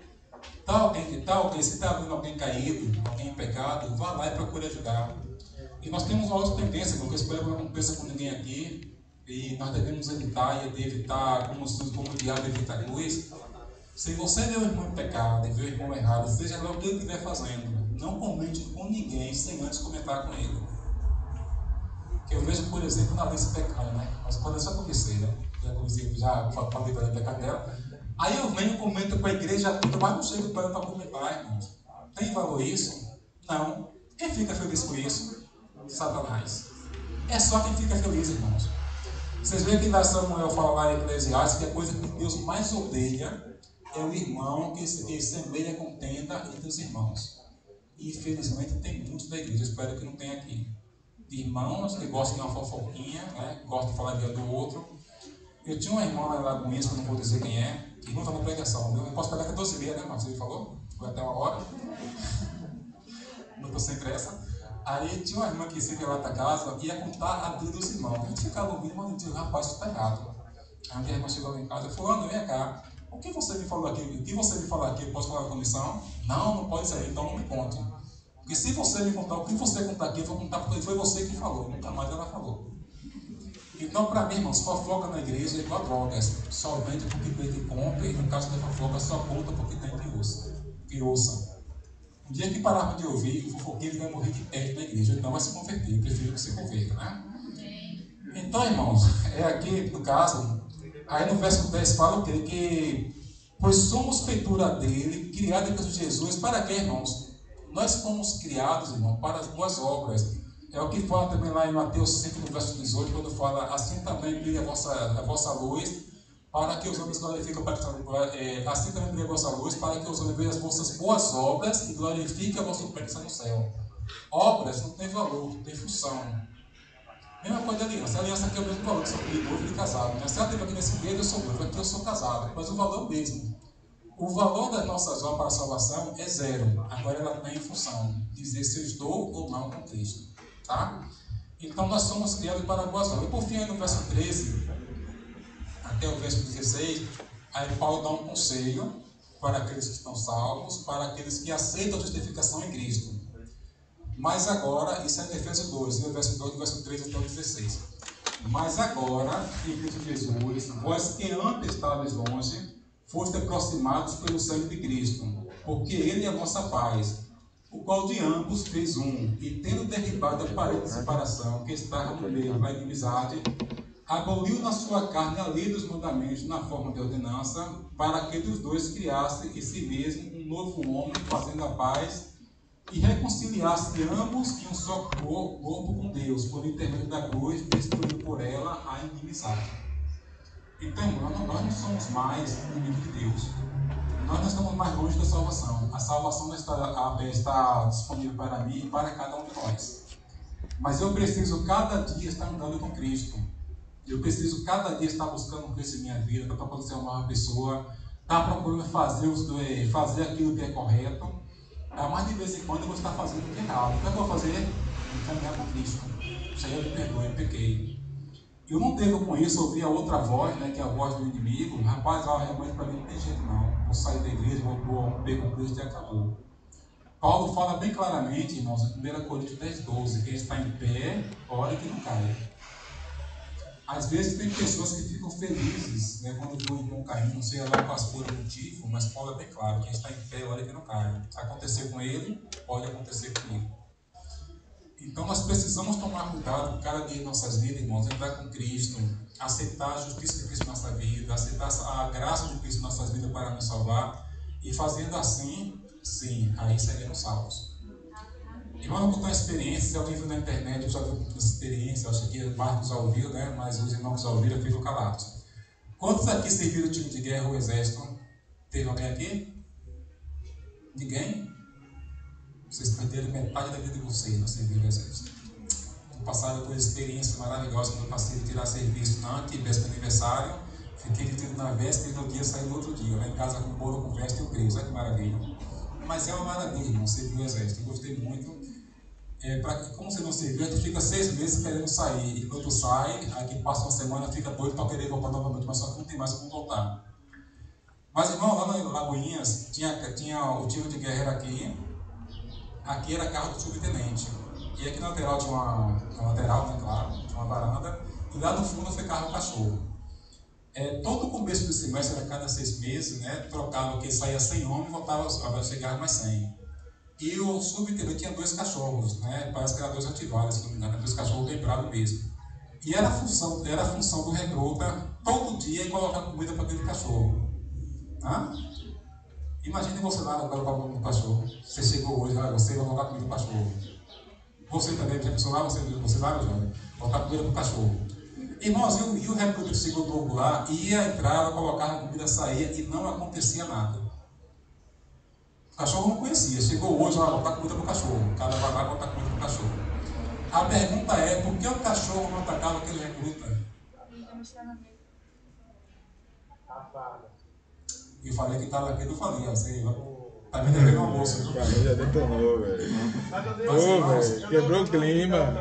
Se está vendo alguém caído, alguém em pecado, vá lá e procure ajudar. E nós temos uma outra tendência, porque eu espero que não aconteça com ninguém aqui, e nós devemos evitar, como o diabo evita a luz. Se você vê o irmão em pecado e vê o irmão errado, seja lá o que ele estiver fazendo, não comente com ninguém sem antes comentar com ele. Que eu vejo, por exemplo, na lista pecado, né? Mas pode isso acontecer, né? Já falei para ele pecado dela. Aí eu venho e comento com a igreja toda, mas não chego para comentar, irmãos. Tem valor isso? Não. Quem fica feliz com isso? Satanás. É só quem fica feliz, irmãos. Vocês veem que lá Samuel fala lá em Eclesiastes que a coisa que Deus mais odeia é o irmão que semeia contenda entre os irmãos. E infelizmente tem muitos da igreja, espero que não tenha aqui. De irmãos que gostam de uma fofoquinha, né? Gostam de falar dia do outro. Eu tinha uma irmã lá em Lagoinhas, que eu não vou dizer quem é, que não está na pregação. Eu posso pegar até 12h30, né, Marcos? Ele falou? Foi até 1h. Não estou sem pressa. Aí tinha uma irmã que sempre ia lá para casa e ia contar a vida dos irmãos. A gente ficava ouvindo, mas não tinha, rapaz, isso está errado. Aí a irmã chegou lá em casa e falou: Fulano, vem cá. O que você me falou aqui? O que você me falou aqui? Eu posso falar na comissão? Não pode ser, então não me conte. Porque se você me contar o que você contar aqui, eu vou contar porque foi você que falou. Nunca mais ela falou. Então, para mim, irmãos, fofoca na igreja é igual drogas. Só vende porque tem que compra, e no caso da fofoca, só conta porque tem que ouça. Um dia que pararmos de ouvir, o fofoqueiro vai morrer de perto da igreja, ele não vai se converter. Eu prefiro que se converta, né? Então, irmãos, aqui no caso, aí no verso 10 fala o quê? Que pois somos feitura dele, criada em Cristo Jesus, para quê, irmãos? Nós fomos criados, irmão, para as boas obras. É o que fala também lá em Mateus 5, no verso 18, quando fala, assim também brilha a vossa luz, para que os homens glorifiquem assim também brilha a vossa luz, para que os homens vejam as vossas boas obras e glorifiquem a vossa presença no céu. Obras não tem valor, tem função. Mesma coisa da aliança. A aliança aqui é o mesmo valor que sou de noivo e de casado. Né? Se ela teve aqui nesse dedo, eu sou noivo, aqui eu sou casado. Mas o valor é o mesmo. O valor das nossas obras para a salvação é zero. Agora ela tem função. Dizer se eu estou ou não com Cristo. Tá? Então nós somos criados para boas obras. E por fim, aí no verso 13, até o verso 16, aí Paulo dá um conselho para aqueles que estão salvos, para aqueles que aceitam a justificação em Cristo. Mas agora, isso é em Efésios 2, no verso 2, do verso 13 até o 16. Mas agora, em Cristo Jesus, vós que antes estáveis longe, foste aproximados pelo sangue de Cristo, porque Ele é a nossa paz, o qual de ambos fez um, e tendo derribado a parede de separação que estava no meio da inimizade, aboliu na sua carne a lei dos mandamentos na forma de ordenança, para que dos dois criasse em si mesmo um novo homem, fazendo a paz, e reconciliasse ambos em um só corpo com Deus, por intermédio da cruz, destruindo por ela a inimizade. Então, nós não somos mais inimigos de Deus. Nós não estamos mais longe da salvação. A salvação não está disponível para mim e para cada um de nós. Mas eu preciso cada dia estar andando com Cristo. Eu preciso cada dia estar buscando Cristo em minha vida, para poder ser uma nova pessoa, estar procurando fazer aquilo que é correto. Mas de vez em quando eu vou estar fazendo o que é errado. O que eu vou fazer? Caminhar com Cristo. Senhor, me perdoe, eu pequei. Eu não devo com isso ouvir a outra voz, né, que é a voz do inimigo. Rapaz, realmente para mim não tem jeito não. Vou sair da igreja, vou romper com Cristo e acabou. Paulo fala bem claramente, irmãos, em 1 Coríntios 10, 12, quem está em pé, ora que não caia. Às vezes tem pessoas que ficam felizes, né, quando vê o irmão caindo, não sei lá qual o motivo, mas Paulo é bem claro, quem está em pé, olha que não cai. Se acontecer com ele, pode acontecer comigo. Então nós precisamos tomar cuidado cada dia em nossas vidas, irmãos, entrar com Cristo, aceitar a justiça de Cristo na nossa vida, aceitar a graça de Cristo em nossas vidas para nos salvar, e fazendo assim, sim, aí seremos salvos. Irmão, eu vou contar uma experiência, se alguém viu na internet, eu já vi essa experiência, acho que o Marcos já ouviu, né? Mas os irmãos já ouviram, ficam calados. Quantos aqui serviram o time de guerra ou exército? Teve alguém aqui? Ninguém? Vocês perderam metade da vida de vocês, não serviram o exército. Passaram por experiência maravilhosa quando eu passei a tirar serviço na véspera do aniversário, fiquei de tiro na véspera e no dia saí no outro dia, lá em casa com bolo, com veste e o Cristo, olha que maravilha. Mas é uma maravilha, irmão, servir o exército, eu gostei muito. Como você não serviu, a gente fica 6 meses querendo sair, e quando sai, aqui passa uma semana, fica doido para querer voltar novamente, mas só que não tem mais como voltar. Mas, irmão, lá na Lagoinhas, tinha o tiro de guerra aqui era carro do subtenente, e aqui na lateral tinha uma lateral, né, claro, tinha uma varanda, e lá no fundo ficava o cachorro. Todo começo do semestre, a cada 6 meses, né, trocava, quem saía 100 homens e voltava a chegar mais 100. E o subtenente tinha 2 cachorros, né, parece que eram 2 ativados, se não me engano, 2 cachorros bem bravos mesmo. E era a função do recruta, todo dia, e colocar comida para aquele cachorro. Imagine você lá colocar comida para o cachorro. Você chegou hoje, você vai colocar comida para o cachorro. Você também, já pensou lá, você lá, Jovem, botar comida para o cachorro. Irmãos, e o recruta que chegou novo lá, ia entrar, colocava a comida, saía e não acontecia nada. O cachorro não conhecia, chegou hoje, vai botar comida para o cachorro. O cara vai lá botar comida para o cachorro. A pergunta é, por que o cachorro não atacava aquele recruta? Eu falei que estava aqui, eu falei, você tá me devendo almoço, viu? Cara, já detonou, velho. Ô, velho, quebrou o clima.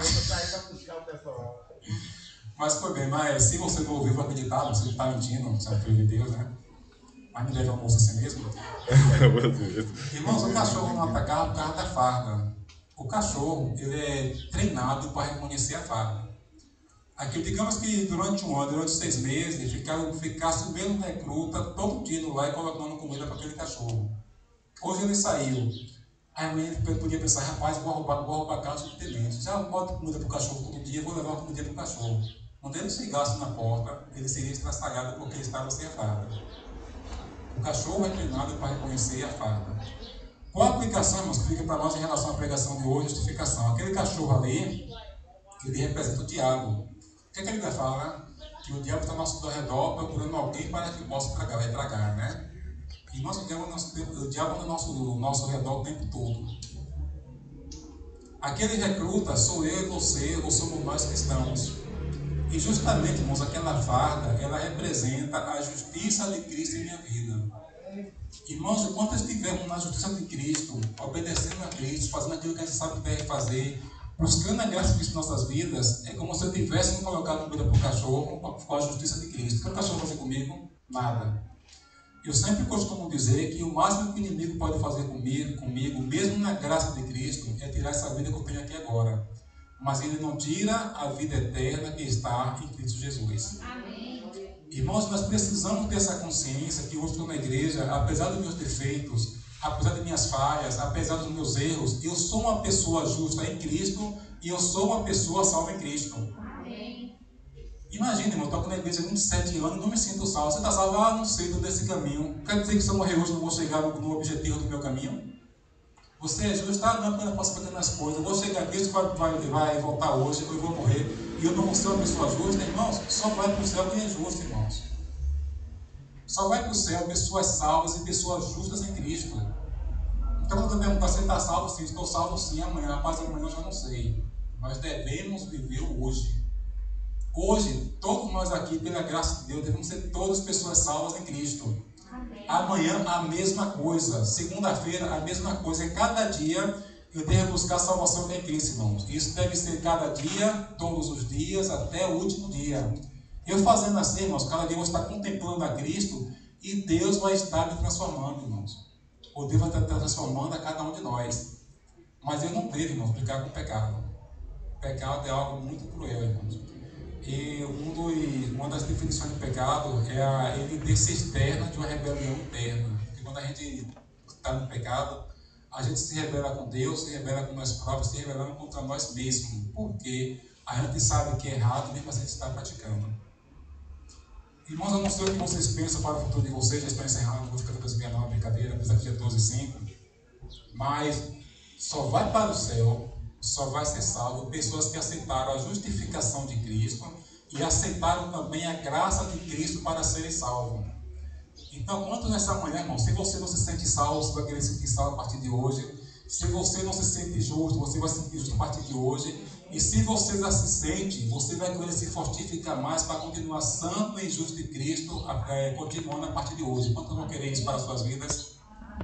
Mas foi bem, mas se você não ouviu, vai acreditar, você está mentindo, você é filho de Deus, né? Mas me leva almoço assim mesmo. Irmãos, o cachorro não atacava por causa da farda. O cachorro, ele é treinado para reconhecer a farda. Aqui, digamos que durante um ano, durante 6 meses, ele ficasse vendo recruta todo dia lá e colocando comida para aquele cachorro. Hoje ele saiu. Aí amanhã ele podia pensar, rapaz, vou roubar a casa do subtenente. Já boto comida para o cachorro todo dia, vou levar a comida para o cachorro. Quando ele chegasse na porta, ele seria estraçalhado porque ele estava sem a farda. O cachorro é treinado para reconhecer a farda. Qual a aplicação, irmãos, que fica para nós em relação à pregação de hoje, justificação? Aquele cachorro ali, ele representa o diabo. O que é que ele vai falar? Que o diabo está ao nosso redor procurando alguém para que possa tragar, vai tragar, né? E nós, o diabo é o nosso redor o tempo todo. Aquele recruta sou eu e você, ou somos nós cristãos. E justamente, irmãos, aquela farda, ela representa a justiça de Cristo em minha vida. Irmãos, enquanto estivermos na justiça de Cristo, obedecendo a Cristo, fazendo aquilo que a gente sabe que deve fazer, buscando a graça de Cristo em nossas vidas, é como se eu tivesse colocado comida para o cachorro com a justiça de Cristo. O que o cachorro vai fazer comigo? Nada. Eu sempre costumo dizer que o máximo que o inimigo pode fazer comigo, mesmo na graça de Cristo, é tirar essa vida que eu tenho aqui agora. Mas ele não tira a vida eterna que está em Cristo Jesus. Amém. Irmãos, nós precisamos ter essa consciência que hoje estou na igreja, apesar dos meus defeitos, apesar das minhas falhas, apesar dos meus erros, eu sou uma pessoa justa em Cristo e eu sou uma pessoa salva em Cristo. Amém. Imagina, irmão, eu estou na igreja há 27 anos e não me sinto salvo. Você está salvo? Ah, não sei, estou nesse caminho. Quer dizer que se eu morrer hoje não vou chegar no objetivo do meu caminho? Você é justo? Ah, não, eu posso fazer mais coisas. Eu vou chegar aqui, isso vai voltar hoje, eu vou morrer. E eu não vou ser uma pessoa justa, irmãos. Só vai para o céu quem é justo, irmãos. Só vai para o céu pessoas salvas e pessoas justas em Cristo. Então, quando eu perguntar se está salvo, sim, estou salvo sim, amanhã, rapaz, amanhã eu já não sei. Nós devemos viver o hoje. Hoje, todos nós aqui, pela graça de Deus, devemos ser todas pessoas salvas em Cristo. Amém. Amanhã, a mesma coisa. Segunda-feira, a mesma coisa. E cada dia, eu devo buscar a salvação em Cristo, irmãos. Isso deve ser cada dia, todos os dias, até o último dia. Eu fazendo assim, irmãos, cada dia eu vou estar contemplando a Cristo e Deus vai estar me transformando, irmãos. O Deus vai estar transformando a cada um de nós. Mas eu não devo, irmãos, brincar com o pecado. O pecado é algo muito cruel, irmãos. E uma das definições de pecado é a evidência externa de uma rebelião interna. Porque quando a gente está no pecado, a gente se rebela com Deus, se rebela com nós próprios, se rebela contra nós mesmos. Porque a gente sabe que é errado, mesmo assim a gente está praticando. Irmãos, eu não sei o que vocês pensam para o futuro de vocês, já estou encerrando, não vou ficar trazendo uma brincadeira, apesar que é 12h05. Mas só vai para o céu, só vai ser salvo pessoas que aceitaram a justificação de Cristo e aceitaram também a graça de Cristo para serem salvos. Então, quanto nessa manhã, irmão, se você não se sente salvo, você vai querer se sentir salvo a partir de hoje. Se você não se sente justo, você vai se sentir justo a partir de hoje. E se você já se sente, você vai querer se fortificar mais para continuar santo e justo de Cristo, continuando a partir de hoje. Quanto vão querer isso para as suas vidas?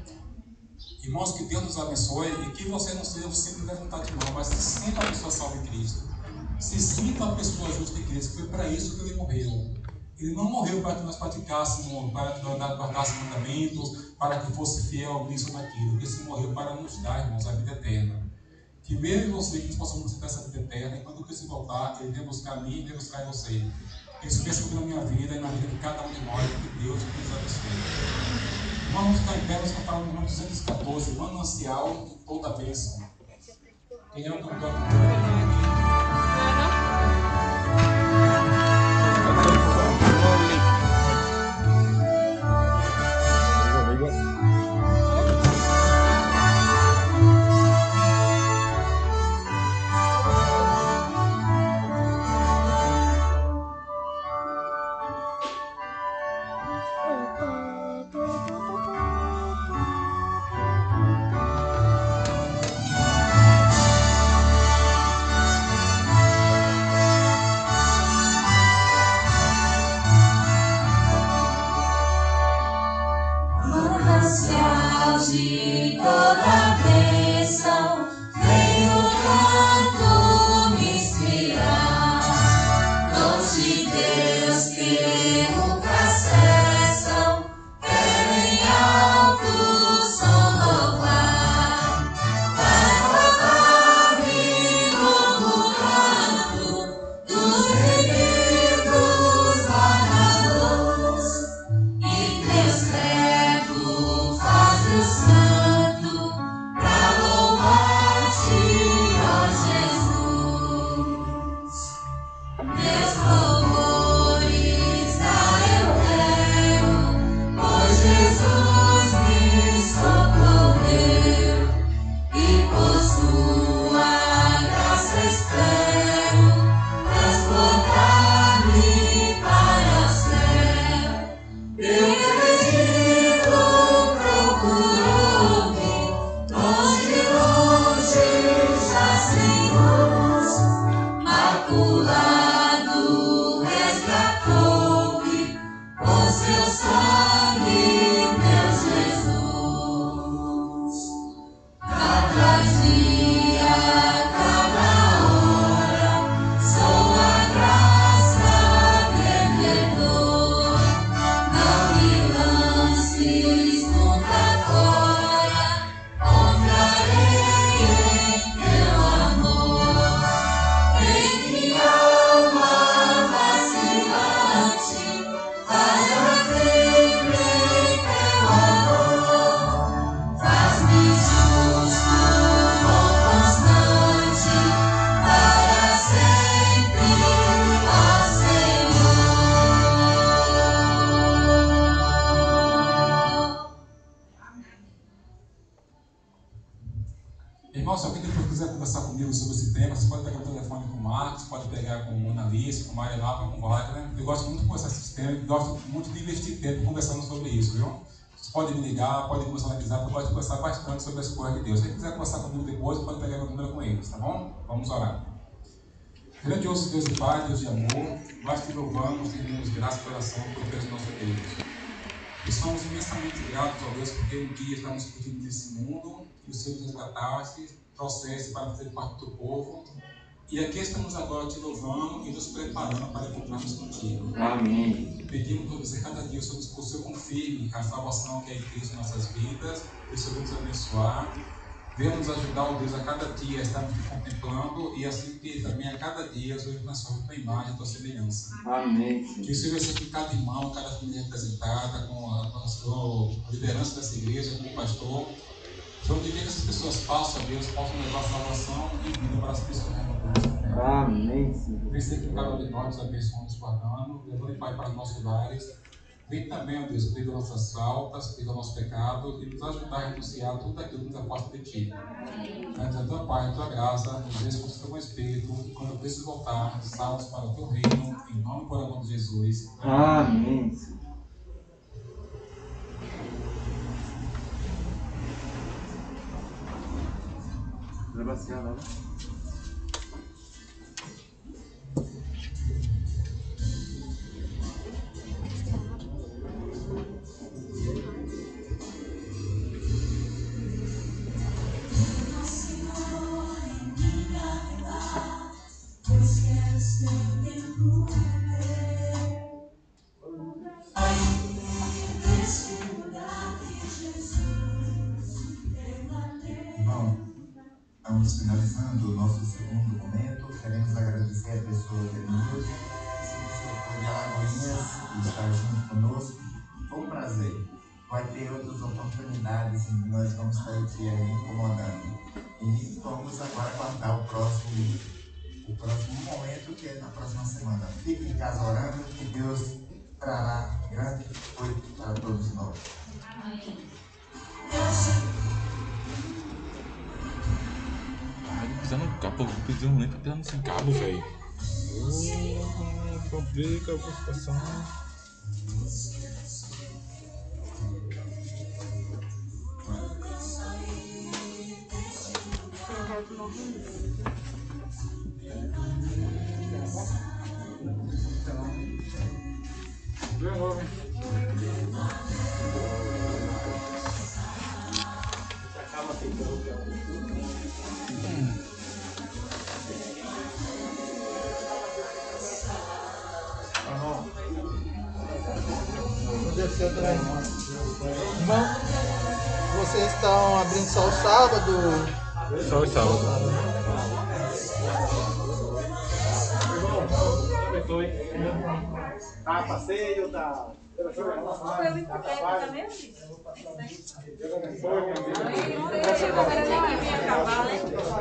Irmãos, que Deus nos abençoe e que você não seja sempre da vontade não, mas se sinta uma pessoa salva em Cristo. Se sinta uma pessoa justa em Cristo. Foi para isso que ele morreu. Ele não morreu para que nós praticássemos, para que nós guardássemos mandamentos, para que fosse fiel nisso ou naquilo. Ele morreu para nos dar, irmãos, a vida eterna. Que mesmo em você, que nós possamos ter essa vida eterna, e quando Cristo voltar, Ele vem buscar mim e vem buscar em você. Isso pensa na minha vida e na vida de cada um de nós, que Deus nos abençoe. Vamos ficar em pé, vamos cantar o número 214, manancial de toda a bênção. Quem é o cantor? De toda bênção, vem o canto me inspirar. Dons de Deus que nunca cessam, conversar comigo sobre esse tema, você pode pegar o telefone com o Marcos, pode pegar com o Annalise, com o Maria Lapa, com o Wagner. Eu gosto muito de conversar esse tema, eu gosto muito de investir tempo conversando sobre isso, viu? Vocês podem me ligar, podem conversar no WhatsApp, eu gosto de conversar bastante sobre as coisas de Deus. Se quiser conversar comigo depois, pode pegar meu número com eles, tá bom? Vamos orar. Grandioso Deus de Pai, Deus de amor, nós te louvamos, te damos graça e coração por Deus nosso Deus. E somos imensamente gratos a Deus porque um dia estamos curtindo nesse mundo e o Senhor nos resgataste, trouxeste para fazer parte do teu povo. E aqui estamos agora te louvando e nos preparando para encontrarmos contigo. Amém. Pedimos por você cada dia, o Senhor confirme a salvação que é em Cristo em nossas vidas, que o Senhor nos abençoar. Venha nos ajudar, ó Deus, a cada dia estarmos te contemplando e assim que também a cada dia o Senhor transforme a tua imagem, a tua semelhança. Amém. Que o Senhor seja aqui cada irmão, cada família representada, com a liderança dessa igreja, com o pastor. Senhor, onde que essas pessoas passam, Deus, possam levar a salvação e vida para as pessoas que não. Amém, Senhor. Vem sempre que cada um de nós nos abençoando, nos guardando, levando, Pai, para os nossos lares. Vem também, ó Deus, perdoa nossas faltas, perdoa nosso pecado e nos ajudar a renunciar tudo aquilo que nos afasta de Ti. Antes da Tua paz, da Tua graça, nos deixe com o Teu Espírito, e quando eu preciso voltar, salvos para o Teu reino, em nome e por amor de Jesus. Amém. Sebastião, Estamos finalizando o nosso segundo momento. Queremos agradecer a pessoa de Nilde, de Alagoinhas, que está junto conosco. Foi um prazer. Vai ter outras oportunidades em que nós vamos estar aqui incomodando. E vamos agora aguardar o próximo momento, que é na próxima semana. Fique em casa orando, que Deus trará grande coisa para todos nós. Amém. Pisando no cabo, pisando nem pra pisar sem cabo, velho. Complica a situação. Irmão, vocês estão abrindo só o sábado? Só o sábado. Tá passeio, tá. Foi muito tempo, tá mesmo? Foi,